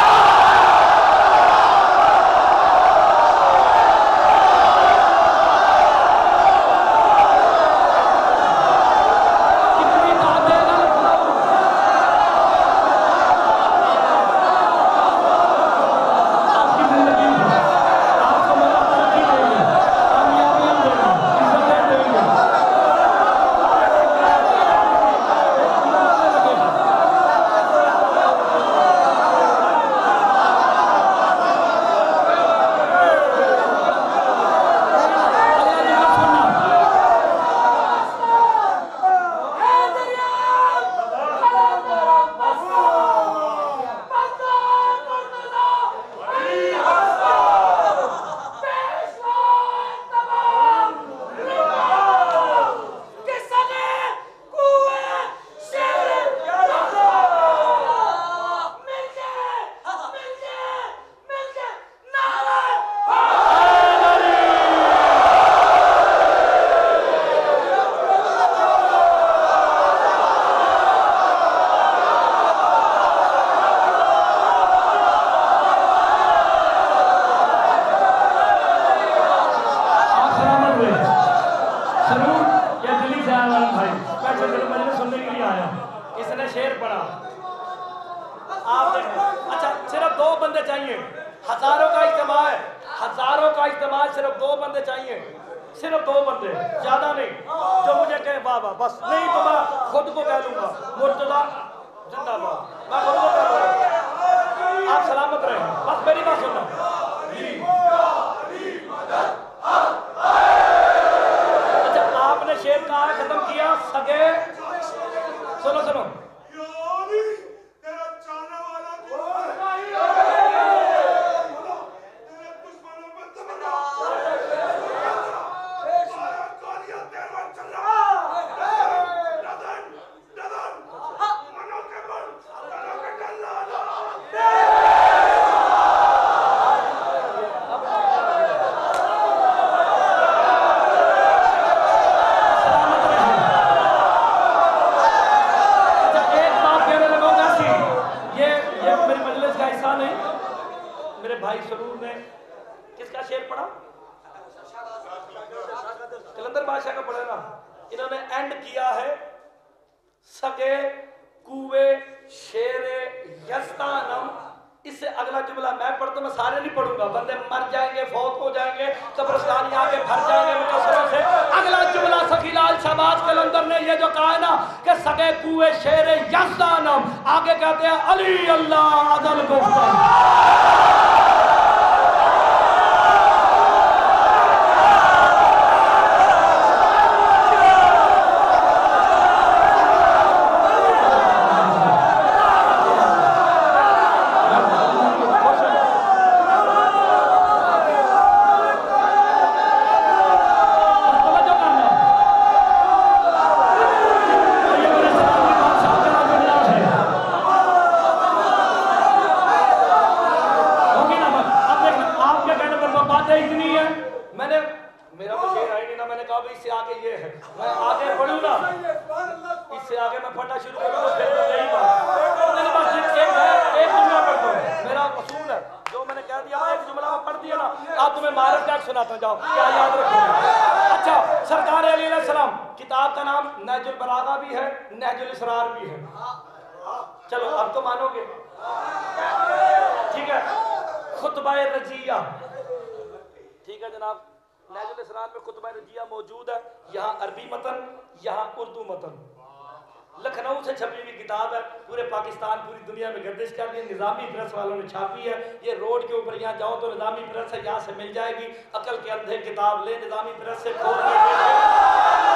लखनऊ से छपी हुई किताब है, पूरे पाकिस्तान पूरी दुनिया में गर्दिश कर दी, निज़ामी प्रेस वालों ने छापी है। ये रोड के ऊपर यहाँ जाओ तो निज़ामी प्रेस है, यहाँ से मिल जाएगी। अकल के अंधे किताब ले, निज़ामी प्रेस से खोल के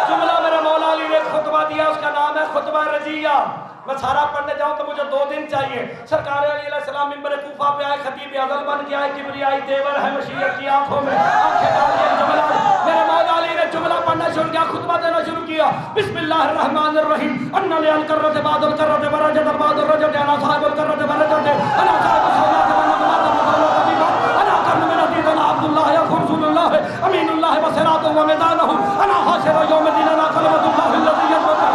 जुमला मेरे मौला अली ने खुतबा दिया, उसका नाम है खुतबा रजिया। मैं सारा पढ़ने जाऊं तो मुझे 2 दिन चाहिए। सरकार अली अलैहिस्सलाम मिंबर कूफा पे आए, खतीब अज़ल बन के आए, किबरियाई देवर है मशीयत की आंखों में, आंखें डाल के जुमला मेरे मौला अली ने जुमला पढ़ना शुरू किया, खुतबा देना शुरू किया। बिस्मिल्लाहिर रहमानिर रहीम। अन्ना लिल कररत बादल कररत बरजत बादल रजत अना साहिबुल कररत बरजत अना साहिबुल सौलात वन नमात मदौलत दीवा अना कर्न में नदीदन अब्दुल्लाह या खुरसुल्लाह अमीनुल्लाह व सिरातु व मैदानहु अना हासिर यौम दीन अना कलमतुल्लाह अल्लज़ी यज़बत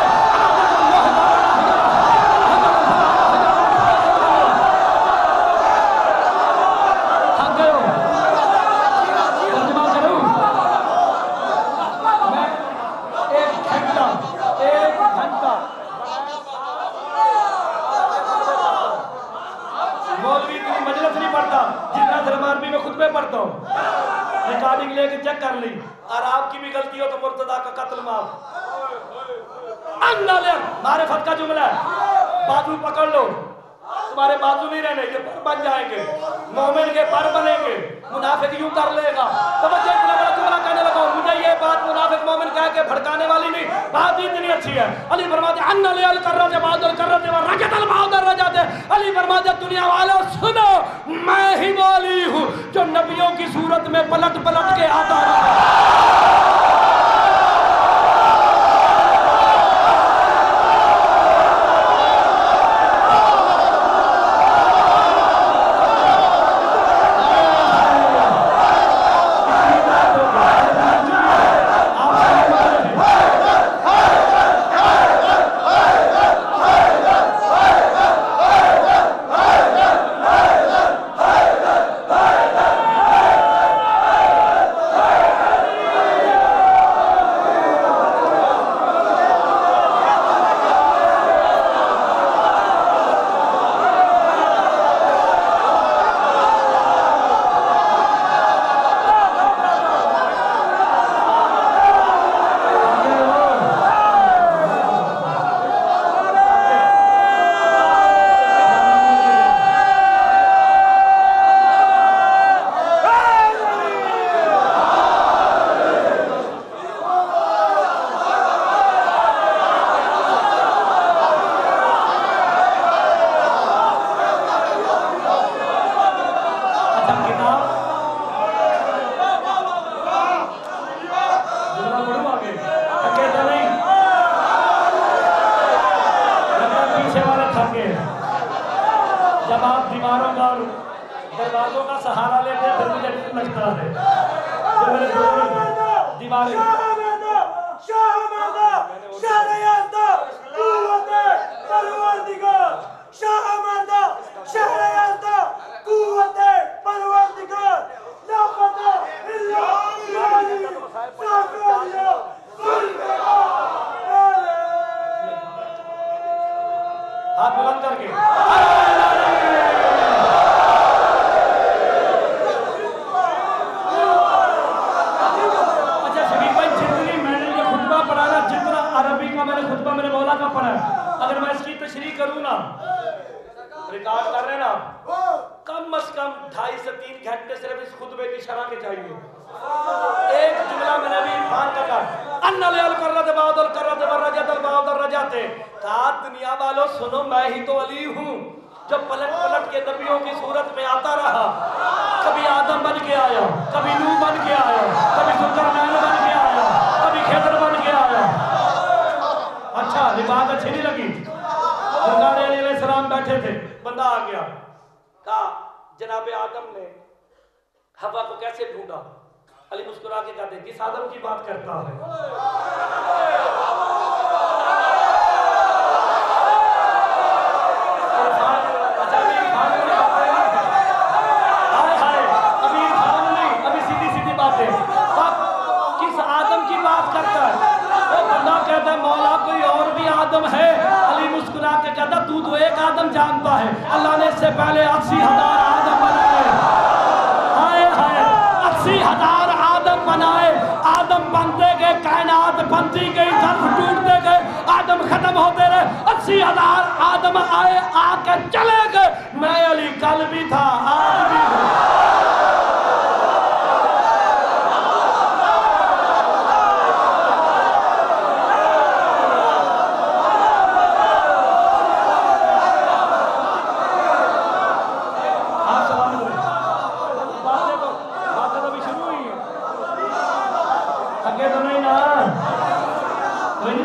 पढ़ता हूँ, रिकॉर्डिंग लेके चेक कर ली, और आपकी भी गलती हो तो मुर्तदा का कत्ल माफ। मारिफत का जुमला है, बाजू पकड़ लो, तुम्हारे बाजू नहीं रहने, ये पर बन जाएंगे, मोमिन के पर बनेंगे, मुनाफिक यूं कर लेगा। तो बच्चे इतना बड़ा जुमला कहने लगा, मुझे ये बात मुनाफिक मोमिन कह के भड़काने वाली नहीं, बात इतनी अच्छी है। अली फरमाते अन्ना लिल कररत बादल कररत व रजतल बादल रजत। अली फरमाते दुनिया वालों सुनो, मैं ही वाली हूँ जो नबियों की सूरत में पलट पलट के आता रहा। जब आप दीवारों का और दरवाजों का सहारा लेते हैं फिर मुझे लगता है जो मेरे दीवारें हाथ बुलंद करके मैंने खुतबा मेरे मौला का पढ़ा है, अगर मैं इसकी तशरीह करूं ना, रिकॉर्ड कर रहे हैं ना, कम से कम 2.5 से 3 घंटे सिर्फ इस खुतबे की शरह के चाहिए। एक जुमला मैंने भी इरफान का कहा, अन्ना लिल कररत बादल कररत बरजतल बादल रजते। कहा दुनिया वालों सुनो, मैं ही तो अली हूँ जो पलट पलट के नबियों की सूरत में आता रहा। कभी आदम बन के आया, कभी नूह बन के आया, कभी जुल्करनैन बन के आया, कभी खिदर बन के आया। अच्छा, ये बात अच्छी नहीं लगी। सरकार अलैहिस्सलाम बैठे थे, बंदा आ गया, कहा जनाब आदम ने हवा को कैसे ढूंढा? अली मुस्कुरा के कहते किस आदम की बात करता है? अभी सीधी सीधी बातें, किस आदम की बात करता है? वो बंदा कहता है मौला कोई और भी आदम है। अली मुस्कुरा के कहता तू तो एक आदम जानता है, अल्लाह ने इससे पहले 80,000 आदम बनाए। हाय हाय, 80,000 आदम बनाए। आदम बनते गए, कायनात बनती गई, धर्म टूटते गए, आदम खत्म होते रहे, 80,000 आदम आए, आके चले गए। मैं अली कल भी था, आज भी हूं।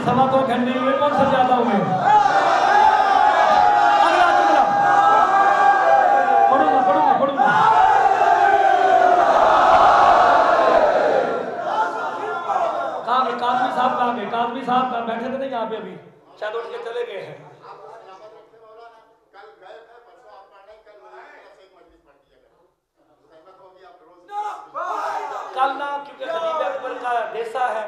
2.25 घंटे हुए, कौन सा ज्यादा हुए? अगला जुमला पढ़ूंगा। कहाँ गए काजमी साहब? कहाँ गए काजमी साहब? बैठे थे नहीं यहाँ पे अभी, शायद उठ के चले गए हैं। कल ना, क्योंकि खलीफे अकबर का देसा है,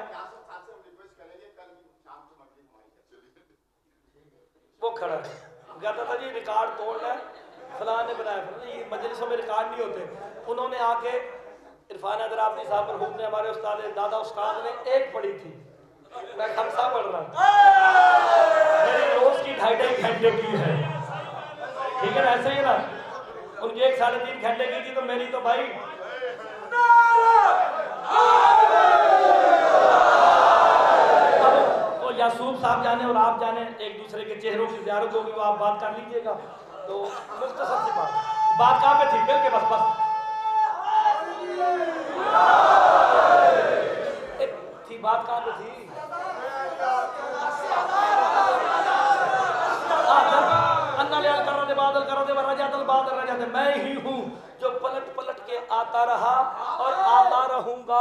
वो खड़ा है, कहता था जी रिकॉर्ड तोड़ना है, फलां ने बनाया, ये मजलिसों में रिकॉर्ड नहीं होते। उन्होंने आके इरफान हैदराबादी साहब मरहूम ने, हमारे उस्ताद दादा उस्ताद ने एक पढ़ी थी, मैं खमसा पढ़ रहा, मेरी रोज की 2.5 घंटे की है, ठीक है ना, ऐसे ही ना, उनकी 1 साढ़े 3 घंटे की थी, तो मेरी तो भाई तो यासूब साहब जाने और आप जाने, एक दूसरे के चेहरों की ज़ियारत होगी, वो आप बात कर लीजिएगा। तो मुख्तसर सी बात कहाँ पे थी? मिल के बस थी बात कहाँ पे थी? मैं ही हूँ जो पलट पलट के आता रहा और आता रहूंगा।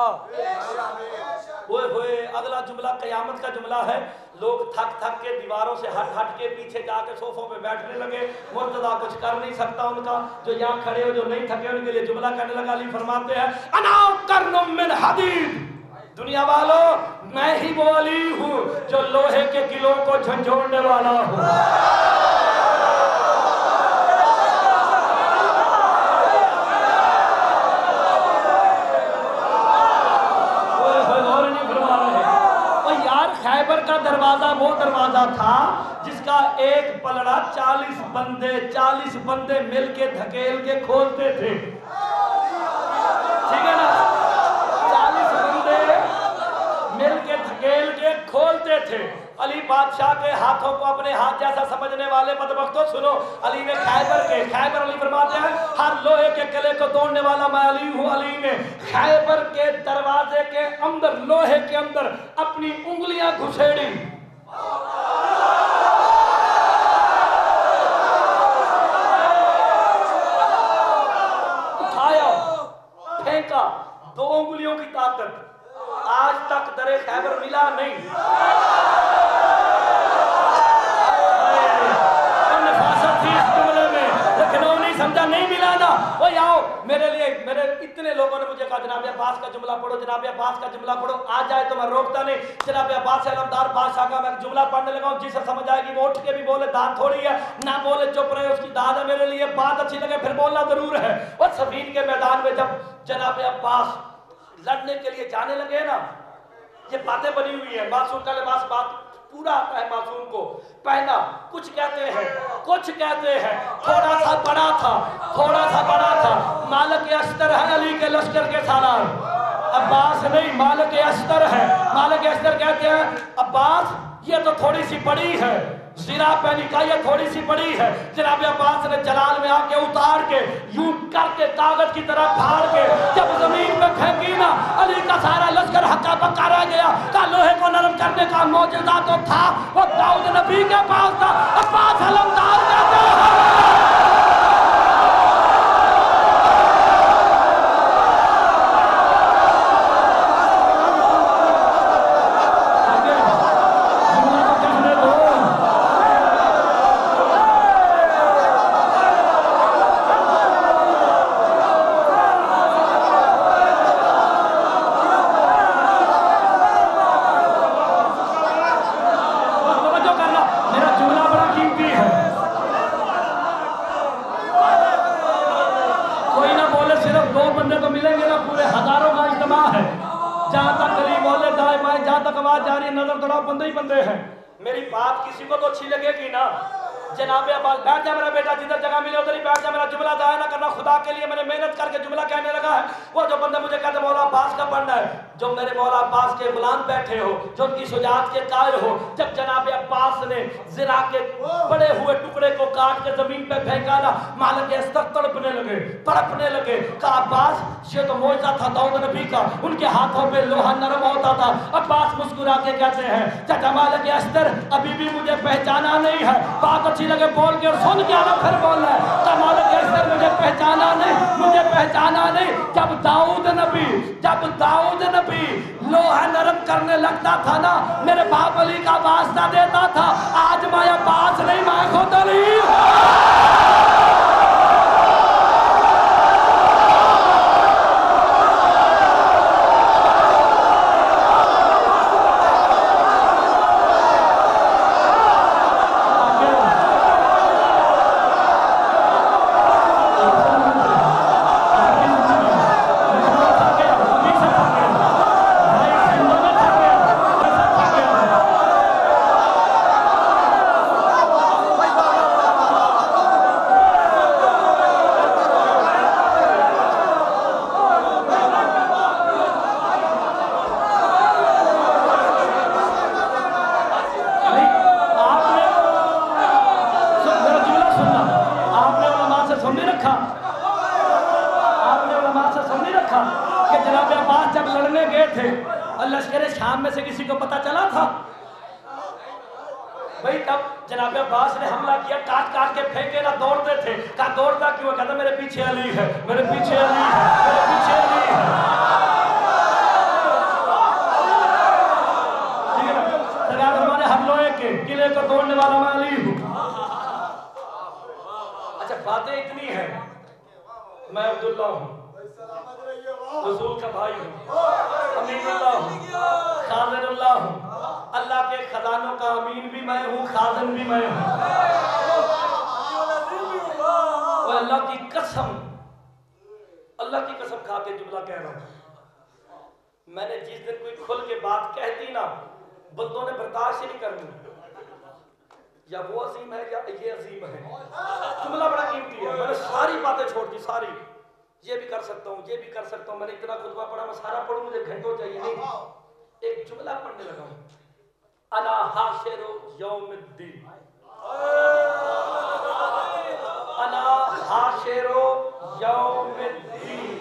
ओए अगला जुमला कयामत का जुमला है। लोग थक थक के दीवारों से हट हट के पीछे जाके सोफों पे बैठने लगे, मुर्तदा कुछ कर नहीं सकता उनका, जो यहाँ खड़े हो जो नहीं थके उनके लिए जुमला करने लगा। अली फरमाते हैं अना कर्नुम मिन हदीद, दुनिया वालों मैं ही वो अली हूँ जो लोहे के किलों को झंझोड़ने वाला हूँ। खैबर का दरवाजा वो दरवाजा था जिसका एक पलड़ा 40 बंदे मिलके धकेल के खोलते थे, ठीक है ना, 40 बंदे मिलके धकेल के खोलते थे। अली बादशाह के हाथों को अपने हाथ जैसा समझने वाले बदबख्तों सुनो, अली ने खैबर अली फरमाते हैं हर लोहे के किले को तोड़ने वाला मैं अली हूँ। अली ने खैबर के दरवाजे के अंदर लोहे के अंदर अपनी उंगलियां घुसेड़ी, उठाया, फेंका, 2 उंगलियों की ताकत, आज तक दरे खैबर मिला नहीं। समझा नहीं मिला ना, वो आओ मेरे लिए, मेरे इतने लोगों ने मुझे कहा जनाब अब्बास का जुमला पढ़ो, जनाब अब्बास का जुमला पढ़ो, आ जाए तो मैं रोकता नहीं। जनाब अब्बास अलमदार बादशाह का मैं जुमला पढ़ने लगा हूं, जिसे समझ आएगी वो उठ के भी बोले, दाद थोड़ी है, ना बोले चुप रहे, उसकी दाद है मेरे लिए, बात अच्छी लगे फिर बोलना जरूर है। और सफीन के मैदान में जब जनाब अब्बास लड़ने के लिए जाने लगे ना, ये बातें बनी हुई है, मासूम का लिबास बात पूरा आता है मासूम को पहना, कुछ कहते हैं थोड़ा सा बड़ा था, मालिक अस्तर है अली के लश्कर के सालार, अब्बास नहीं मालिक अस्तर है। मालिक अस्तर कहते हैं अब्बास ये तो थोड़ी सी बड़ी है, ज़िरा पहनी का ये थोड़ी सी बड़ी है। जनाब अब्बास ने जलाल में आके उतार के यूं करके कागज की तरह फाड़ के जब जमीन पे फेंकी ना, अली का सारा लश्कर हक्का पक्का रह गया। का लोहे को नरम करने का मौजूदा तो था, वो दाऊद नबी के पास था। अब्बास अलमदार कहते हैं बंदे हैं। मेरी बात किसी को तो अच्छी लगेगी ना। जनाब अब्बास बैठ जा मेरा बेटा, जिधर जगह मिले उधर ही बैठ जा, मेरा जुमला जाया ना करना, खुदा के लिए मैंने मेहनत करके जुमला कहने लगा है। वो जो बंदे मुझे कहते मौला अब्बास का पढ़ना है, जो मेरे मौला अब्बास के गुलाम बैठे हो, जो उनकी शुजाअत के कायल हो, जब जनाब अब्बास ने ज़िरा के बड़े हुए टुकड़े को काट के जमीन पे फेंका ना, मालिक अस्तर तड़पने लगे, तड़पने लगे। कहा अब्बास ये तो मौजज़ा था दाऊद नबी का, उनके हाथों पे लोहा नरम होता था। अब्बास मुस्कुरा के कहते हैं, चाचा मालिक अस्तर अभी भी मुझे पहचाना नहीं है। बात अच्छी लगे बोल के और सुन के आना फिर बोल रहा है, चाचा मालिक अस्तर मुझे पहचाना नहीं, मुझे पहचाना नहीं। जब दाऊद नबी लोहा नरम करने लगता था ना, मेरे बाप अली का वास्ता देता था। आज मैं अब्बास नहीं, मैं खुद अली। लश्कर शाम में से किसी को पता चला था भाई? तब जनाब अब्बास ने हमला किया, काट काट के फेंके ना, दौड़ते थे। कहा दौड़ता क्यों? कहता मेरे पीछे अली है, मेरे पीछे अली है, मेरे पीछे अली है। ठीक है ना? सरकार हमारे हर लोहे के किले को तोड़ने वाला मैं अली हूँ। अच्छा बातें इतनी है, मैं अब्दुल्ला हूँ, रसूल का भाई हूँ, अमीनुल्लाह हूँ, खाज़िनुल्लाह हूँ, अल्लाह के खजानों का अमीन भी मैं हूँ, खाज़िन भी मैं हूँ। और अल्लाह की कसम खा के जुमला कह रहा हूँ, मैंने जिस दिन कोई खुल के बात कह दी ना, बंदों ने बर्दाश्त ही नहीं करनी। या वो अजीम है या ये अजीम है। जुमला बड़ा कीमती है। मैंने सारी बातें छोड़ दी, सारी, ये भी कर सकता हूँ, ये भी कर सकता हूँ। मैंने इतना खुतबा पढ़ा, मैं सारा पढ़ूँ, मुझे घंटों चाहिए नहीं। एक जुमला पढ़ने लगा हूँ, अना हाशिरो यौमिद्दीन, अना हाशिरो यौमिद्दीन।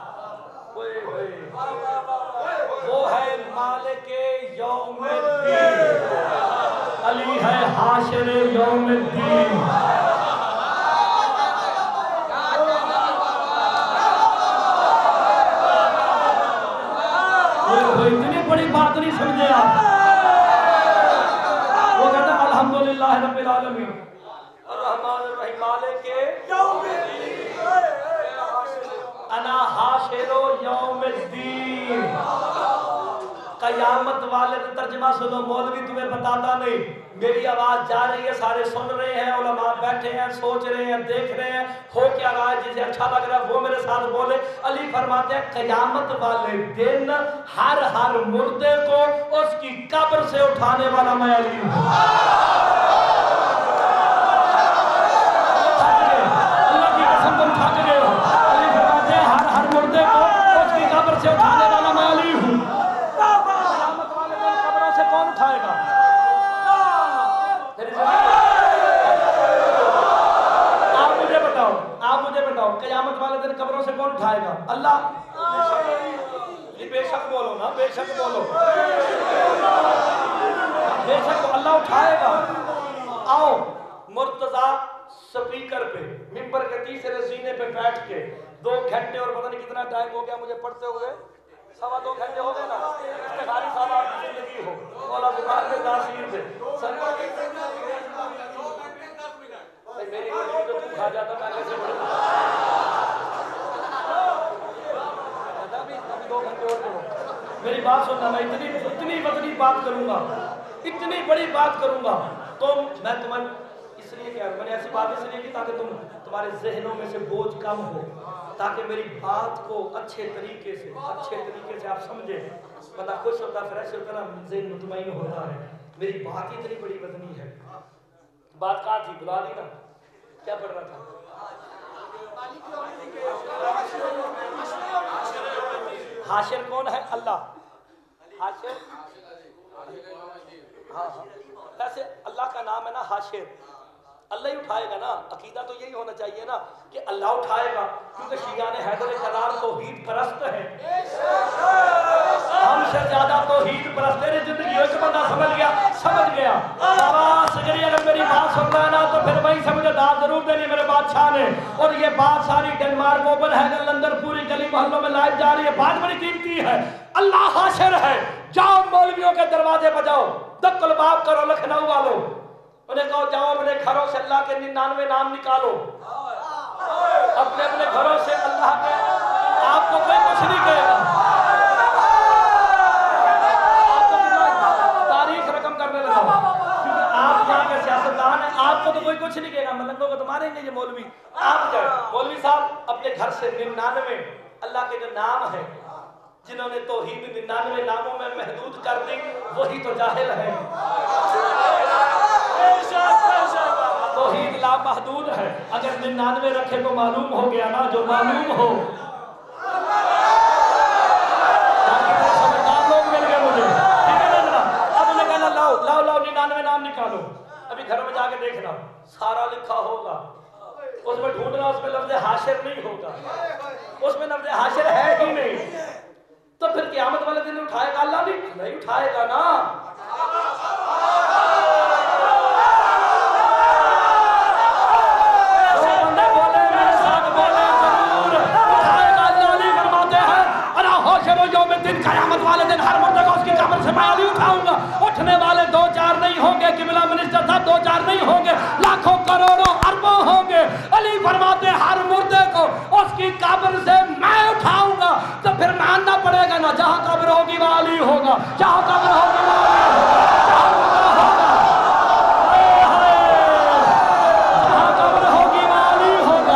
वो है मालिके यौमिद्दीन, अली है हाशिरे यौमिद्दीन। इतनी बड़ी बात नहीं समझे आप। वो कहता है अल्हम्दुलिल्लाह रब्बिल आलमीन अर्रहमानिर रहीम मालिके यौमिद्दीन, अना हाशिरो यौमिद्दीन। कयामत वाले का तर्जुमा सुनो, मौलवी तुम्हें बताता नहीं। मेरी आवाज जा रही है, सारे सुन रहे हैं, उलमा बैठे हैं, सोच रहे हैं, देख रहे हैं, हो क्या रहा है, जिसे अच्छा लग रहा है वो मेरे साथ बोले। अली फरमाते हैं कयामत वाले दिन हर मुर्दे को उसकी कब्र से उठाने वाला मैं अली हूं। अल्लाह की कसम तुम थक गए हो। अली फरमाते हैं हर मुर्दे को उसकी कब्र से उठाने वाला मैं अली हूं। कयामत वाले दिन कब्रों से कौन उठाएगा? आप मुझे बताओ कयामत वाले दिन कब्रों से कौन उठाएगा? अल्लाह। बेशक बोलो ना, बेशक बोलो, बेशक अल्लाह उठाएगा। आओ मुर्तजा स्पीकर पे मिंबर के तीसरे सीने पे बैठ के 2 घंटे और पता नहीं कितना टाइम हो गया मुझे पढ़ते हुए, 2.25 घंटे हो गए ना। इफ्तिखारी साहब आपकी जिंदगी हो, मौला जुबान में तासीर से मेरी तो तू खा जाता, मैं कैसे पढ़ूं? 2 घंटे और पढ़ो। मेरी बात सुनना, मैं इतनी बात करूंगा, इतनी बड़ी बात करूंगा तो मैं तुम्हें इसलिए क्या, मैंने ऐसी बात इसलिए की ताकि तुम्हारे जहनों में से बोझ कम हो, ताकि मेरी बात को अच्छे तरीके से आप समझे। बंदा खुश होता, फ्रेश होता ना, ज़हन मुतमईन होता है। मेरी बात ही इतनी बड़ी वजनी है। बात कहाँ थी, बुला दी ना, क्या पढ़ रहा था? हाशिर कौन है? अल्लाह। हाशिर, हाँ, वैसे अल्लाह का नाम है ना हाशिर। अल्लाह ही उठाएगा ना। अकीदा तो यही होना चाहिए ना कि अल्लाह उठाएगा, क्योंकि शिया ने हैदर करार तौहीद परस्त है, हमसे ज्यादा तौहीद परस्त। तेरी जिंदगी हो कि बंदा समझ गया, समझ गया। अगर मेरी बात सुनता है ना तो फिर वही समझे दाद जरूर देनी मेरे बादशाह ने। और ये बात सारी डेनमार्क ओपन है, लंदन पूरी गली मोहल्लों में लाइव जा रही है, बात बड़ी कीमती है। अल्लाह हाशिर है, जाओ मौलवियों के दरवाजे पर जाओ, दक्कल बाप करो लखनऊ वालों, उन्हें कहो जाओ अपने घरों से अल्लाह के 99 नाम निकालो, अपने अपने घरों से अल्लाह के, आपको कोई कुछ नहीं कहेगा, आपको तारीख रकम करने लगा, क्योंकि आप यहाँ के सियासतदान हैं, आपको तो कोई कुछ नहीं कहेगा, मलंगों को तो मारेंगे ये मौलवी। आप जाए मौलवी साहब अपने घर से 99 अल्लाह के जो नाम है, जिन्होंने तौहीद 99 नामों में महदूद कर दी, वही तो जाहिल है। तौहीद लामहदूद है, अगर 99 रखे तो मालूम हो गया ना, जो मालूम हो। समझदार लोग मिल गए मुझे, ठीक है ना जनाब। अब उन्हें कहना लाओ लाओ लाओ 99 नाम निकालो, अभी घरों में जाके देखना सारा लिखा होगा, उसमें ढूंढना, उसमें लफ्ज़ हाशिर नहीं होगा, उसमें लफ्ज़ हाशिर है ही नहीं। तो फिर क़यामत वाले दिन उठाएगा अल्लाह? नहीं उठाएगा ना। क़यामत वाले दिन हर मुर्दे को उसकी कब्र से मैं अली उठाऊंगा। उठने वाले 2-4 नहीं होंगे, किबला मिनिस्टर साहब 2-4 नहीं होंगे, लाखों करोड़ों अरबों होंगे। अली फरमाते हर मुर्दे को उसकी कब्र से मैं उठाऊंगा। तो फिर मानना पड़ेगा ना, जहां कब्र होगी वहां अली होगा, जहां कब्र होगी वहां अली होगा, जहां कब्र होगी वहां अली होगा।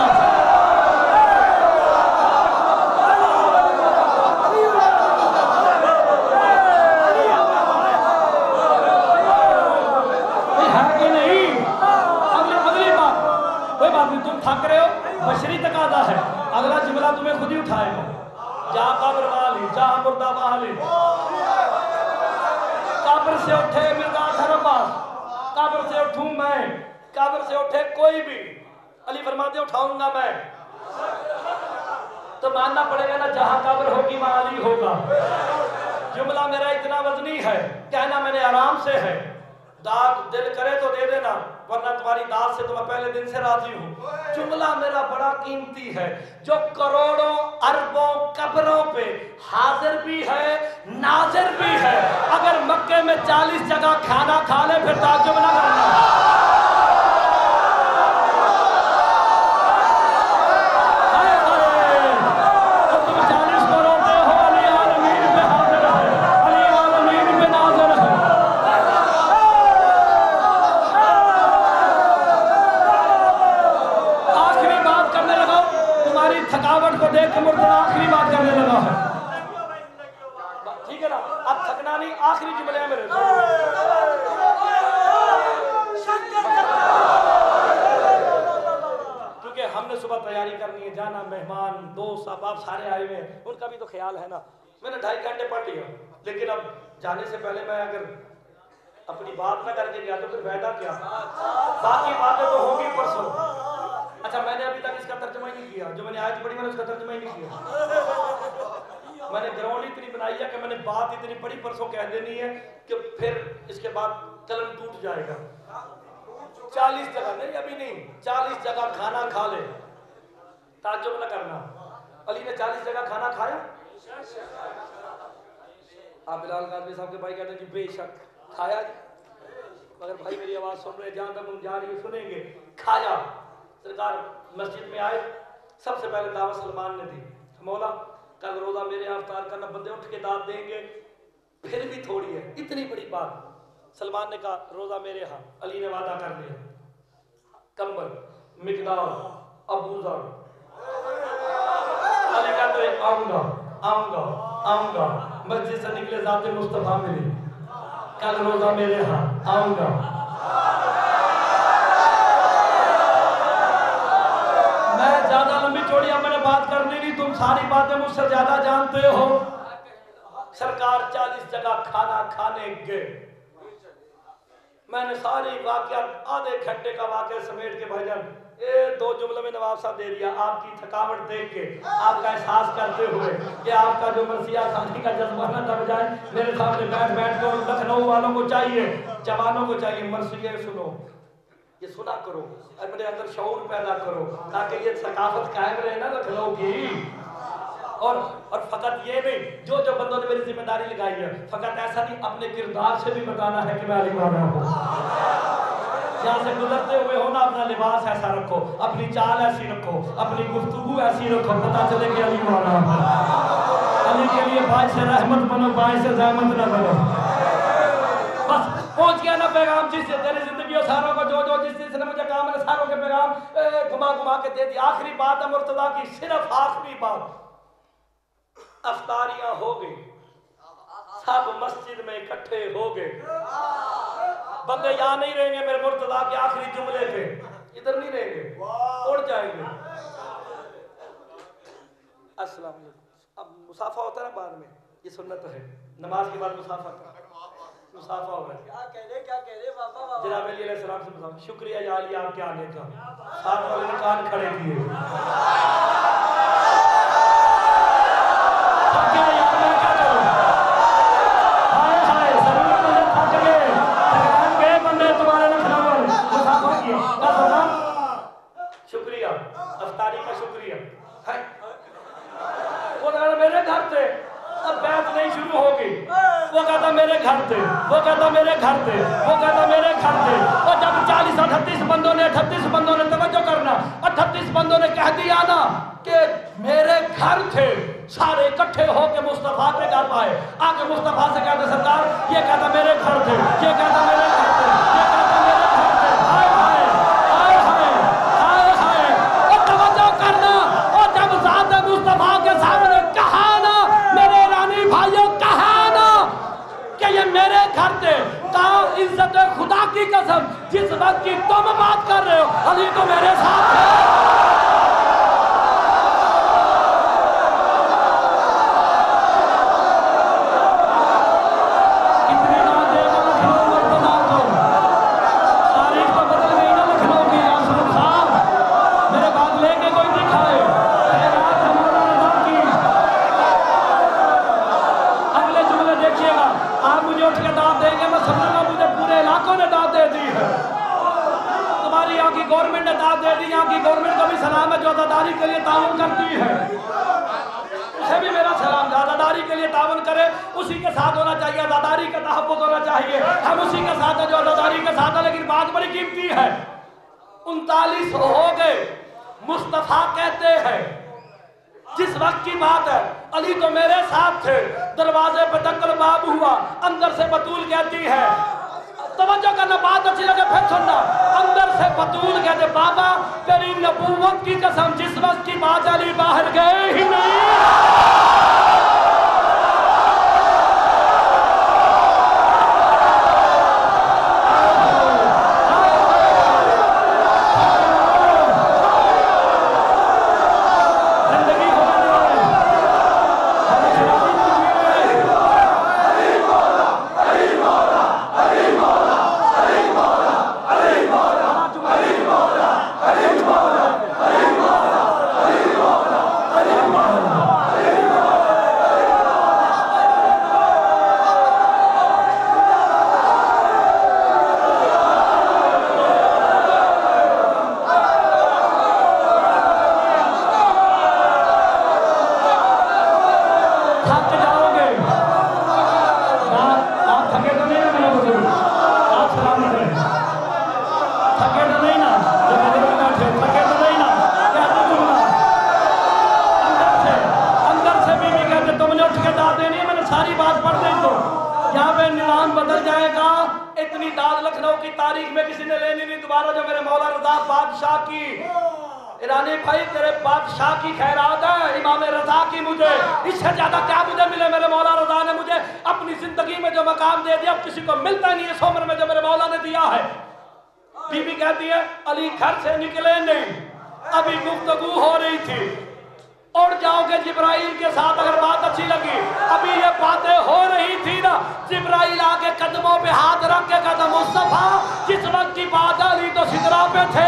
तुम थक रहे हो, बशरी तकादा है, अगला जुमला तुम्हें खुद ही उठाएगा। जहां कब्र वाली, जहां मुर्दा वाली, कब्र से उठे मिर्जा अब्बास, कब्र से उठूं मैं, कब्र से उठे कोई भी, अली फरमाते उठाऊंगा मैं। तो मानना पड़ेगा ना, जहां कब्र होगी वहां अली होगा। जुमला मेरा इतना वजनी है, कहना मैंने आराम से है। दाद दिल करे तो दे देना, वरना तुम्हारी दाद से तो मैं पहले दिन से राजी हूँ। जुमला मेरा बड़ा कीमती है, जो करोड़ों अरबों कब्रों पे हाजिर भी है, नाजिर भी है। अगर मक्के में 40 जगह खाना खा ले फिर ताज्जुब ना करना। थकावट को देख के मुर्दा आखिरी बात करने लगा है, ठीक है ना। अब थकना नहीं, आखिरी जुमले हैं मेरे। क्योंकि हमने सुबह तैयारी करनी है, जाना, मेहमान दोस्त अब सारे आए हुए हैं, उनका भी तो ख्याल है ना। मैंने 2.5 घंटे पढ़ लिया, लेकिन अब जाने से पहले मैं अगर अपनी बात ना करके गया तो फिर फायदा क्या। बाकी बातें तो होंगी परसों। अच्छा, मैंने अभी तक इसका तर्जुमा ही नहीं किया, जो मैंने आज पढ़ी मैंने उसका तर्जुमा ही नहीं किया। मैंने ग्राउंड इतनी बनाई है कि मैंने बात इतनी बड़ी परसों कह देनी है कि फिर इसके बाद कलम टूट जाएगा। 40 जगह नहीं, अभी नहीं, 40 जगह खाना खा ले, ताज्जुब न करना। अली ने 40 जगह खाना खाया। आप बिलाल गाज़ी साहब के भाई कहते हैं कि बेशक खाया, मगर भाई मेरी आवाज़ सुन रहे, जहाँ तक हम जा रही है सुनेंगे। खाया, सरकार मस्जिद में आए, सबसे पहले दावत सलमान ने दी, मौला कल रोज़ा मेरे यहाँ इफ्तार करना, बंदे उठ के दाद देंगे। फिर भी थोड़ी है, इतनी बड़ी बात। सलमान ने कहा रोज़ा मेरे यहाँ, अली ने वादा कर लिया। कंबल, मिकदार, अबू ज़र, अली का तो आऊँगा आऊँगा आऊँगा, मस्जिद से निकले ज़ाते मुस्तफ़ा मिली, कल रोज़ा मेरे यहाँ आऊँगा। मैं ज्यादा लंबी चौड़ी मैंने बात करनी नहीं, तुम सारी बातें मुझसे ज्यादा जानते हो। सरकार 40 जगह खाना खाने गए। मैंने सारी वाकया आधे घंटे का वाकया समेट के भाईजान ये 2 जुमलों में नवाब साहब दे दिया। आपकी थकावट देख के, आपका एहसास करते हुए कि आपका जो मर्सिया खानी का जज्बा न दब जाए, मेरे सामने बैठ बैठ कर लखनऊ वालों को चाहिए, जवानों को चाहिए, मर्सिया सुनो, ये सुना करो और मेरे अंदर शऊर पैदा करो ताकि ये सकाफत कायम रहे ना लखनऊ की। और फकत ये नहीं, जो जो बंदों ने मेरी जिम्मेदारी लगाई है, फकत ऐसा नहीं, अपने किरदार से भी बताना है कि मैं अली वाला हूँ। यहाँ से गुजरते हुए हो ना, अपना लिबास ऐसा रखो, अपनी चाल ऐसी रखो, अपनी गुफ्तगू ऐसी रखो, पता चले कि अली वाला हूँ। अली के लिए बाइस से रहमत बनो, बाइस से रहमत न बनो। बस पहुंच गया ना पैगाम, जिससे तेरी जिंदगी और सारों को जो जो जिसने मुझे कहा, मैंने सारों के पैगाम घुमा घुमा के दे दी। आखिरी बात है मुर्तजा की, सिर्फ आखिरी बात, अफ्तारियां हो गई, सब मस्जिद में इकट्ठे हो गए, बंदे यहाँ नहीं रहेंगे मेरे मुर्तजा के आखिरी जुमले पे, इधर नहीं रहेंगे, उड़ जाएंगे। अस्सलाम वालेकुम। अब मुसाफा होता है ना बाद में, ये सुन्नत है, नमाज के बाद मुसाफा हो रहा है। क्या कह रहे बाबा जनाब अली अलैहिस्सलाम से मुसाफा। शुक्रिया या अली आपके आने का, साथ वाले ने कान खड़े किए। शुक्रिया, अफ्तारी का शुक्रिया। वो मेरे घर थे, अब बैत नहीं शुरू होगी। वो कहता मेरे घर थे, वो कहता मेरे घर थे, वो कहता मेरे घर थे। और जब 40-38 बंदों ने, 38 बंदों ने, तवज्जो करना, 38 बंदों ने कह दिया ना कि मेरे घर थे, सारे इकट्ठे होकर मुस्तफा के घर पाए, आके मुस्तफा से कहते सरकार, ये कहता मेरे घर थे, ये कहता मेरे घर थे, ये कहता मेरे घर थे। हाय हाय हाय हाय हाय हाय। और तवज्जो करना, और जब ज़ात मुस्तफा के सामने कहा ना मेरे रानी भाइयों, कहा ना कि ये मेरे घर थे, कहा इज्जत खुदा की कसम, जिस वक्त की तुम बात कर रहे हो अली तो मेरे साथ है। गवर्नमेंट ने दाद दे दी, यहाँ की गवर्नमेंट को भी सलाम है जो आज़ादारी के लिए ताउन करती है, उसे भी मेरा सलाम। जो आज़ादारी के लिए ताउन करे उसी के साथ होना चाहिए, आज़ादारी का तहफ़्फ़ुज़ होना चाहिए, हम उसी के साथ हैं जो आज़ादारी के साथ है। लेकिन बात बड़ी कीमती है, 39 हो गए, मुस्तफ़ा कहते हैं, जिस वक्त की बात है, अली तो मेरे साथ थे, दरवाजे पे टक्कर बाब हुआ, अंदर से बतूल कहती है, तवज्जो करना, बात अच्छी लगे फिर सुनना, अंदर से बतूल कहते बाबा तेरी नबूवत की कसम, जिस वक्त की बात अली बाहर गए ही नहीं। ईरानी भाई तेरे बादशाह की खैरात है, इमाम रजा की, मुझे इससे ज्यादा क्या मुझे मिले। मेरे मौला रजा ने मुझे अपनी जिंदगी में जो मकाम दे दिया, किसी को मिलता नहीं है इस उम्र में जो मेरे मौला ने दिया है। बीबी कहती है अली घर से निकले नहीं, अभी गुफ्तगू हो रही थी, उड़ जाओगे जिब्राइल के साथ अगर बात अच्छी लगी, अभी ये बातें हो रही थी ना, जिब्राइल आके कदमों पे हाथ रख के कदम मुस्तफा, जिस वक्त की बात अली तो सिदरा पे थे।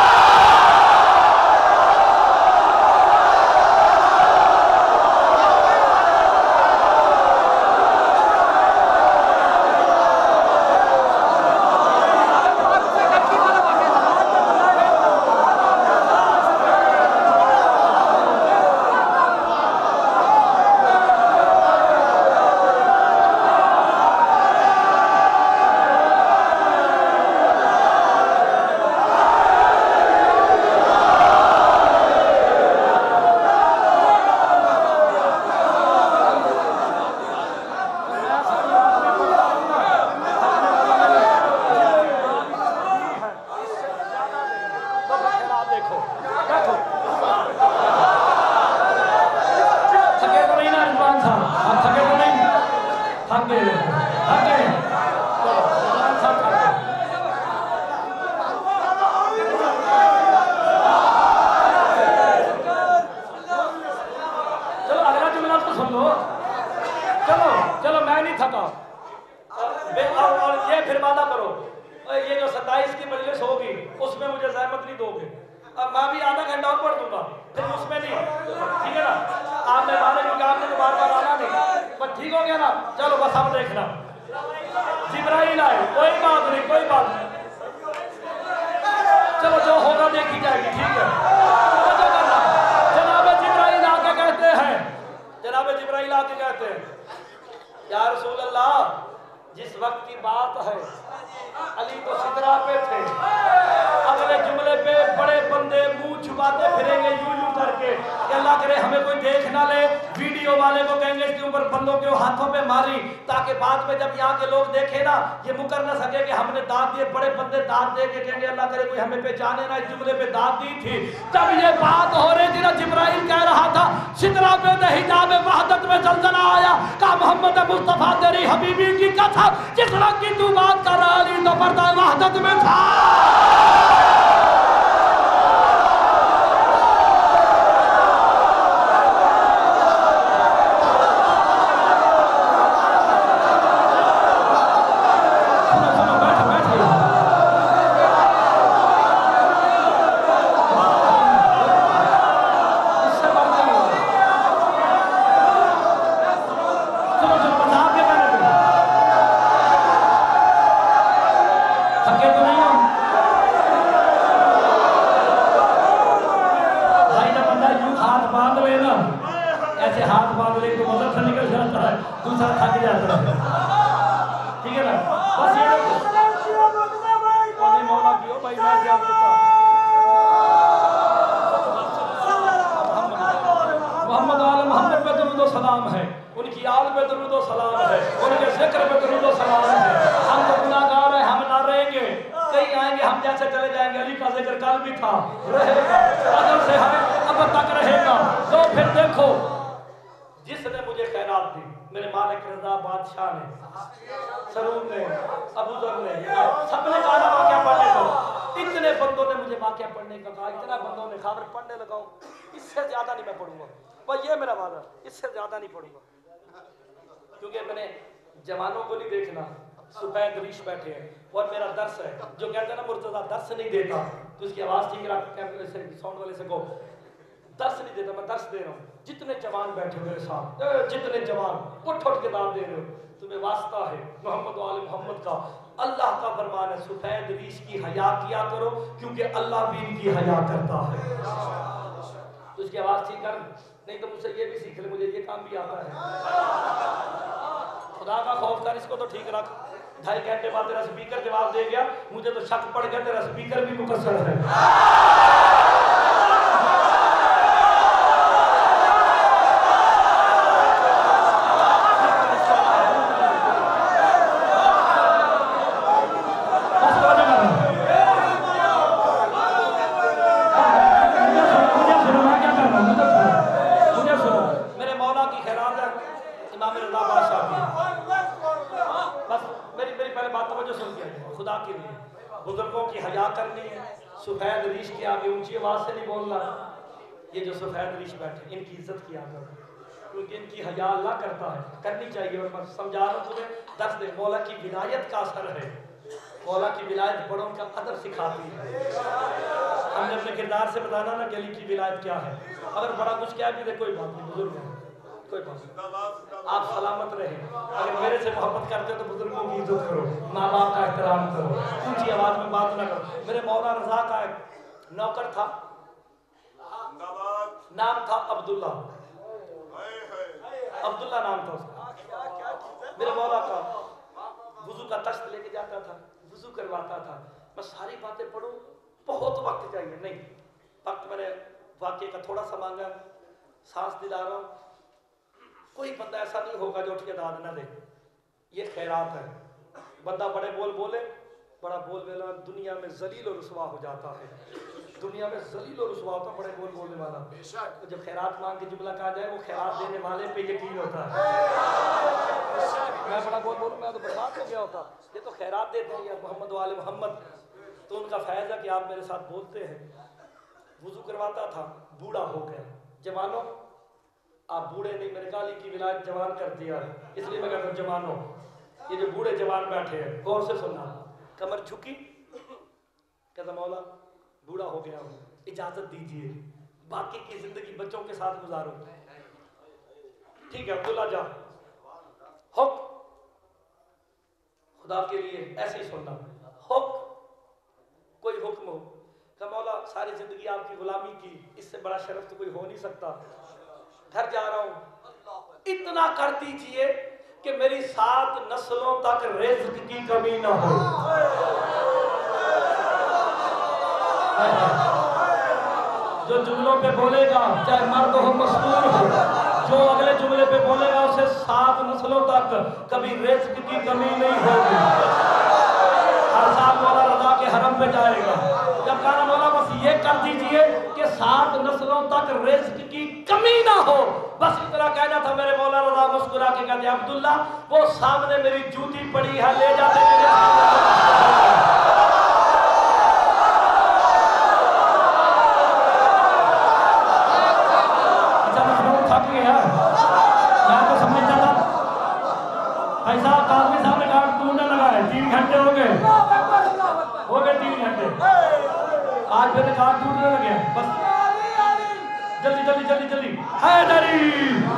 क्योंकि मैंने जवानों को नहीं देखना, सुबह रीश बैठे हैं और मेरा दर्स है। जो कहते हैं ना मुर्तजा दर्स नहीं देता, तो उसकी आवाज़ ठीक रख, साउंड वाले से को दर्स नहीं देता, मैं दर्स दे रहा हूँ। जितने जवान बैठे हो मेरे साथ, जितने जवान उठ उठ के दाद दे रहे हो, तुम्हें वास्ता है मोहम्मद वाले मोहम्मद का। अल्लाह का फरमान है सफेद रीश की हया किया करो, क्योंकि अल्लाह भी इनकी हया करता है। तो उसकी आवाज़ ठीक कर, नहीं तो मुझसे ये भी सीख ले, मुझे ये काम भी आता है। खुदा का खौफ कर, इसको तो ठीक रख। 2.5 घंटे बाद तेरा स्पीकर जवाब दे गया, मुझे तो शक पड़ गया तेरा स्पीकर भी मुकस्सर है। बुजुर्गों की हया करनी है, सफेद रीश के आगे ऊंची आवाज से नहीं बोलना। ये जो सफेद रीश बैठे इनकी इज्जत किया करो। क्योंकि इनकी हया अल्लाह करता है, करनी चाहिए। और मैं समझा रहा हूँ तुम्हें, दर्स दे। मौला की विलायत का असर है, मौला की विलायत बड़ों का अदब सिखाती है। हमने अपने किरदार से बताना ना कि अली की विलायत क्या है। अगर बड़ा कुछ क्या भी दे कोई बात नहीं, बुजुर्ग है, कोई बात नहीं, आप सलामत रहे। अगर मेरे से मोहब्बत करते हो तो बुजुर्गों की इज्जत करो, माँ बाप का एहतराम करो, ऊंची आवाज में बात ना करो। मेरे मौला रजा का एक नौकर था, नाम था अब्दुल्ला, अब्दुल्ला नाम था उसका। मेरे मौला का वुजू का तश्त लेके जाता था, वुजू करवाता था। मैं सारी बातें पढ़ूं, बहुत वक्त चाहिए, नहीं वक्त मैंने वाक्य का थोड़ा सा मांगा, सांस दिला रहा हूँ। कोई बंदा ऐसा नहीं होगा जो उठ के दाद ना दे, ये खैरात है। बंदा बड़े बोल बोले, बड़ा बोल बोला दुनिया में जलील और रुसवा हो जाता है, दुनिया में जलील और रुसवा होता है बड़े बोल बोलने वाला। तो जब खैरात मांग के जुमला कहा जाए, वो खैरात देने वाले पे यकीन होता है। मैं बड़ा बोल बोलूँ, मैं तो बर्बाद हो गया होता। ये तो खैरात देते हैं यार मोहम्मद वाले मोहम्मद, तो उनका फैज़ है कि आप मेरे साथ बोलते हैं। वुजू करवाता था, बूढ़ा हो गया। जवानों, आप बूढ़े नहीं, मेरे काली की विलायत जवान कर दिया है, इसलिए मैं कहता हूँ जवानों, ये जो बूढ़े जवान बैठे हैं गौर से सुनना। कमर झुकी, कहता मौला बूढ़ा हो गया हूँ, इजाजत दीजिए बाकी की जिंदगी बच्चों के साथ गुजारो। ठीक है अब्दुल्ला जा, हुक खुदा के लिए ऐसे ही सुनना। हुक कोई हुक्म हो, कहा मौला सारी जिंदगी आपकी गुलामी की, इससे बड़ा शरफ तो कोई हो नहीं सकता। घर जा रहा हूं, इतना कर दीजिए कि मेरी 7 नस्लों तक रिज़्क़ की कमी ना हो। जो जुमलों पे बोलेगा, चाहे मर्द हो मस्तूर हो, जो अगले जुमले पे बोलेगा उसे 7 नस्लों तक कभी रिज़्क़ की कमी नहीं होगी। हर साल मौला रज़ा के हरम पे जाएगा। जब कहा मौला बस ये कर दीजिए कि 7 नस्लों तक रिज़्क़ की कमी ना हो, बस इतना कहना था। मेरे मौला रज़ा मुस्कुरा के कहते अब्दुल्ला वो सामने मेरी जूती पड़ी है, ले जाते थक गया। मैं तो समझता था ऐसा काफी सामने कार्ड टूटने लगा है, 3 घंटे हो गए 3 घंटे। आज फिर कार्ड टूटने लगे, बस जल्दी जल्दी जल्दी जल्दी हैदरी,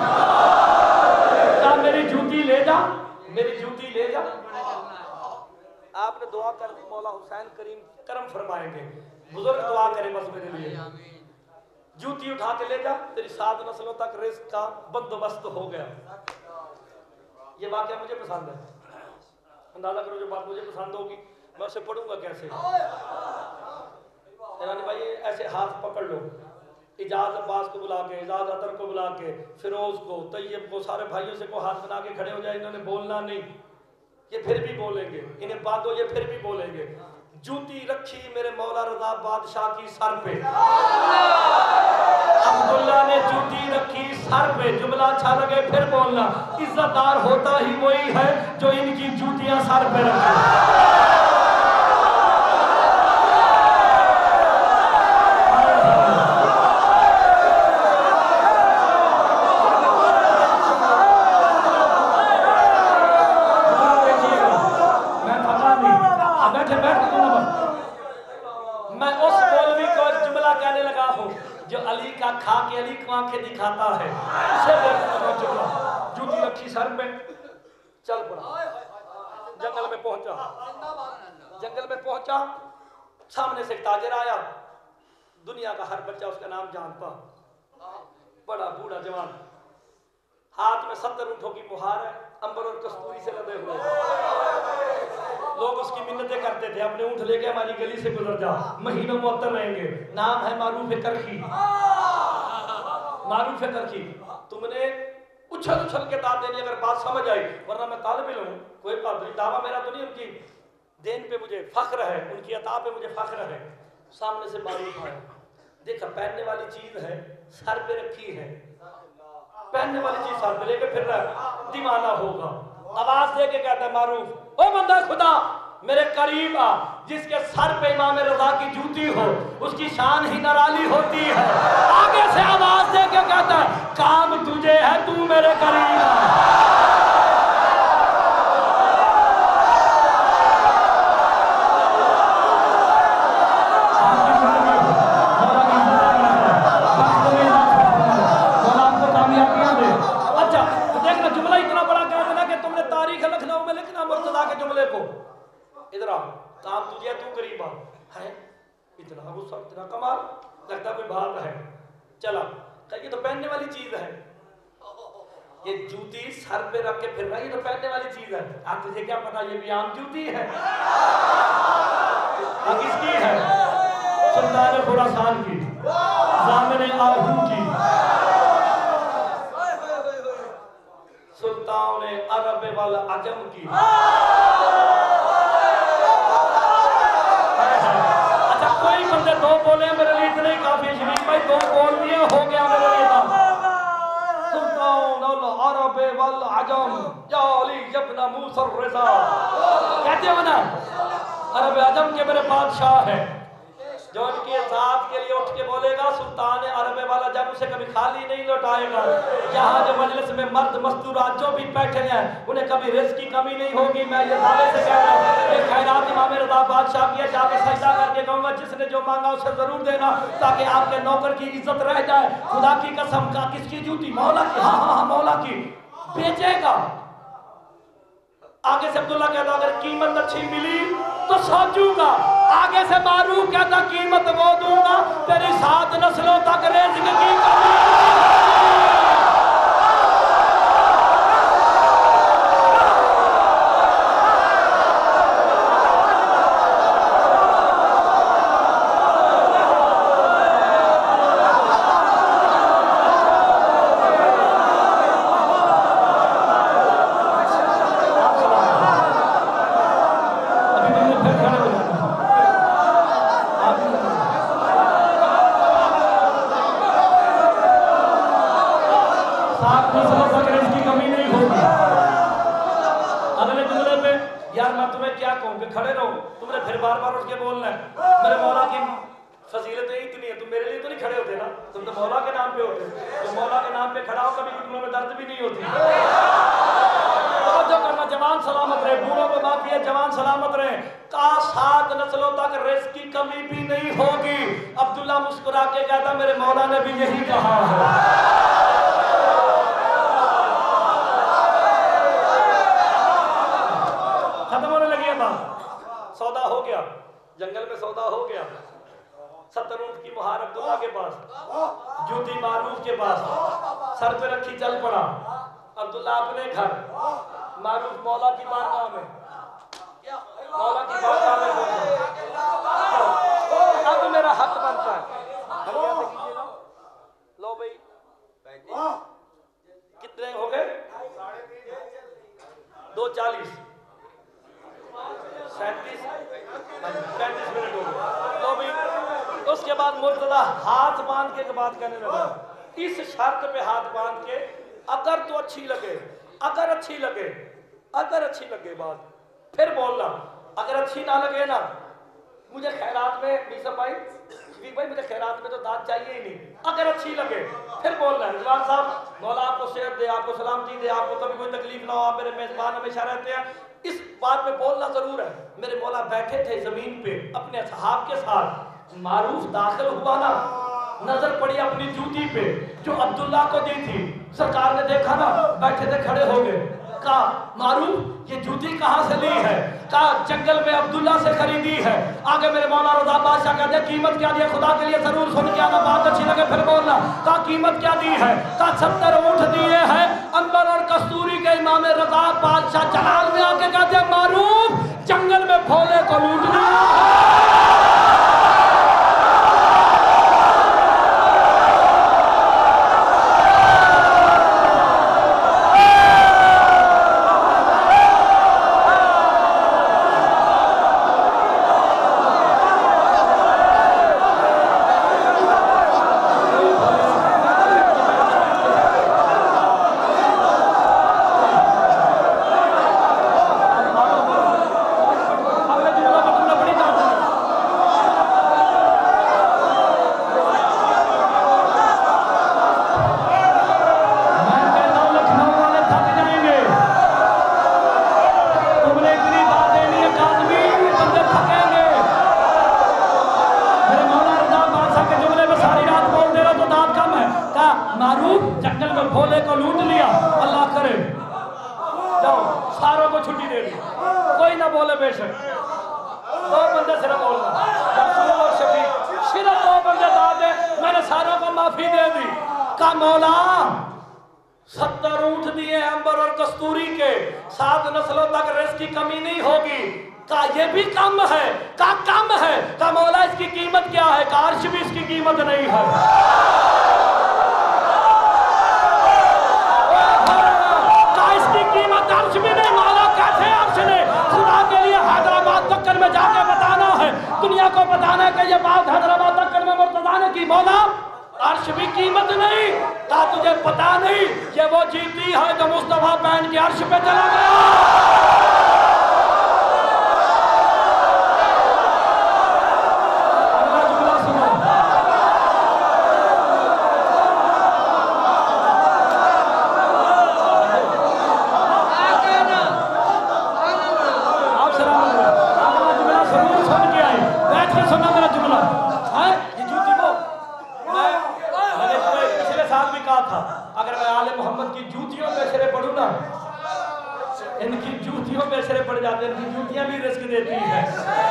क्या मेरी जूती ले जा, मेरी जूती ले जा। आपने दुआ कर दी, मौला हुसैन करीम करम फरमाएंगे। बुजुर्ग दुआ करें बस मेरे लिए, जूती उठा के ले जा, तेरी 7 नस्लों तक रिज़्क़ का बंदोबस्त हो गया। ये वाकया मुझे पसंद है, अंदाजा करो जो बात मुझे पसंद होगी मैं उसे पढ़ूंगा कैसे। रानी भाई ऐसे हाथ पकड़ लो, इजाज अब्बास को बुला के, इजाज अतर को बुला के, फिरोज को, तैयब को, सारे भाइयों से को हाथ बना के खड़े हो जाए। इन्होंने बोलना नहीं, ये फिर भी बोलेंगे, इन्हें बांधो ये फिर भी बोलेंगे। जूती रखी मेरे मौला रज़ा बादशाह की सर पे, अब्दुल्ला ने जूती रखी सर पे। जुमला अच्छा लगे फिर बोलना, इज्जतदार होता ही वही है जो इनकी जूतियां सर पे रखे। खा के अली को आंखें दिखाता है, जूती रखी सर पे, चल पड़ा। जंगल में पहुंचा, जंगल में पहुंचा, सामने से ताजिर आया, दुनिया का हर बच्चा उसका नाम जानता, बड़ा बूढ़ा जवान, हाथ में 70 ऊँटों की मुहार है, अंबर और कस्तूरी से लदे हुए। लोग उसकी मिन्नतें करते थे, अपने ऊँट लेके हमारी गली से गुजर जा, महीनों मुअत्तर रहेंगे। नाम है मारूफ करखी, मारूफ करखी। तुमने उछल उछल के दाद देनी अगर बात समझ आई, वरना मैं तालिब इल्म हूं, कोई बात नहीं, दावा मेरा तो नहीं, उनकी देन पे मुझे फख्र है, उनकी अता पे मुझे फख्र है। सामने से मारूफ आया, देखा पहनने वाली चीज है, सर पे रखी है, पहनने वाली चीज सर पे लेके फिर रहा है, दीवाना होगा। आवाज दे के कहता है मारूफ, ओ बंदा खुदा मेरे करीब आ, जिसके सर पे इमाम रजा की जूती हो उसकी शान ही निराली होती है। आगे से आवाज दे के कहता है काम तुझे है, तू मेरे करीब है। इधर आओ, काम तुझे तू करीब आ है। इतना गुस्सा, इतना कमाल, लगता कोई बात है। चला ये तो पहनने वाली चीज है, ये जूती सर पे रख के फिर रहा है, ये तो पहनने वाली चीज है। अब तुझे क्या पता ये भी आम जूती है। किसकी है? सुल्तान खुरासान की, ज़ामिन आहू की, सुल्तान अरब वल अजम की। कोई बंदे दो बोले मेरे लिए इतने ही काफी। शरीफ भाई दो बोल दिए हो गया मेरे लिए। सुल्तान अरब वल अजम या अली इब्न मूसा रज़ा, कहते हो ना अरब अजम के मेरे बादशाह है, जो उनके साथ के लिए उठ के बोलेगा सुल्तान अरब वाला जब उसे कभी खाली नहीं लौटाएगा। यहाँ जो मजलिस में मर्द मस्तूरात जो भी बैठे हैं उन्हें कभी रिस्क की कमी नहीं होगी। मैं ये दावे से कह रहा हूँ ये खैरात इमाम रज़ा बादशाह की जाके सजदा करके कहूँगा जिसने जो मांगा उसे जरूर देना, ताकि आपके नौकर की इज्जत रह जाए। खुदा की कसम का किसकी जूती? मौला की। हाँ मौला की। बेचेगा। आगे से अब्दुल्ला कहता अगर कीमत अच्छी मिली तो सोचूंगा। आगे से मारूफ कहता कीमत वो दूंगा तेरी 7 नस्लों तक रिज़्क़ की कमी। खड़े रहो, तुमने फिर बार बार उठ के बोलना है। मेरे मौला की फजीलत इतनी है, तुम मेरे लिए तो नहीं खड़े होते ना, तुम तो मौला के नाम पे होते। तो मौला के नाम पे खड़ा हो कभी घुटनों में दर्द भी नहीं होती। जो करना, जवान सलामत रहे, बूढ़ों को माफी है, जवान सलामत रहे। का 7 नस्लों तक रिज़्क़ की कमी भी नहीं होगी। अब्दुल्ला मुस्कुरा के कहता मेरे मौला ने भी यही कहा है। खत्म होने लगी है बात। सौदा हो गया, जंगल में सौदा हो गया। 70 ऊंट की मुहार अब्दुल्ला के पास, जूती मारूफ के पास, सर पे रखी चल पड़ा। अब्दुल्ला अपने घर, मारूफ मौला की बारगाह में, मौला की बारगाह में। अब मेरा हक बनता है। लो भाई कितने हो गए? 2:40 35 मिनट हो गए। तो भी उसके बाद मुर्तजा हाथ बांध के बात करने लगा। इस शर्त पे हाथ बांध के अगर तो अच्छी लगे, अगर अच्छी लगे, अगर अच्छी लगे बात फिर बोलना। अगर अच्छी ना लगे ना, मुझे खैरात में मीसा भाई मुझे खैरात में तो दाद चाहिए ही नहीं। अगर अच्छी लगे फिर बोलना है। रिजवान साहब मौला आपको सेहत दे, आपको सलामती दे, आपको कभी कोई तकलीफ ना हो, आप मेरे मेजबान हमेशा रहते हैं। इस बात में बोलना जरूर है। मेरे मौला बैठे थे जमीन पे अपने असहाब के साथ, मारूफ दाखिल हुआ ना, नजर पड़ी अपनी जूती पे जो अब्दुल्ला को दी थी। सरकार ने देखा ना, बैठे थे खड़े हो गए। कहा मारूफ ये जूती कहाँ से ली है? कहा जंगल में अब्दुल्ला से खरीदी है। आगे मेरे मौला रज़ा बादशाह कहते कीमत क्या दी है? खुदा के लिए जरूर सुन के आना, बात अच्छी लगे फिर बोलना। कहा कीमत क्या दी है? कहा 70 ऊंट दिए हैं। अंबर और कस्तूरी के इमाम रज़ा बादशाह जलाल में आके कहते मारूफ जंगल में भोले को लूट लिया। बोले बेशक, 2 बंदे सिर्फ बोलना, रसूल और शफीक, सिर्फ 2 बंदे दाद दे, मैंने सारों को माफी दे दी। का मौला 70 ऊंट दिए अंबर और कस्तूरी के, 7 नस्लों तक रिस्क की कमी नहीं होगी। का ये भी कम है, का कम है, का मौला इसकी कीमत क्या है? का अर्श भी इसकी कीमत नहीं है। का इसकी कीमत अर्श भी नहीं। मौला कैसे अर्श ने? खुदा के लिए हैदराबाद दक्कन में जाके बताना है, दुनिया को बताना है कि ये बात हैदराबाद दक्कन में मुर्तजा ने की। मौला अर्श भी कीमत नहीं। का तुझे पता नहीं ये वो जीती है जो मुस्तफा पहन के अर्श पे चला गया। अगर मैं आले मोहम्मद की जूतियों पे सिरे पढ़ूं ना, इनकी जूतियों पे सिरे पड़ जाते हैं, इनकी जूतियां भी रिस्क देती हैं।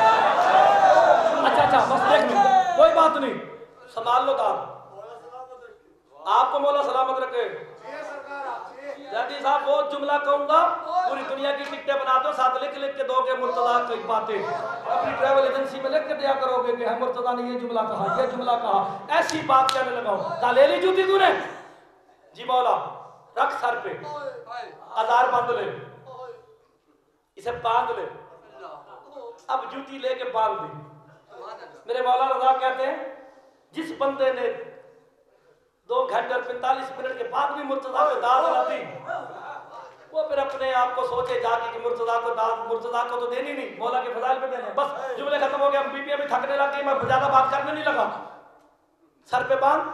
अच्छा बस देख लो, कोई बात नहीं, संभाल लो दाद, आपको मौला सलामत रखे। जल्दी साहब वो जुमला कहूंगा, पूरी दुनिया की टिकटें बना दो, साथ लिख के दोगे मुर्तजा की बातें, अपनी ट्रैवल एजेंसी में लिख के दिया करोगे कि हम मुर्तजा ने ये जुमला कहा, ये जुमला कहा, ऐसी बात कहने लगाओ। का ले ली जूती तूने? जी मौला, रख सर पे, अजार बांध ले, इसे बांध ले। अब जूती लेके बांध दी। मेरे मौला रजा कहते हैं जिस बंदे ने 2 घंटे और 45 मिनट के बाद भी मुर्तजा को दाद ना दी, वो फिर अपने आप को सोचे जाके कि मुर्तजा को दाद, मुर्तजा को तो देनी नहीं, मौला के फजाइल पे देने। बस जुमले खत्म हो गए, बीबियां भी थकने लग गई, मैं ज्यादा बात करने नहीं लगा। सर पे बांध,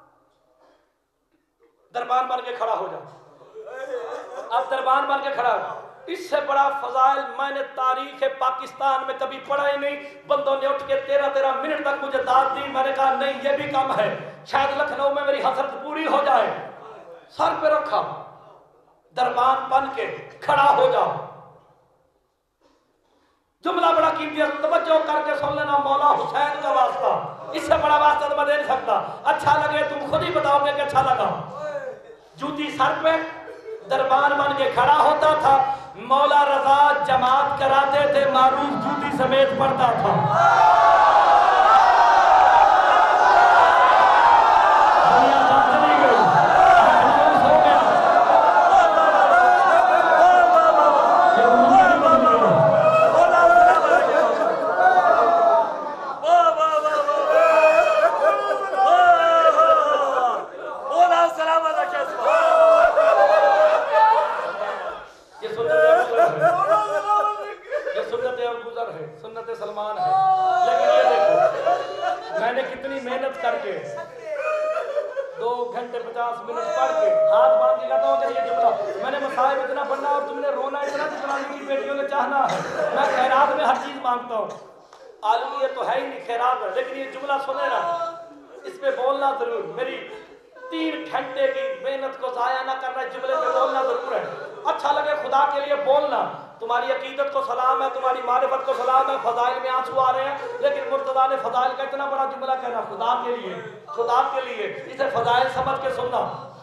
दरबान बन के खड़ा हो जा। अब दरबान बन के खड़ा हो। इससे बड़ा फजाइल मैंने तारीख पाकिस्तान में कभी पढ़ा ही नहीं। बंदों ने उठ के 13-13 मिनट तक मुझे दाद दी, मैंने कहा नहीं ये भी कम है, शायद लखनऊ में मेरी हसरत पूरी हो जाए। सर पे रखा, दरबान बन के खड़ा हो जाओ। जुमला बड़ा कीमती है, तवज्जो करके सुन लेना, मौला हुसैन का वास्ता, इससे बड़ा वास्ता तो मैं दे नहीं सकता। अच्छा लगे तुम खुद ही बताओगे कि अच्छा लगा। जूती सर पे, दरबान बन के खड़ा होता था, मौला रजा जमात कराते थे, मारूफ जूती समेत पढ़ता था। दुनिया चली गई, हो गया, सुन्नत सलमान है। लेकिन ये देखो मैंने कितनी मेहनत करके 2 घंटे 50 मिनट पढ़ के हाथ बांध के कहता हूँ कि ये जुमला मैंने मसाइब इतना पढ़ना और तुमने रोना इतना जितना मेरी बेटियों ने चाहना है। मैं खैरात में हर चीज मांगता हूँ, आलमियत तो है ही नहीं, खैरात है। लेकिन ये जुमला सुने ना, इस पे बोलना जरूर, मेरी 3 घंटे की मेहनत को जाया ना करना, जुमले पे बोलना जरूर है। अच्छा लगे खुदा के लिए बोलना। तुम्हारी अकीदत को सलाम है, तुम्हारी मारिफत को सलाम है, फजाइल में आंसू आ रहे हैं, लेकिन मुर्तजा ने फजाइल का इतना बड़ा जुमला कहना खुदा के लिए, खुदा के लिए, इसे फजाइल समझ के सुनना।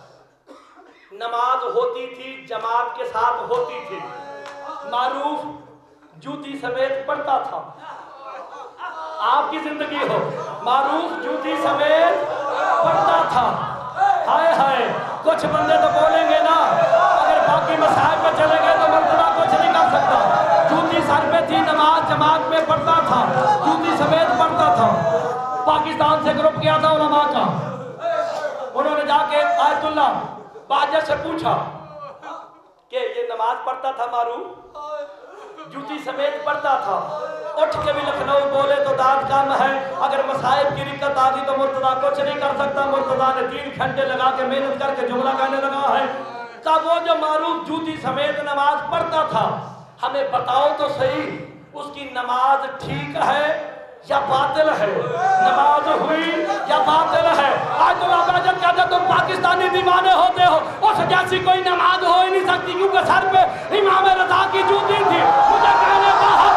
नमाज होती थी, जमात के साथ होती थी, मारूफ जूती समेत पढ़ता था। आपकी जिंदगी हो, मारूफ जूती समेत पढ़ता था। हाय हाय, कुछ बंदे तो बोलेंगे ना, अगर बाकी मसाइल पे चले गए तो मुर्तजा कुछ नहीं कर सकता। जूती सर पे थी, नमाज जमात में पढ़ता था, जूती समेत पढ़ता था। पाकिस्तान से ग्रुप गया था उलमा का, उन्होंने जाके आयतुल्ला बाजर से पूछा कि ये नमाज पढ़ता था मारूफ, जूती समेत पढ़ता था, उठ के भी लखनऊ बोले तो दाद कम है, अगर मसाइब की दिक्कत आ गई तो मुर्तजा कुछ नहीं कर सकता। मुर्तजा ने 3 घंटे लगा के मेहनत करके जुमला कहने लगा है का वो जो मारूफ जूती समेत नमाज पढ़ता था, हमें बताओ तो सही उसकी नमाज ठीक है या बातिल है, नमाज हुई या बातिल है। आज तो आबाजन कहते तुम पाकिस्तानी दीवाने होते हो, उस जैसी कोई नमाज हो ही नहीं सकती, क्योंकि सर पे इमाम रजा की जूती थी। मुझे कहने का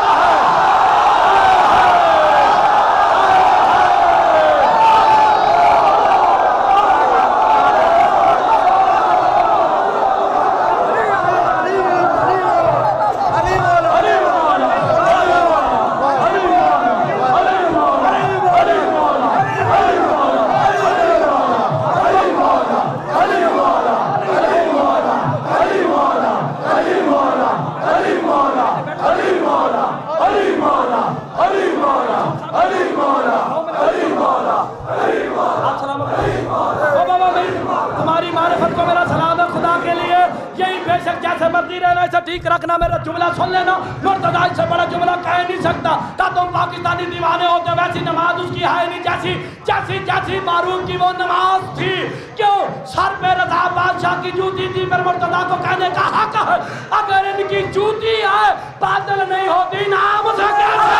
शेख जैसे मर्जी रहना, इसे ठीक रखना, मेरा जुमला सुन लेना। मुर्तजा से बड़ा जुमला कह नहीं सकता। क्या तुम पाकिस्तानी दीवाने हो तो वैसी नमाज उसकी है नहीं जैसी जैसी जैसी मारूफ की वो नमाज थी। क्यों? सर पे रजा बादशाह की जूती थी, पर मुर्तजा को कहने का हक है। अगर इनकी जूती है बादल नहीं होती, नाम से कैसे?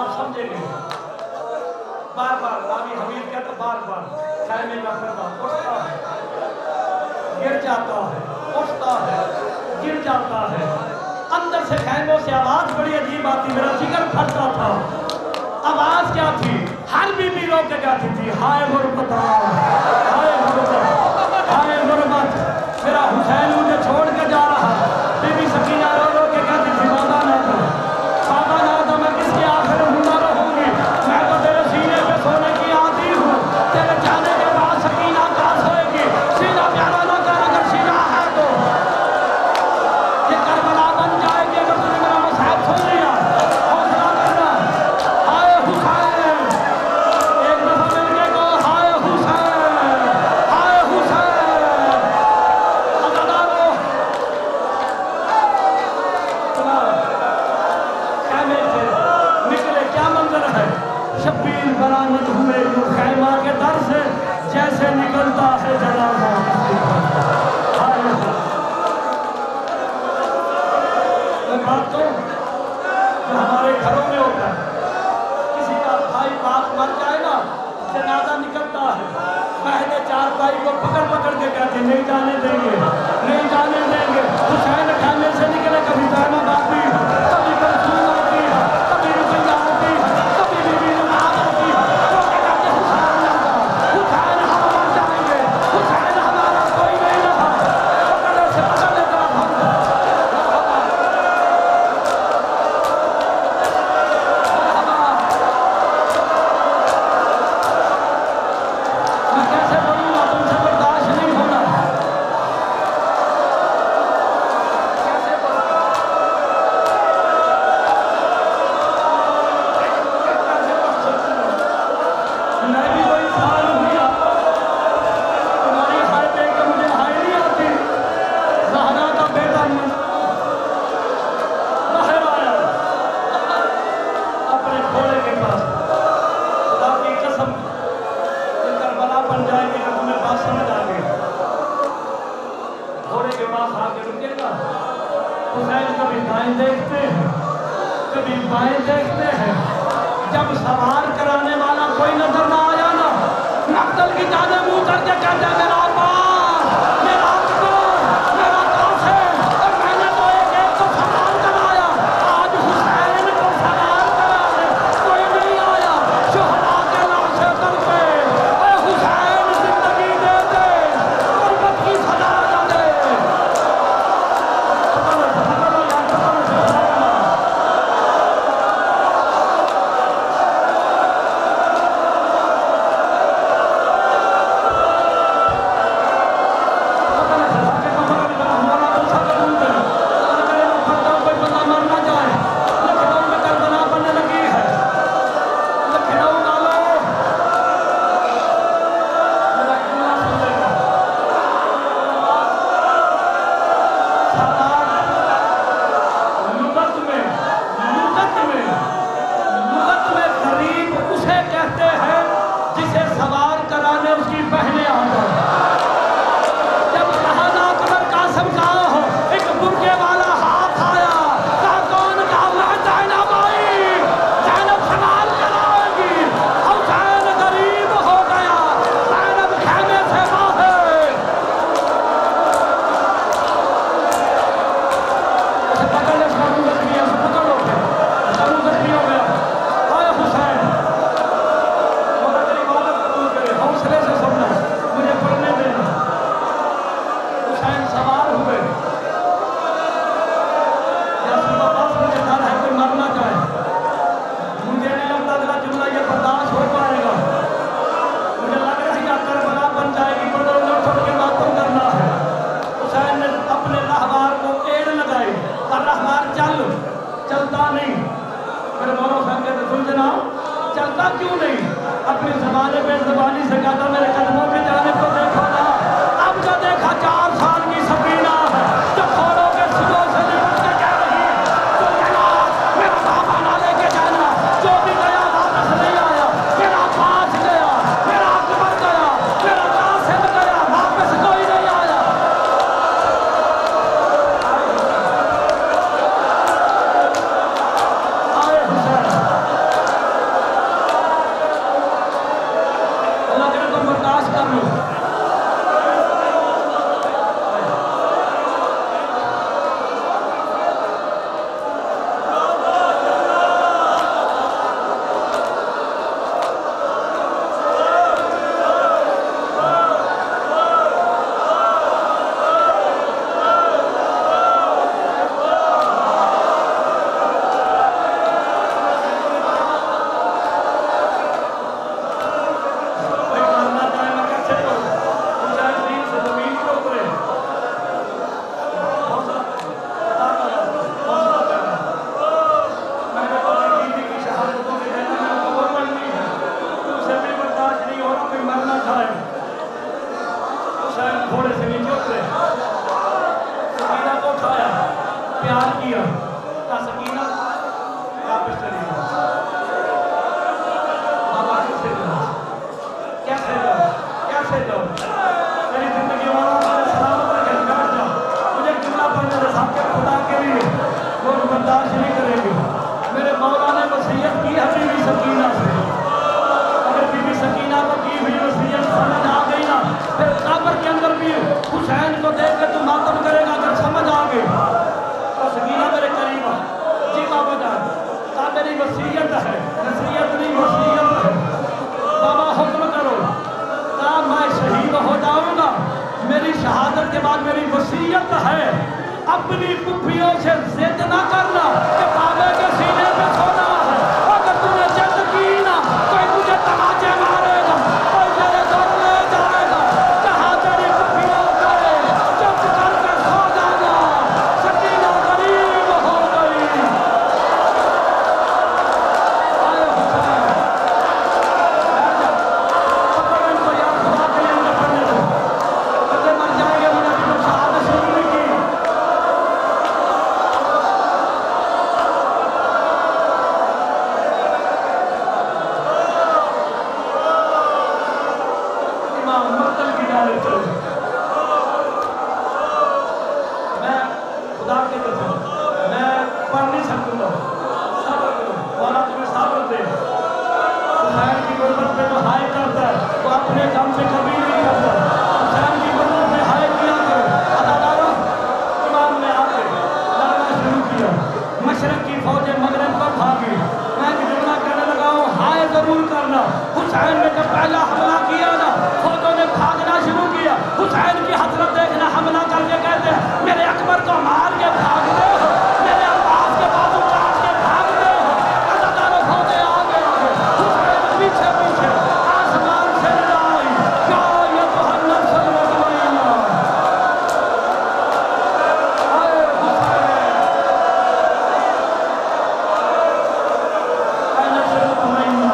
आप समझेंगे। बार बार रावी हमीद कहता बार बार खैमे का पर्दा उठता है, गिर जाता है, उठता है, गिर जाता है। अंदर से खैमों से आवाज बड़ी अजीब आती, मेरा जिगर फटता था। आवाज क्या थी? हर बीबी रो के गाती थी, हाय गुरबत, हाय गुरबत, हाय गुरबत, मेरा हुसैन मुझे छोड़ के जा रहा। बीबी सकीना रो रो के कहती थी, बाबा ना था, बाबा ना था, मैं किसके आखिर जिंदा रहूंगी, मैं तो तेरे सीने पे सोने की आती हूँ, तेरे जाने के बाद सकीना कहाँ सोएगी, सीना प्यारा ना कर, अगर सीना है तो ये करबला बन जाएगी, अगर तूने मेरा मसहब सुन लिया, हौसला करना। हाय हुसैन, एक दफा मिलके कहो हाय हुसैन, हाय हुसैन। अदादारो कैमे से निकले, क्या मंजर है, शब्बीर बरामद हुए यूं खैमा के दर से, जैसे निकलता है जनाजा। हाय मैं बात कहूं, जो हमारे घरों में होता है, किसी का भाई बाप मर जाए ना, जनाजा निकलता है, पहले चार भाई को पकड़ पकड़ के कहते नहीं जाने देंगे, नहीं जाने देंगे। हुसैन खाने से निकले, कभी जाना बाकी, कभी कलसूम आती है, कभी रुकैया आती है, कभी बीबी नमाज आती है, तो कहते हुसैन जाता, हुसैन हम मर जाएंगे, हुसैन हमारा कोई नहीं रहा, पकड़े से पकड़ लेता हम। मैं कैसे बोलूँगा, तुमसे बर्दाश्त नहीं होना। कैसे बोलूँ? कैसे बोल सकती हूँ? मैं भी कोई इंसान हुआ, तुम्हारी हाय देख के मुझे हाय नहीं आती। ज़हरा का बेटा बाहर आया अपने घोड़े के पास, खुदा की कसम, ये करबला बन जाएगी अगर तुम्हें बात समझ आ गई। घोड़े के पास आके रुकेगा, हुसैन कभी दाएं देखते हैं, कभी बाएं देखते हैं। जब सवार कराने वाला कोई नजर ना आया ना, नक्सल की जाने मुंह करके कहते हैं, मेरा अब्बास, मेरा अकबर, मेरा कासिम, और मैंने तो एक को सवार कराया, आज हुसैन को सवार कराने कोई नहीं आया। शुहदा के लाशें कर पे, ऐ हुसैन जिंदगी दे दे, गुर्बत की सजा न दे। पकड़ो यार, पकड़ो से खुदा का नाम। चलता क्यों नहीं? अपनी ज़बान पे ज़बानी से कहता मेरे कदमों के जाने को देखो ना। अब जो देखा 4 साल की सकीना है जो खोलों के सुबह से निपट के कह रही है तो कहना मेरा बाबा ना लेके जाना, जो भी गया वापस नहीं आया। मेरा पास गया, मेरा अकबर गया, मेरा कासिम गया, वापस कोई नहीं आया। आए हुसैन प्यार किया का सकीना वापस चली गई। बाबा कैसे जाओ, कैसे जाओ, कैसे जाओ, मेरी जिंदगी वाला सलामत रखे, बैठ जाओ। मुझे जुमला पढ़ने दे साहब के खुदा के लिए, लोग बर्दाश्त नहीं करेंगे। मेरे मौला ने वसीयत की है बीवी सकीना से, अगर बीवी सकीना को की हुई वसीयत समझ आ गई ना, फिर कब्र के अंदर भी हुसैन को देख के तू मातम करेगा। अगर समझ आ गई तो सकीना मेरे करीब आ, जी बाबा जान का मेरी वसीयत है, नसीहत नहीं वसीयत है। बाबा हुक्म करो, का मैं शहीद हो जाऊंगा, मेरी शहादत के बाद मेरी वसीयत है अपनी पुप्पियों से जिद ना करना कि बाबे के सीने पे सोना है। अगर तूने जिद की ना, कोई तुझे तमाचे मारेगा, कोई तेरे दर ले जाएगा। जहाँ तेरी पुप्पियों करे चुप करके सो जाना, सकीना गरीब हो गई। आए हुसैन, पकड़ इनको यार, खुदा के लिए उन्हें पढ़ने दो, बच्चे मर जाएंगे, उन्हें अभी तक शहादत शुरू नहीं की। मक्तल की जानिब चले। मैं खुदा की कसम, मैं पढ़ नहीं सकूंगा। सब्र करो, मौला तुम्हें सब्र दे। हुसैन की गुर्बत पे जो हाय करता है वो अपने दम पे कभी नहीं करता। हुसैन की गुर्बत पे हाय किया करो। अदादारों, इमाम ने आके लड़ना शुरू किया, मशरक की फौजें मगरब पर भागी। मैं जुमला कहने लगा हूँ, हाय जरूर करना। हुसैन ने जब पहला हमला किया ना, फौजों ने भागना शुरू किया। हुसैन की हसरत देखना, हमला करके कहते हैं मेरे अकबर को मार के भागते हो, मेरे अब्बास के बाजू काट के भागते हो। अदादारों फौजें आगे आगे, हुसैन पीछे पीछे, आसमान से निदाई, क्या ये तो हन्नत सल्लल्लाहु आए हुसैन, आए नस्ल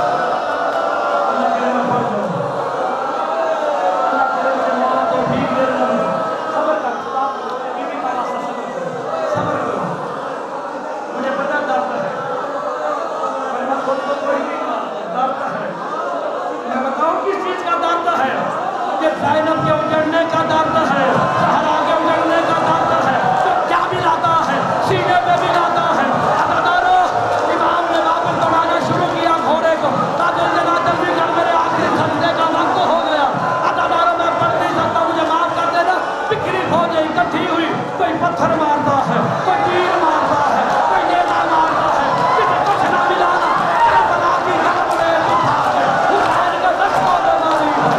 ज़ैनब के उजड़ने का दर्द है, सहरा के उजड़ने का दर्द है, तो क्या भी लाता है, सीने पे भी लाता है। अदादारों, इमाम ने वापस दौड़ाना शुरू किया घोड़े को। ताजुल जना जल्दी कर, मेरे आखिरी सजदे का वक्त हो गया। अदादारों, मैं पढ़ नहीं सकता, मुझे माफ कर देना। बिखरी फौजें इकट्ठी हुई, कोई पत्थर मारता है, कोई तीर मारता है, कोई नेजा मारता है, किसी कुछ ना मिला ना। करबला की गम में उठा के हुसैन के दस्तों में मारी है।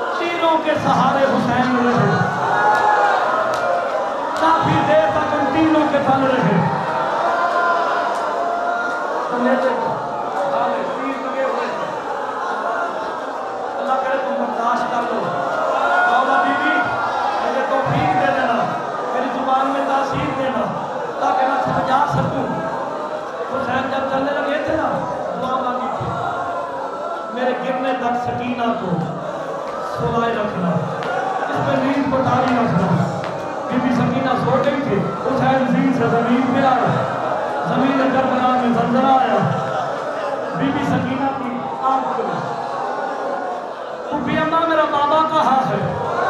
सहारे हुसैन रहे। काफी देर तक उन तीनों बन रहे, तीर लगे हुए, अल्लाह करे तुम बर्दाश्त कर लो। मौला बीबी मुझे तौफीक दे देना, मेरी जुबान में तासीर देना ताकि मैं समझा सकूं। हुसैन जब चलने लगे थे ना, दुआ मांगी थी, मेरे गिरने तक सकीना को सुलाए रखना, इस पर नींद को तारी रखना। बीबी सकीना सो गई थी, हुसैन जीन से जमीन पे आया, जमीन करबला में जंजरा आया, बीबी सकीना की आंख खुली, फूफी अम्मा मेरा बाबा कहाँ है?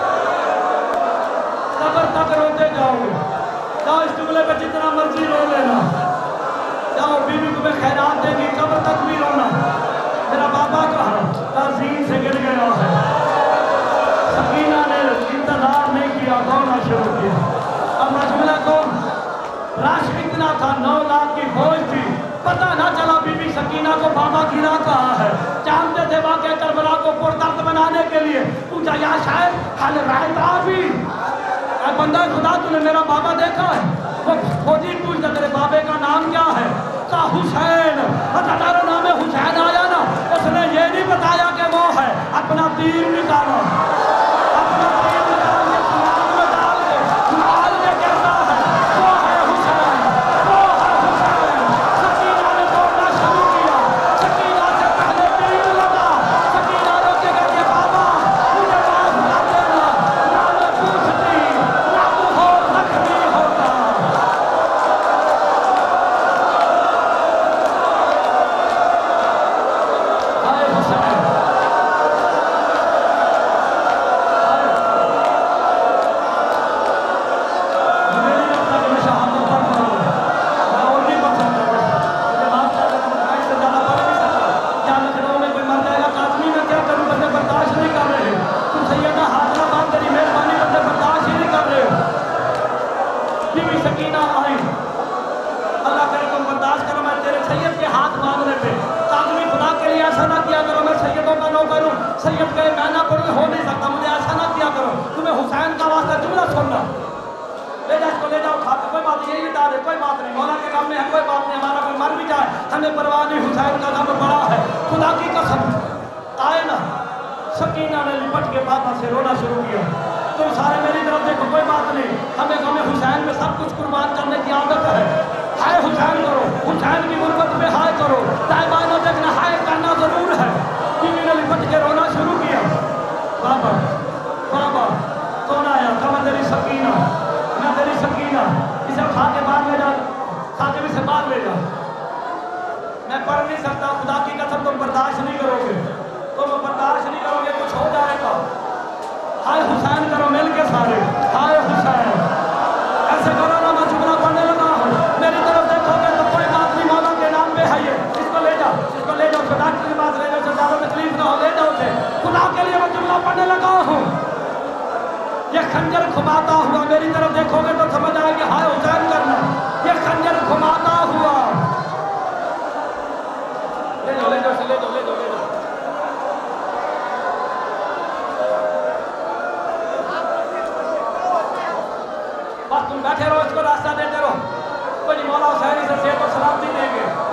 कब्र तक रोते जाओगे, जाओ इस जुमले पे जितना मर्जी रो लेना, जाओ बीबी तुम्हें खैरात देगी, कब्र तक भी रोना। मेरा बाबा कहाँ? ताज़ीन से गिर गया है। सकीना ने इंतजार नहीं किया, दौड़ना शुरू किया। अब मजमुला को राश इतना था, 9 लाख की फौज थी, पता ना चला बीबी सकीना को बाबा गिरा कहाँ है। जानते थे वाक़या करबला को पुरदर्द बनाने के लिए पूछा, या शायद हल रायता भी बंदा खुदा तूने मेरा बाबा देखा है? वो फौजी पूछता तेरे बाबे का नाम क्या है? का हुसैन। हज़ारों नाम हुसैन आया ना, उसने ये नहीं बताया कि वो है, अपना तीर निकाला, अपना तीर निकाल के सुनाम में डाल के मार के कहता है वो है हुसैन, वो है हुसैन। सकीना ने दौड़ना शुरू किया, सकीना से पहले तीर लगा, सकीना ने कहा कि बाबा मुझे माफ कर देना, ना मैं पूछती ना तू हो जख्मी होता। हाय हुसैन, मुझे नहीं लगता कि मैं शहादत पढ़ पाऊंगा, मैं और भी पढ़ सकता हूँ, मुझे माफ कर देना, मैं इससे ज़्यादा पढ़ नहीं सकता। क्या लखनऊ में कोई मर जाएगा? काज़मी में क्या करूँ? बंदे बर्दाश्त नहीं कर रहे, तुम सैयदा हाजरा बात तेरी मेहरबानी, बंदे बर्दाश्त ही नहीं कर रहे हो। बीबी सकीना आई, अल्लाह करे तुम बर्दाश्त करो, मैं तेरे सैयद के हाथ मांगने पे काज़मी खुदा के लिए ऐसा ना किया करो, मैं सैयदों का नौकर हूँ, सैयद कहे मैं ना पढ़ूँ, हो नहीं सकता, मुझे ऐसा ना किया करो, तुम्हें हुसैन का वास्ता जुमला सुनना, ले जाओ इसको, ले जाओ खाते, कोई बात नहीं, यही बता दे, कोई बात नहीं, मौला के काम में है, कोई बात नहीं, हमारा कोई मर भी जाए हमें परवाह नहीं, हुसैन का काम बड़ा है, खुदा की कसम। आए ना, सकीना ने लिपट के बाबा से रोना शुरू किया, तुम सारे मेरी तरफ देखो, कोई बात नहीं, हमें हुसैन में सब कुछ कुर्बान करने की आदत है, हाय हुसैन करो, हुसैन की गुर्बत पे हाय करो, ताइबानो देखना हाय करना जरूर है। बीवी ने लिपट के रोना शुरू किया, बाबा बाबा कौन आया था? मैं तेरी सकीना, मैं तेरी सकीना, इसे उठा के बाहर ले जा, खाते में से बाहर ले जा, मैं पढ़ नहीं सकता, खुदा की कसम तुम बर्दाश्त नहीं करोगे, तुम बर्दाश्त नहीं करोगे, कुछ हो जाएगा। हाय हुसैन करो मिल के सारे, हाय हुसैन, ऐसे करो ना, मैं जुमला पढ़ने लगा हूँ, मेरी तरफ देखोगे तो कोई बात नहीं, मौला के नाम पे है ये, इसको ले जाओ, इसको ले जाओ, डॉक्टर के पास ले जाओ, ज़्यादा तकलीफ ना हो, ले जाओ उसे, खुदा के लिए मैं जुमला पढ़ने लगा हूँ। ये खंजर घुमाता हुआ मेरी तरफ देखोगे तो समझ आएगी, हाय हुसैन करना, ये खंजर घुमाता हुआ, ले जाओ ले जाओ ले जाओ ले जाओ ले जाओ। बस तुम बैठे रहो, इसको रास्ता देते रहो, कोई नहीं, मौला हुसैन इसे सेहत और सलामती देंगे।